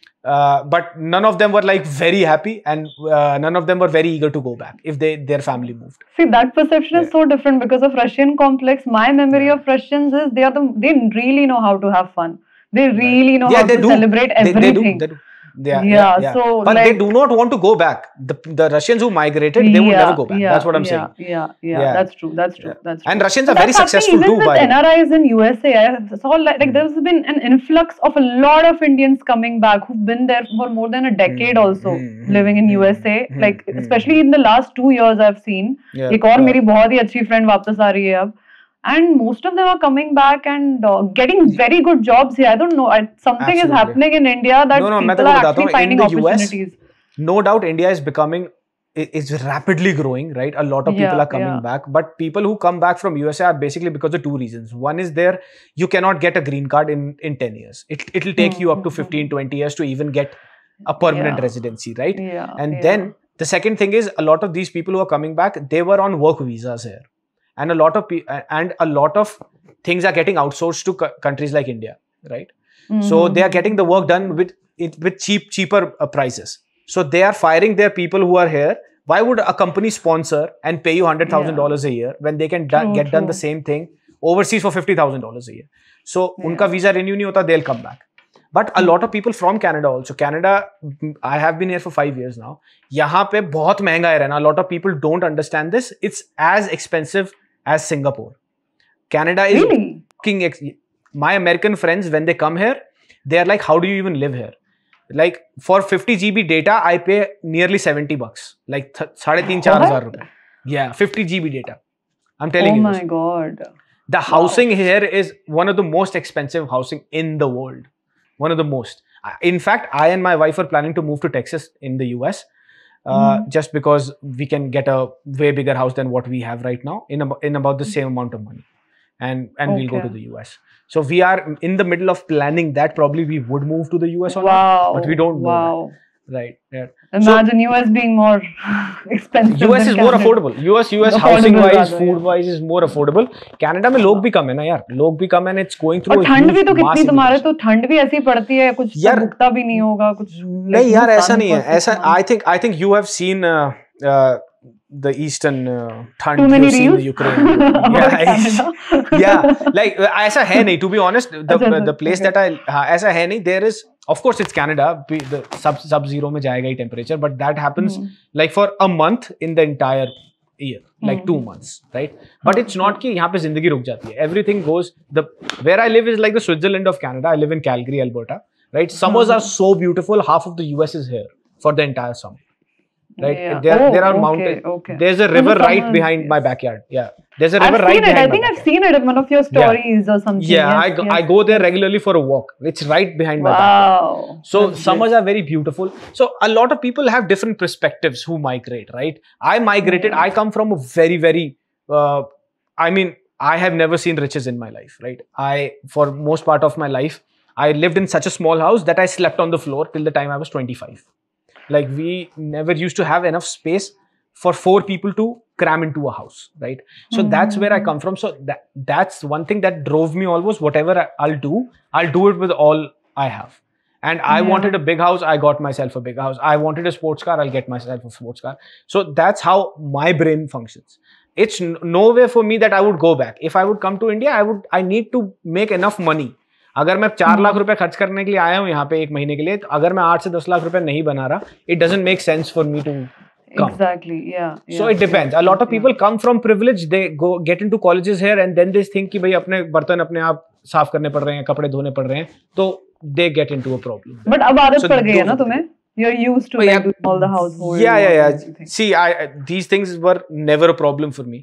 Uh, but none of them were like very happy, and uh, none of them were very eager to go back if they their family moved. See, that perception is so different because of Russian complex. My memory Yeah. of Russians is they are the they really know how to have fun. They really know Yeah, how they to do. celebrate They, they everything. do. They do. Yeah, Yeah, yeah, yeah. so, but they like- do not want to go back. The the Russians who migrated, they would Yeah, never go back. yeah, That's what I'm yeah, saying. Yeah, yeah, Yeah. that's true. That's true. Yeah. That's true. And Russians But are very that's happening successful even too, with by the way. N R Is in U S A. I saw like, like there's been an influx of a lot of Indians coming back who've been there for more than a decade also hmm, living in hmm, U S A. hmm, Like hmm, especially in the last two years I've seen. Yeah, एक और yeah. मेरी बहुत ही अच्छी friend वापस आ रही है अब. And most of them are coming back and uh, getting very good jobs here. I don't know. I, something Absolutely. is happening in India that No, no, मैं people तेरे are को बताता actually हूँ, in finding the U S, opportunities. No doubt, India is becoming i- is rapidly growing, right? A lot of people Yeah, are coming yeah. back, but people who come back from U S A are basically because of two reasons. One is there, you cannot get a green card in in ten years. It it'll take you up to fifteen, twenty years to even get a permanent Yeah. residency, right? Yeah, And yeah. then the second thing is a lot of these people who are coming back, they were on work visas here, and a lot of pe- and a lot of things are getting outsourced to co- countries like India, right? So Mhm. they are getting the work done with it with cheap cheaper uh, prices. So they are firing their people who are here. Why would a company sponsor and pay you hundred thousand dollars a year when they can da- True, get done the true. same thing overseas for fifty thousand dollars a year? So unka visa renew nahi hota, they'll come back. But a lot of people from Canada also. Canada, I have been here for five years now. यहाँ पे बहुत महंगा है रहना. A lot of people don't understand this. It's as expensive as Singapore. Canada is Really? fucking ex- my American friends, when they come here, they are like, how do you even live here? Like for fifty G B data, I pay nearly seventy bucks, like th- साढ़े तीन चार हजार रुपए. Yeah, fifty G B data. I'm telling Oh you my this. god. The housing here is one of the most expensive housing in the world. One of the most. I- In fact, I and my wife are planning to move to Texas in the U S. Uh, just because we can get a way bigger house than what we have right now in about, in about the same amount of money, and and we'll go Okay. to the U S. So we are in the middle of planning that. Probably we would move to the U S or Wow. not, but we don't know Wow. that. Right. Yeah. Imagine U S being more expensive. U S than is more Canada. affordable. U S U S Affordable housing wise, rather, food yeah. wise is more affordable. Canada में लोग भी कम है ना यार. लोग भी कम है, and it's going through. और a ठंड huge भी तो कितनी mass तुम्हारे immigration. तो ठंड भी ऐसी पड़ती है कुछ यार, भुगता भी नहीं होगा कुछ नहीं यार ऐसा नहीं है. ऐसा I think I think you have seen uh, uh, the eastern uh, ठंड. Too many You've seen the reels? Ukraine. About Yeah, Canada? yeah, like uh, ऐसा है नहीं. To be honest, the अच्छा, अच्छा, the place okay. that I हाँ, ऐसा है नहीं. There is, of course, it's Canada. Be- The sub sub zero में जाएगा ही temperature, but that happens like for a month in the entire year, like two months, right? But it's not कि यहाँ पे जिंदगी रुक जाती है. Everything goes. The where I live is like the Switzerland of Canada. I live in Calgary, Alberta, right? Summers are so beautiful. Half of the U S is here for the entire summer. Right, Yeah. there Oh, there are okay, mountains. okay. There's a So the river right summers, behind my yes. backyard. Yeah, there's a I've river right seen it. behind I my think I've backyard. seen it in one of your stories or something. Yeah, Yes, I go, yes. I go there regularly for a walk. It's right behind my backyard. Wow. So That's summers great. are very beautiful. So a lot of people have different perspectives who migrate, right? I migrated. I come from a very, very. Uh, I mean, I have never seen riches in my life, right? I, for most part of my life, I lived in such a small house that I slept on the floor till the time I was twenty-five. Like we never used to have enough space for four people to cram into a house, right? So that's where I come from. So that that's one thing that drove me always. Whatever I- I'll do, I'll do it with all I have. And I Yeah. wanted a big house. I got myself a big house. I wanted a sports car. I'll get myself a sports car. So that's how my brain functions. It's n- no way for me that I would go back. If I would come to India, I would. I need to make enough money. अगर मैं चार लाख रुपए खर्च करने के लिए आया हूँ यहाँ पे एक महीने के लिए, तो अगर मैं आठ से दस लाख रुपए नहीं बना रहा, it doesn't make sense for me to come. Exactly. Yeah. So yeah, it depends. yeah, A lot of yeah. people come from privilege. They go get into colleges here and then they think कि भाई अपने बर्तन अपने आप साफ करने पड़ रहे हैं, कपड़े धोने पड़ रहे हैं, तो they get into a problem. But अब आदत So पड़ गई है those ना are the तुम्हें? You're used to But like yeah, doing all the household. Yeah, work yeah, and yeah. everything. See, I I- these things were never a problem for me.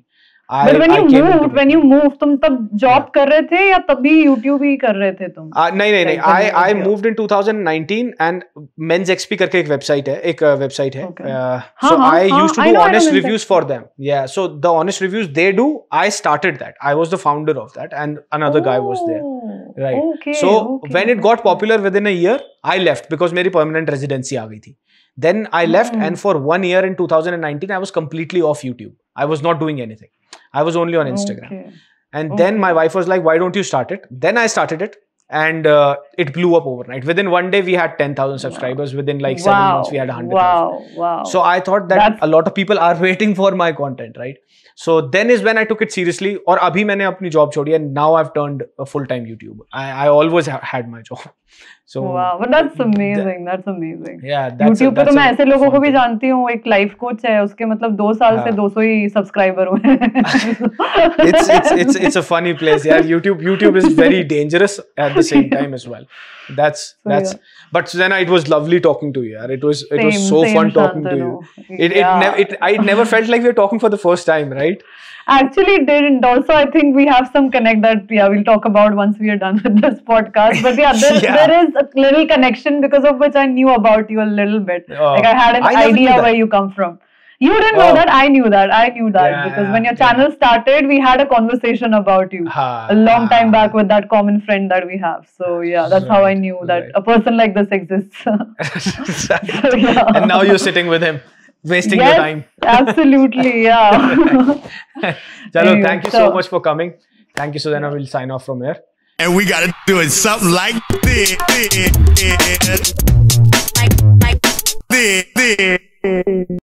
I, But when I you came into moved, when you moved, तुम तब job कर रहे थे या तभी YouTube ही कर रहे थे तुम? Uh, नहीं नहीं नहीं Like, when I you I moved moved in twenty nineteen and Men's X P करके एक वेबसाइट है एक वेबसाइट है Okay. uh, हाँ, so हाँ, I हाँ, used to I do know, I know honest Men's reviews X P. for them. Yeah, so the honest reviews they do, I started that. I was the founder of that and another guy was there. Oh, Right. Okay. So okay, when it got okay. popular within a year, I left because मेरी permanent residency आ गई थी. Then I left Hmm. and for one year in twenty nineteen I was completely off YouTube. I was not doing anything. I was only on Instagram. Okay. And then Okay. my wife was like, why don't you start it? Then I started it and uh, it blew up overnight. Within one day, we had ten thousand subscribers. Within like seven Wow. months, we had one hundred thousand. Wow. Wow. So I thought that That's- a lot of people are waiting for my content, right? So then is when I took it seriously. और अभी मैंने अपनी job छोड़ी and now I've turned a full-time YouTuber. I, I always ha- had my job. So wow, but that's amazing. That's amazing. yeah, that's YouTube a, पे that's तो मैं a ऐसे लोगों fun को भी thing. जानती हूँ, एक लाइफ कोच है, उसके मतलब दो साल से हाँ. दो सौ ही सब्सक्राइबर हुए हैं. it's it's it's it's a funny place. Yeah, YouTube YouTube is very dangerous at the same time as well. That's So, that's. yeah. But then it was lovely talking to you. Yeah. It was it was Same, so same, fun talking to you. Shantanu. It it, Yeah. never it I never felt like we were talking for the first time, right? Actually didn't. Also, I think we have some connect that yeah we'll talk about once we are done with this podcast. But yeah, there, Yeah. there is a little connection because of which I knew about you a little bit. Oh, like I had an I never knew idea that. where you come from. You didn't know Oh. that. I knew that. I knew that Yeah, because yeah, when your yeah. channel started, we had a conversation about you Ha, a long time ha. back with that common friend that we have. So yeah, that's how I Right, knew that right. a person like this exists. So, yeah. And now you're sitting with him, wasting yes, your time. Absolutely, yeah. Chalo, Anyway, thank you so so- much for coming. Thank you. So then I will sign off from here. And we gotta do it something like this. like like This, this.